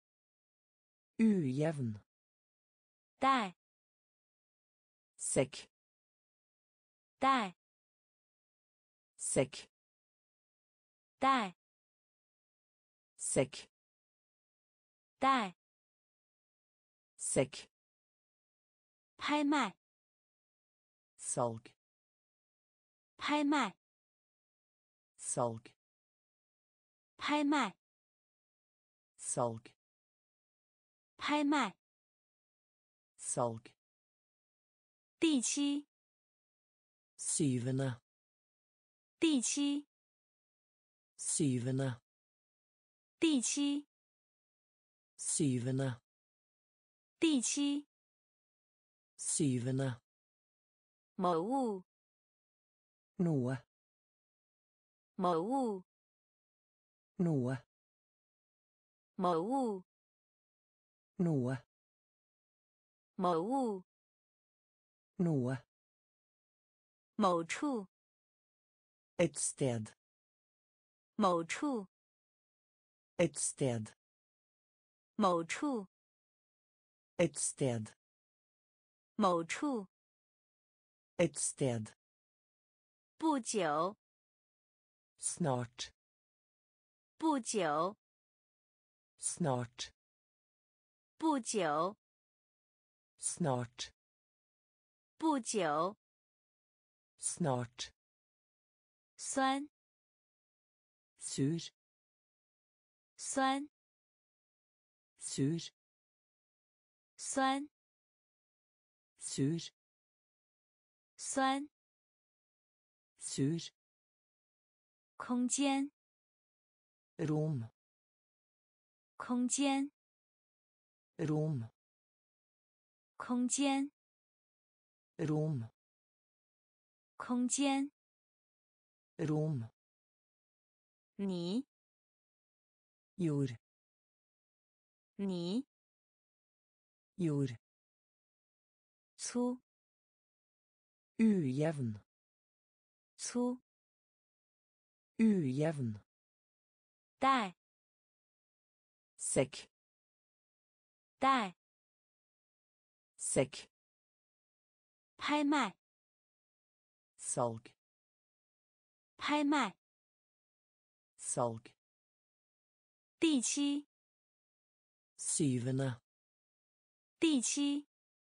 ujevn, 带， sekk, 带， sekk, 带， sekk, 带， sekk, 拍卖， salg, 拍卖， salg, 拍卖， salg, 拍卖 salg, 第七 syvende, 第七 syvende, 第七 syvende, 第七 syvende, 某物 noe, 某物 noe, 某物 noe, 某物 noe, 某处 et sted, 某处 et sted, 某处 et sted, 某处 et sted, 不久 snart, 不久 snart, 不久 snart, 不久 snart, 酸 sur, 酸 sur, 酸 sur, 酸 sur, 空间 rom, 空间 rom, 空间 rom, 空间 rom, 你 jord, 你 jord, 粗 ujevn, 粗 ujevn, 带 sekk, 带 sekk, 拍卖 salg, 拍卖 salg, 第七 syvende, 第七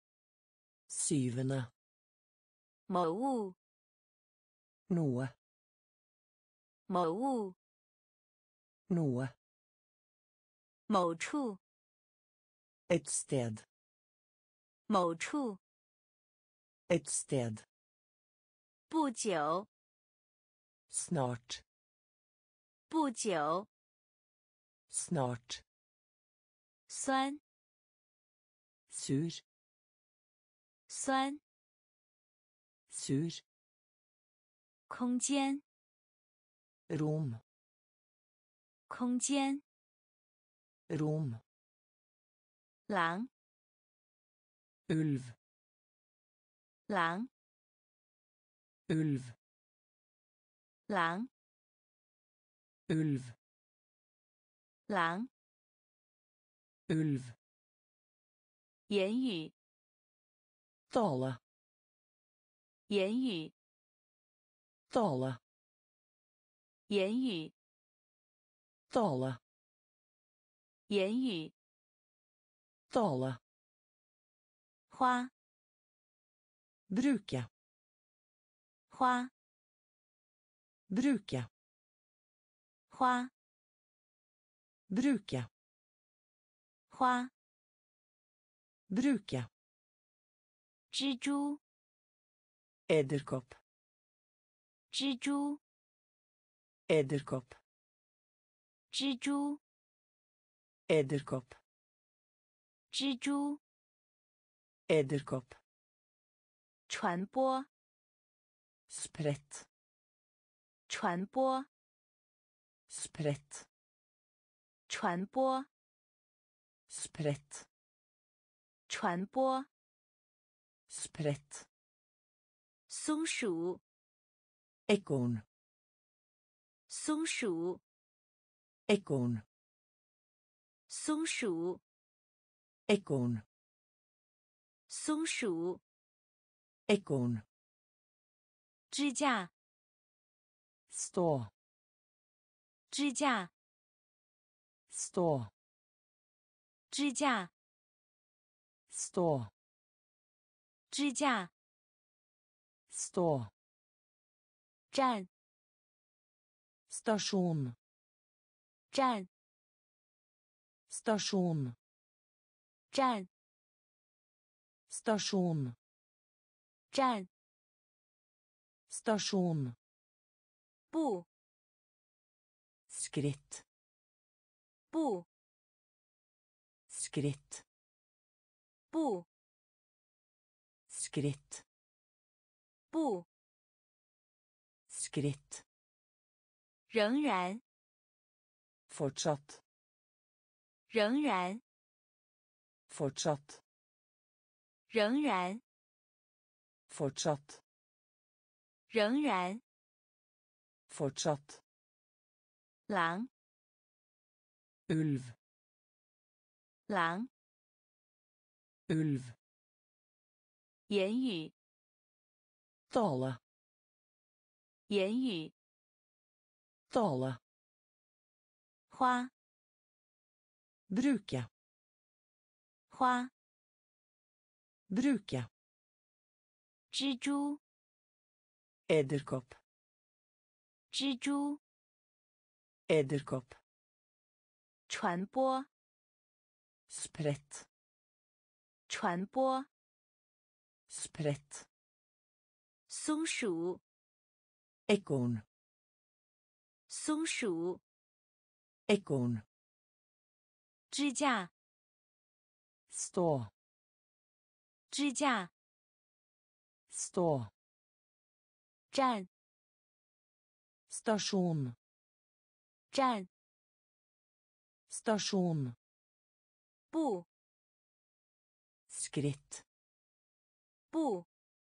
syvende, 某物 noe, 某物 noe, 某处 et sted, 某处 et sted, 不久 snart, 不久 snart, 酸 sur, 酸 sur, 空间 rom, 空间 rom, 狼 ulv, 狼 ulv, 狼 ulv, 狼 ulv, 言语 tale, 言语 tale, 言语 tale, 言语 tale, 花 bruke, 花 bruke, 花 bruke, 花 bruke, 蜘蛛 edderkopp, 蜘蛛 edderkopp, 蜘蛛 edderkopp, 蜘蛛 edderkopp, 传播 spredt, 传播 spredt, 传播 spredt, 传播 spredt, 松鼠 ekorn, 松鼠 ekorn, 松鼠 ekorn, 松鼠 ekorn, 支架 stå, 支架 stå, 支架 stå, 支架 stå, 站 stasjon, 站 stasjon, 站 stasjon 站 stasjon 步 skritt 步 skritt 步 skritt 步 skritt 仍然 fortsatt 仍然 fortsatt 仍然 fortsatt 仍然 fortsatt 狼 ulv 狼 ulv 言语 tale 言语 tale 花 bruke 花 bruke 蜘蛛 edderkopp 蜘蛛 edderkopp 传播 spredt 传播 spredt 松鼠 ekorn 松鼠 ekorn 支架 stå 支架 stå 站 stasjon 站 stasjon 步 skritt 步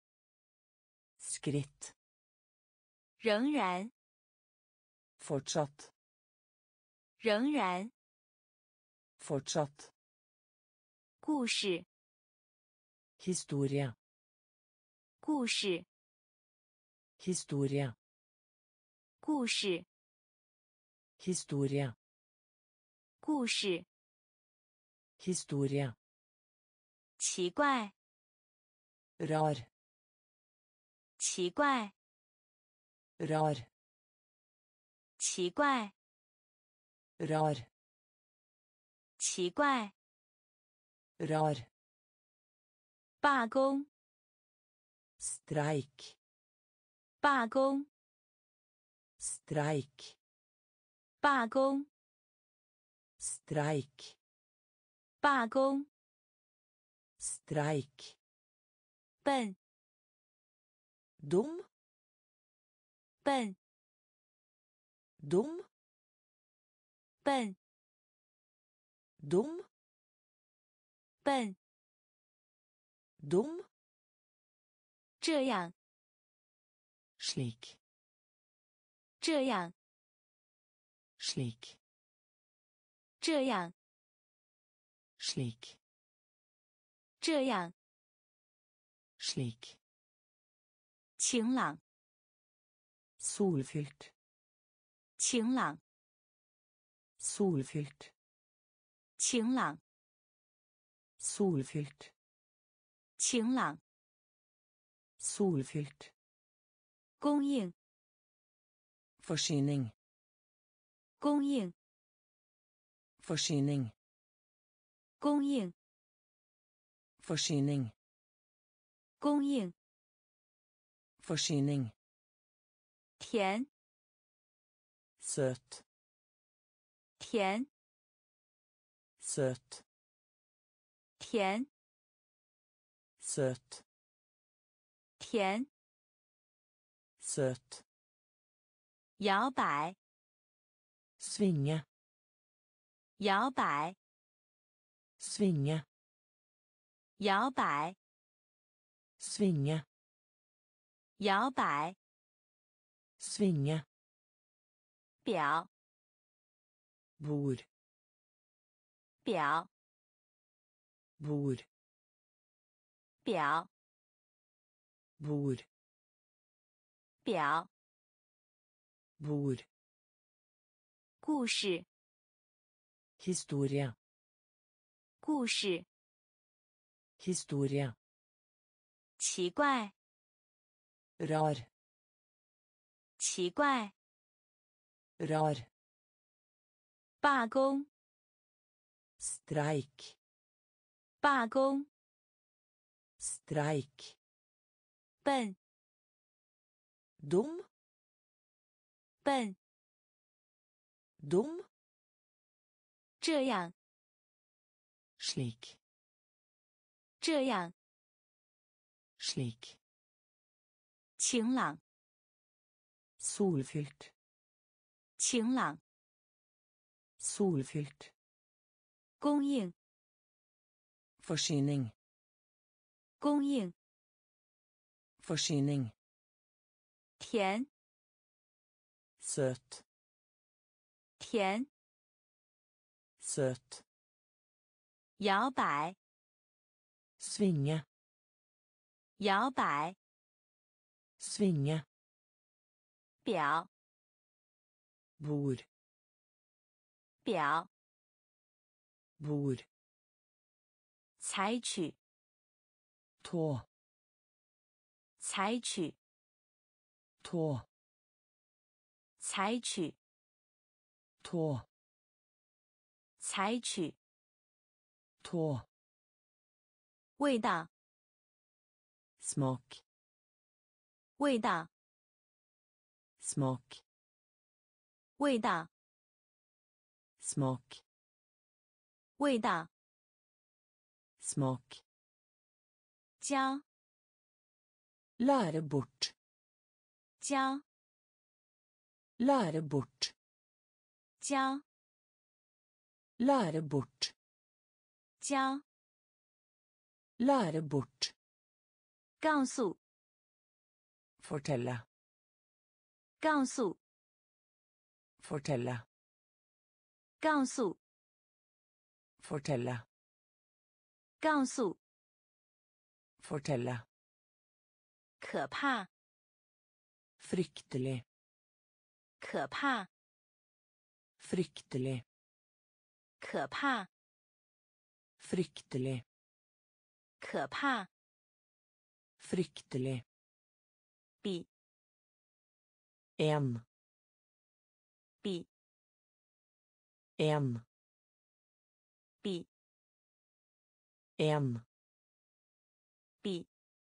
skritt 仍然 fortsatt 仍然 fortsatt 故事 historie 故事 historie 故事 historie 故事 historie 奇怪 rar 奇怪 rar 奇怪 rar 奇怪 rar 罢工 streik 罢工 streik 罢工 streik 罢工 streik 笨 dum 笨 dum 笨 dum 笨 dum 这样 slik 这样 slik 这样 slik 这样 slik 晴朗 solfylt 晴朗 solfylt 晴朗 solfylt 晴朗 solfylt 供应 forsyning 供应 forsyning 供应 forsyning 供应 forsyning 甜 søt 甜 søt 甜 søt 甜 søt 摇摆 svinge 摇摆 svinge 摇摆 svinge 摇摆 svinge 表 bord 表 bord 表 bord 表 bord 故事 historie 故事 historie 奇怪 rar 奇怪 rar 罢工 streik 罢工， streik, 笨， dum, 笨， dum, 这样， slik, 这样， slik, 晴朗， solfylt, 晴朗， solfylt, 供应， forsyning, 供应， forsyning, 甜， søt, 甜， søt, 摇摆， svinge, 摇摆， svinge, 表， bord, 表， bord, 采取， tå, 采取， tå, 采取， tå, 采取， tå, 味道， smak, 味道， smak, 味道， smak, 味道， smak, 教， lære bort, 教， lære bort, 教， lære bort, 教， lære bort, 告诉， fortelle, 告诉， fortelle, 告诉， fortelle, 告诉， fortelle, 可怕， fryktelig, 可怕， fryktelig, 可怕， fryktelig, 可怕， fryktelig, 比， en, 比， en, 比， en, 比，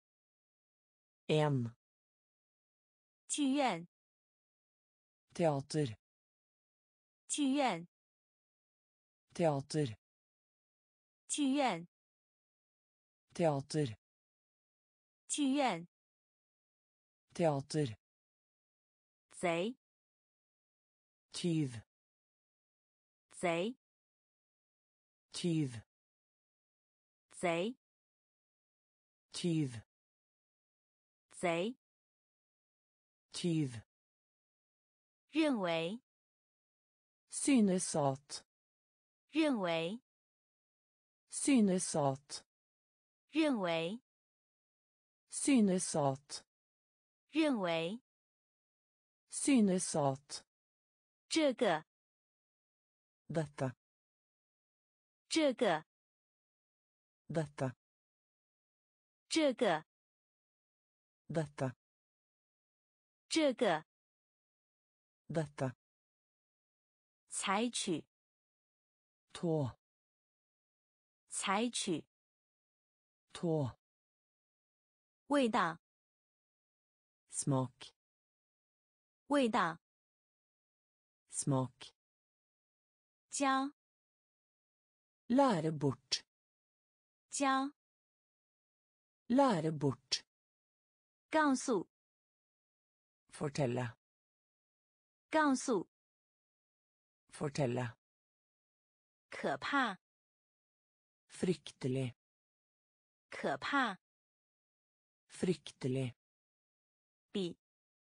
en, 剧院， teater, 剧院， teater, 剧院， teater, 剧院， teater, 贼， tyv, 贼， tyv, 贼， tyv, 贼， tyv, 认为， synes at, 认为， synes at, 认为， synes at, 认为， synes at, 这个， dette, 这个， dette, 这个， dette, 这个， dette, 采取， tå, 采取， tå, 味道， smak, 味道， smak, 教， lære bort, 教， lære bort, 告诉， fortelle, 告诉， fortelle, 可怕， fryktelig, 可怕， fryktelig, 比，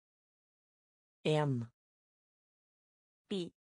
en, 比，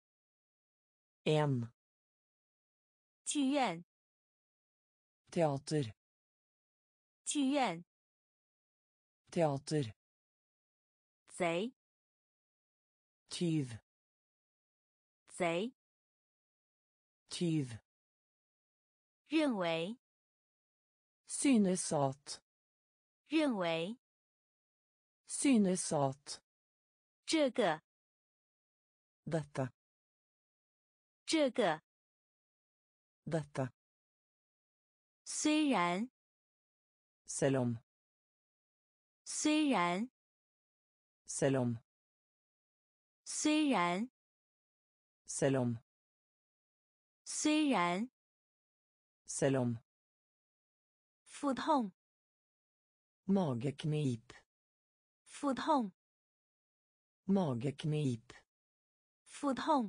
en, 剧院， teater, 剧院， teater, 贼， tyv, 贼， tyv, 认为， synes at, 认为， synes at, 这个， dette, 这个， dette, 虽然， Selv om. 虽然， Selv om. 虽然， Selv om. 虽然， Selv om. 腹痛， Mageknip. 腹痛， Mageknip. 腹痛，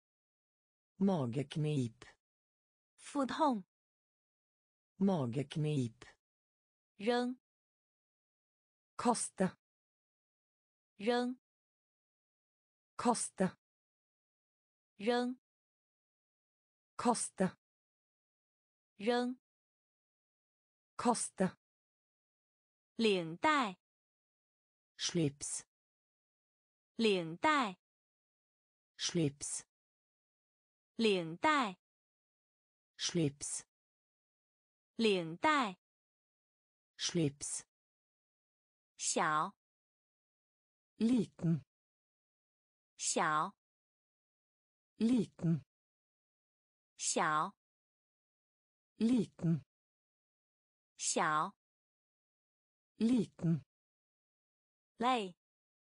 Mageknip. 腹痛， Mageknip. 扔， Kaste. 扔， Kaste. 扔， Kaste. 扔， Kaste. 领带， Slips. 领带， Slips. 领带， Slips. 领带， Slips. 小， Liten. 小， Liten. 小， Liten. 小， Liten. 累，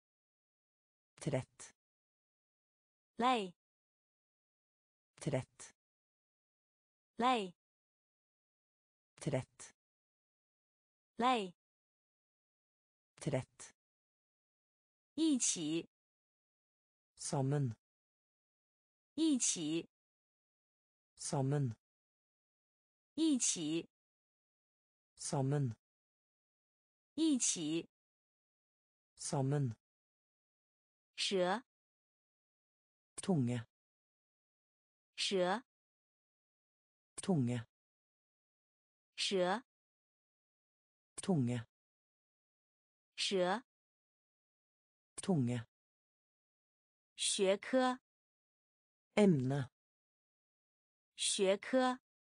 Trett. 累， Trett. 累， Trett. 累， Trett. 一起， Sammen. 一起， Sammen. 一起， Sammen. 一起， Sammen. 蛇， Tunge. 蛇， Tunge. 蛇， Tunge. 蛇， Tunge. 学科， Emne. 学科，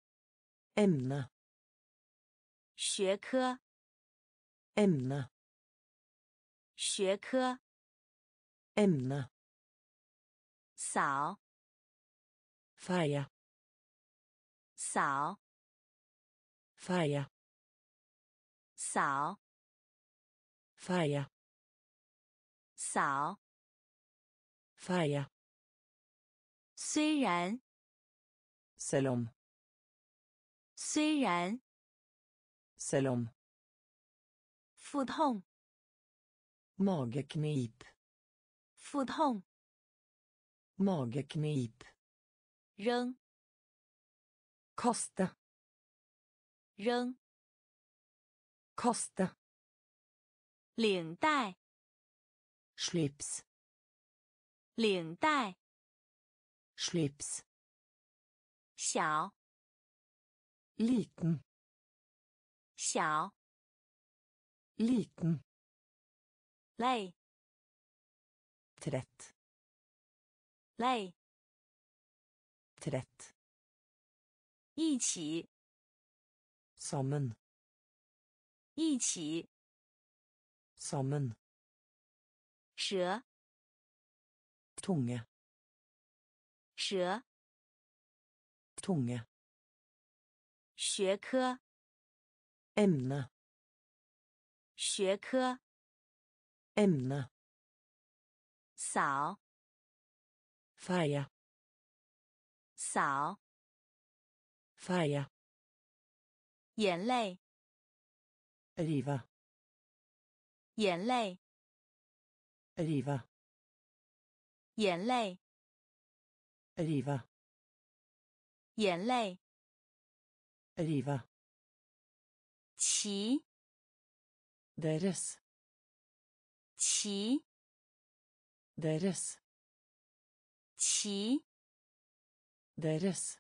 Emne. 学科， Emne. 学科， Emne. 扫， Feie. 扫， Feie. 扫， Feie. 扫， Feie. 虽然， Selv om. 虽然， Selv om. 腹痛， Mageknip. 腹痛， Mageknip. 扔， Kaste. 扔， Kaste. 领带， Slips. 领带， Slips. 小， Liten. 小， Liten. 累， Trett. 累， Trett. 一起， Sammen. 一起， Sammen. 蛇， Tunge. 蛇， Tunge. 学科， Emne. 学科， Emne. 扫， Feie. 扫， Feie. 眼泪， Rive. 眼泪， Rive. 眼泪， Rive. 眼泪， Rive. 骑， Deres. 骑， Deres. 骑， Deres.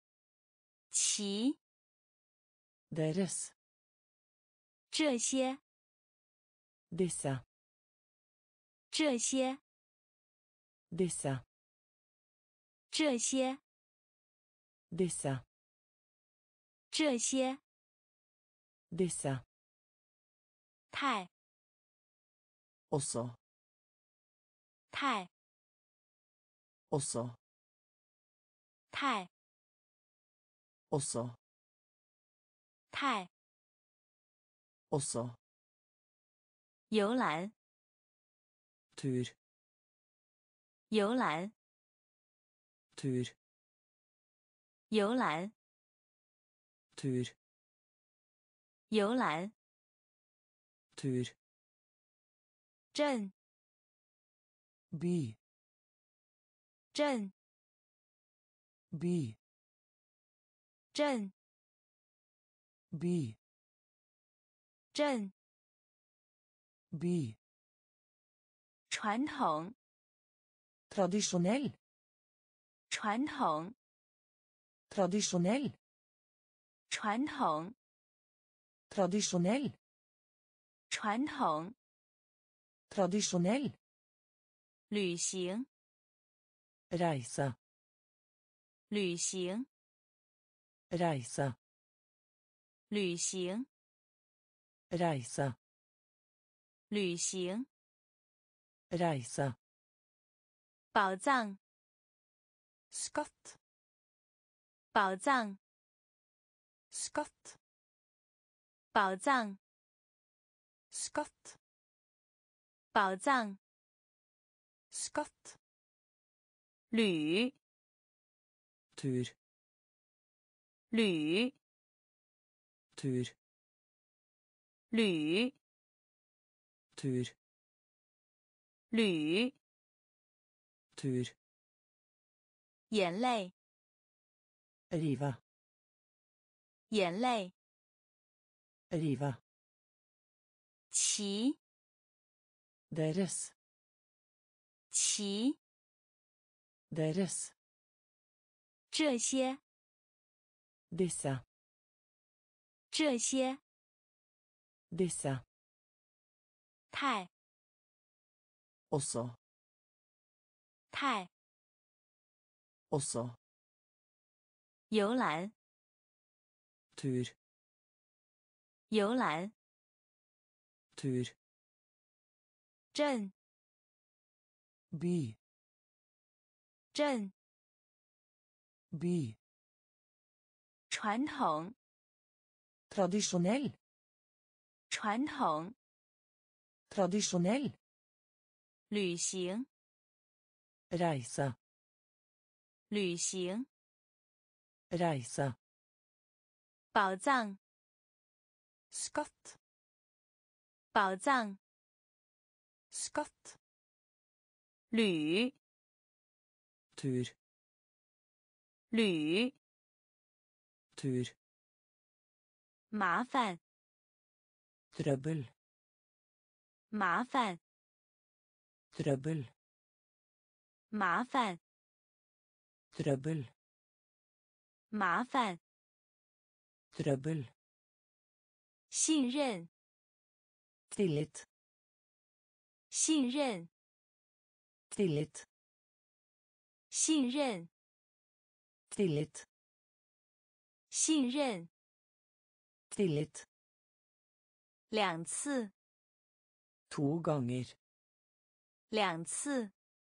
骑， Deres. 这些， Disse. 这些， Disse. 这些， Disse. 这些， Disse. 太， Også. 太， Også. 太， Også. 太 Også. 游览 Tur. 游览 Tur. 游览 Tur. 游览 Tur. 镇 By. 镇 By. 镇 By. 镇 By. 传统 Tradisjonell. 传统 Tradisjonell. 传统 Tradisjonell. 传统 Tradisjonell. 旅行 Reise. 旅行 Reise. 旅行 Reise. 旅行 Reise. 宝藏 Skatt. 宝藏 Skatt. 宝藏 Skatt. 宝藏 Skatt. 旅 Tur. 旅 Tur. 旅 Tur. 旅 Tur. 眼泪 Rive. 眼泪 Rive. 骑 Deres. 骑 Deres. 这些 Disse. 这些 Disse. 太 Også. 太 Også. 游览 Tur. 游览 Tur. 镇 By. 镇 By. 传统 Tradisjonell. 传统 Tradisjonell. 旅行 Reise. 旅行 Reise. 宝藏 Skatt. 宝藏 Skatt. 旅 Tur. 旅 Tur. 麻烦 Trøbbel. 麻烦 Trøbbel. 麻烦 Trøbbel. 麻烦 Trøbbel. 信任 Tillit. 信任 Tillit. 信任 Tillit. 信任 Tillit. 两次 To ganger. 两次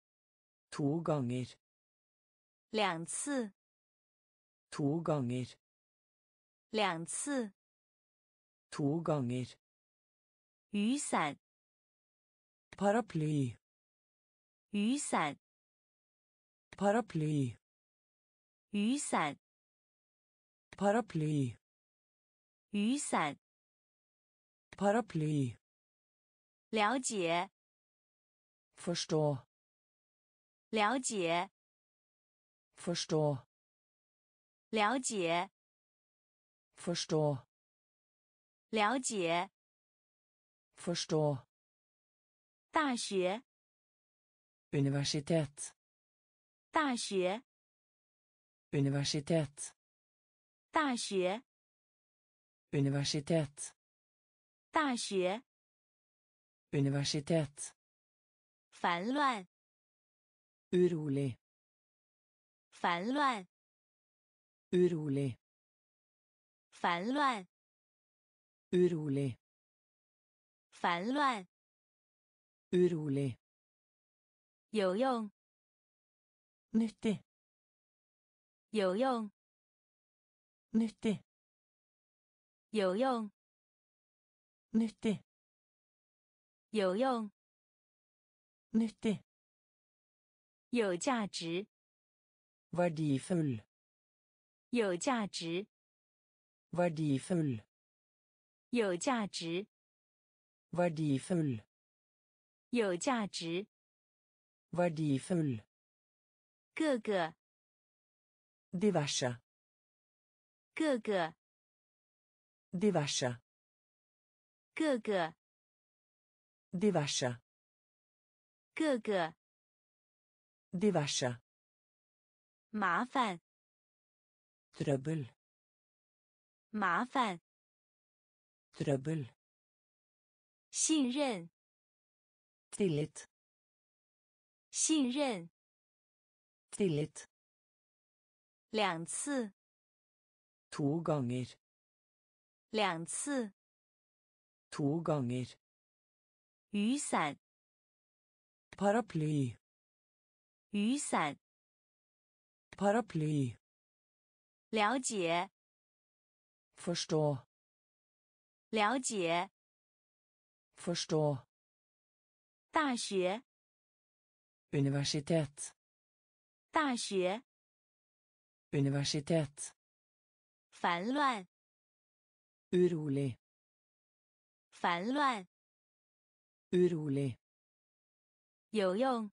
To ganger. 两次 To ganger. 两次 To ganger. 雨伞 Paraply. 雨伞 Paraply. 雨伞 Paraply. 雨伞 Paraply. 了解 Forstå. 了解 Forstå. 了解 Forstå. 了解 Forstå. 大学 Universitet. 大学 Universitet. 大学 Universitet. 大学 Universitet. 烦乱 Urolig. 烦乱 Urolig. 烦乱 Urolig. 烦乱 Urolig. 有用 Nyttig. 有用 Nyttig. 有用， nyttig, 有用， nyttig, 有价值， verdifull, 有价值， verdifull, 有价值， verdifull, 有价值， verdifull, 各个， diverse, 各个， diverse, 各个， diverse, 各个， diverse, 麻烦， trøbbel, 麻烦， trøbbel, 信任， tillit, 信任， tillit, 两次， to ganger, 两次， to ganger, 雨伞， paraply, 雨伞， paraply, 了解， forstå, 了解， forstå, 大学， universitet, 大学， universitet, 烦乱， urolig, 烦乱， urolig, 有用，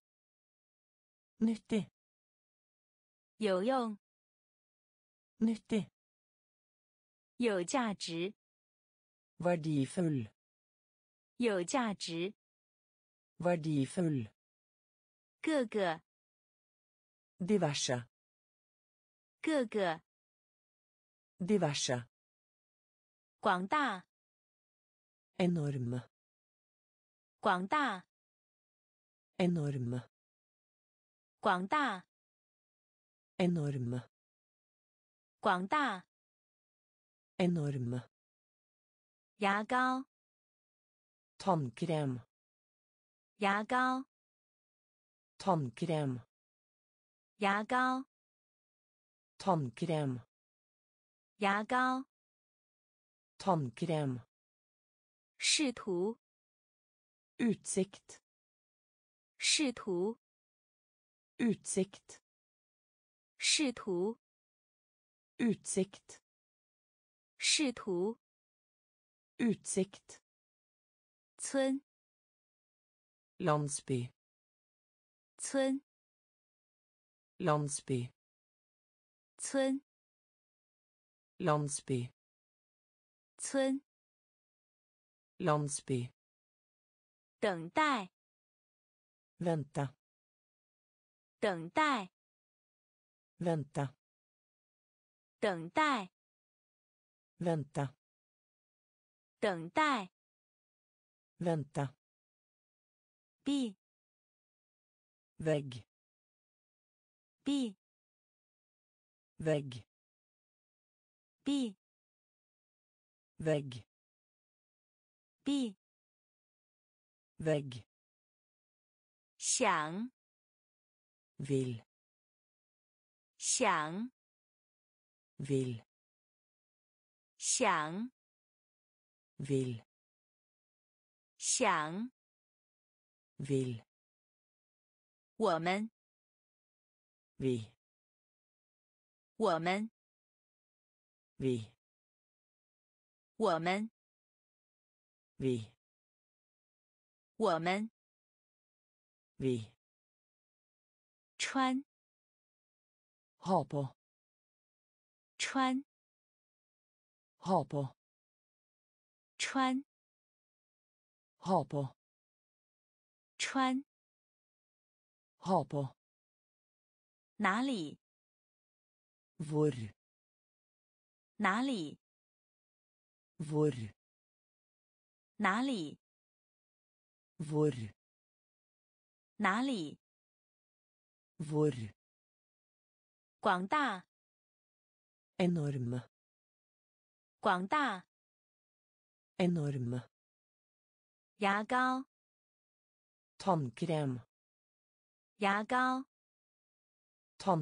nyttig, 有用， nyttig, 有价值， verdifull, 有价值， verdifull, 各个， diverse, 各个， diverse, 广大， enorme, 广大， enorme, 广大， enorme, 广大， enorme, 牙膏， tannkrem, 牙膏， tannkrem, 牙膏， tannkrem, 牙膏， tannkrem, 视图， utsikt, 视图， utsikt, 视图， utsikt, 视图， utsikt, 村， landsby, 村， landsby, 村， landsby, 村， landsby, 等待， vente, 等待， vente, 等待， vente, 等待， vente, 壁， vegg, 壁， vegg, 壁， vegg, 壁， vegg, 想， vil, 想， vil, 想， vil, 想， vil, 我们， vi, 我们， vi, 我们， vi, 我们， vi, 穿， ha på, 穿， ha på, 穿， ha på, 穿， ha på, 哪里， hvor, 哪里， hvor, 哪里， hvor, 哪里， hvor, 广大， enorme, 广大， enorme, 牙膏， tannkrem, 牙膏，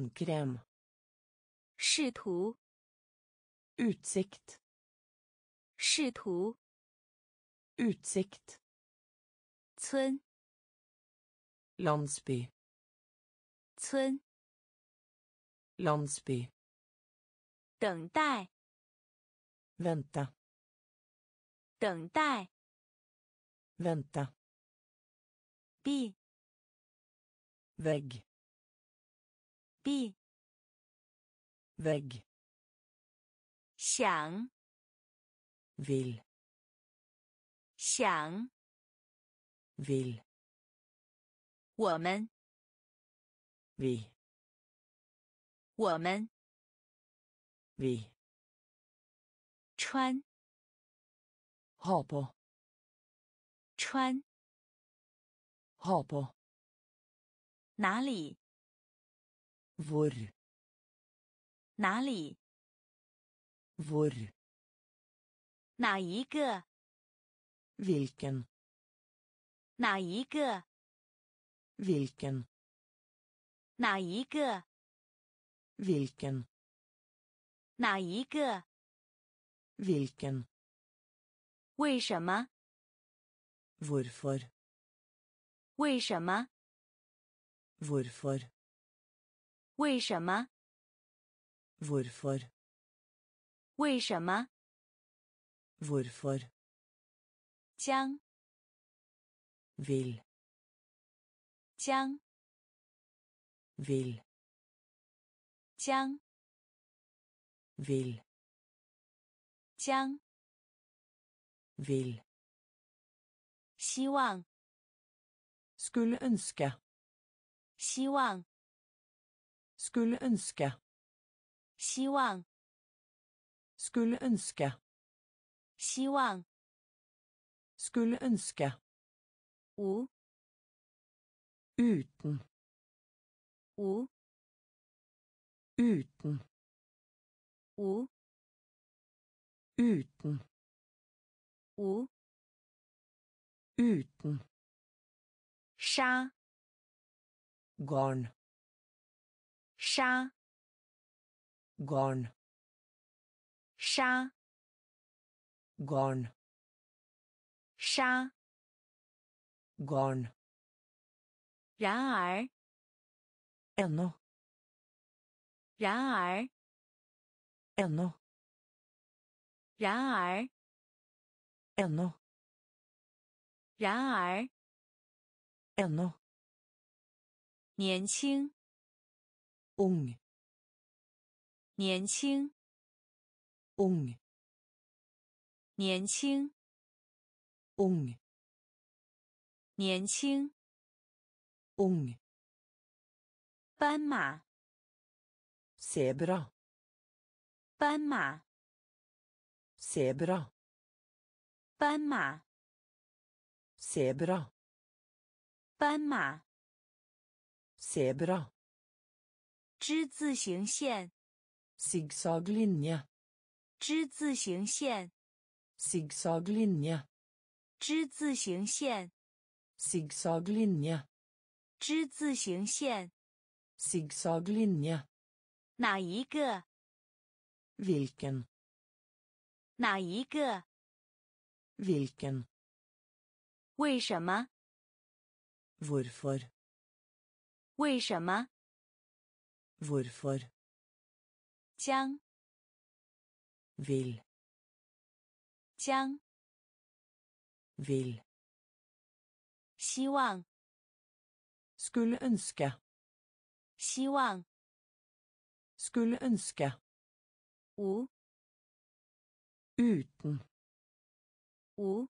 tannkrem, 视图， utsikt, 视图 utsikt, 村 landsby, 村 landsby, 等待 vänta, 等待 vänta, 壁 vägg, 壁 vägg, 想 vill, 想 vill, 我们 vi, 我们 vi, 穿 ha på, 穿 ha på, 哪里 hvor, 哪里 hvor, 哪一个 vilken, 哪一个 vilken, 哪一个 vilken, 哪一个 vilken, 为什么 hvorfor, 为什么 hvorfor, 为什么 hvorfor, 为什么 hvorfor, 将 vill, 将 vill, 将 vill, 将 vill, 希望 skulle ønske, 希望 skulle ønske, 希望 skulle ønske, 希望 skulle ønske, 无 uten, 无 uten, 无 uten, 无 uten, 沙 garn, 沙 garn, 沙 garn, 沙 garn, 然而 ennå, 然而 ennå, 然而 ennå, 然而 ennå, 年轻 ung, 年轻 ung, 年轻 ung, 年轻 ung, 斑马 zebra, 斑马 zebra, 斑马 zebra, 斑马 zebra, 之字形线 zigzaglinje, 之字形线 zigzaglinje, 之字形线 zigzaglinje, 之字形线 zigzaglinje, 哪一个 vilken, 哪一个 vilken, 为什么 hvorfor, 为什么 hvorfor, 将 vill, 将 vill, 希望 skulle ønske, 希望 skulle ønske, 无 uten, 无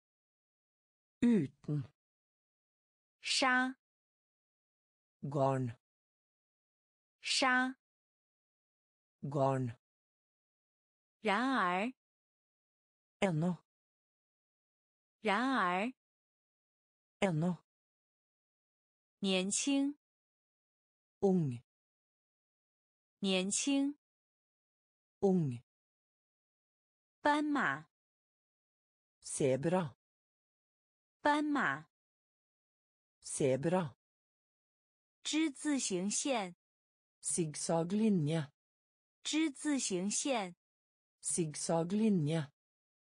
uten, 沙 garn, 沙 garn, 然而 ennå, 然而 ennå, 年轻 ung, 年轻 ung, 斑马 zebra, 斑马 zebra, 之字形线 zigzaglinje, 之字形线 zigzaglinje,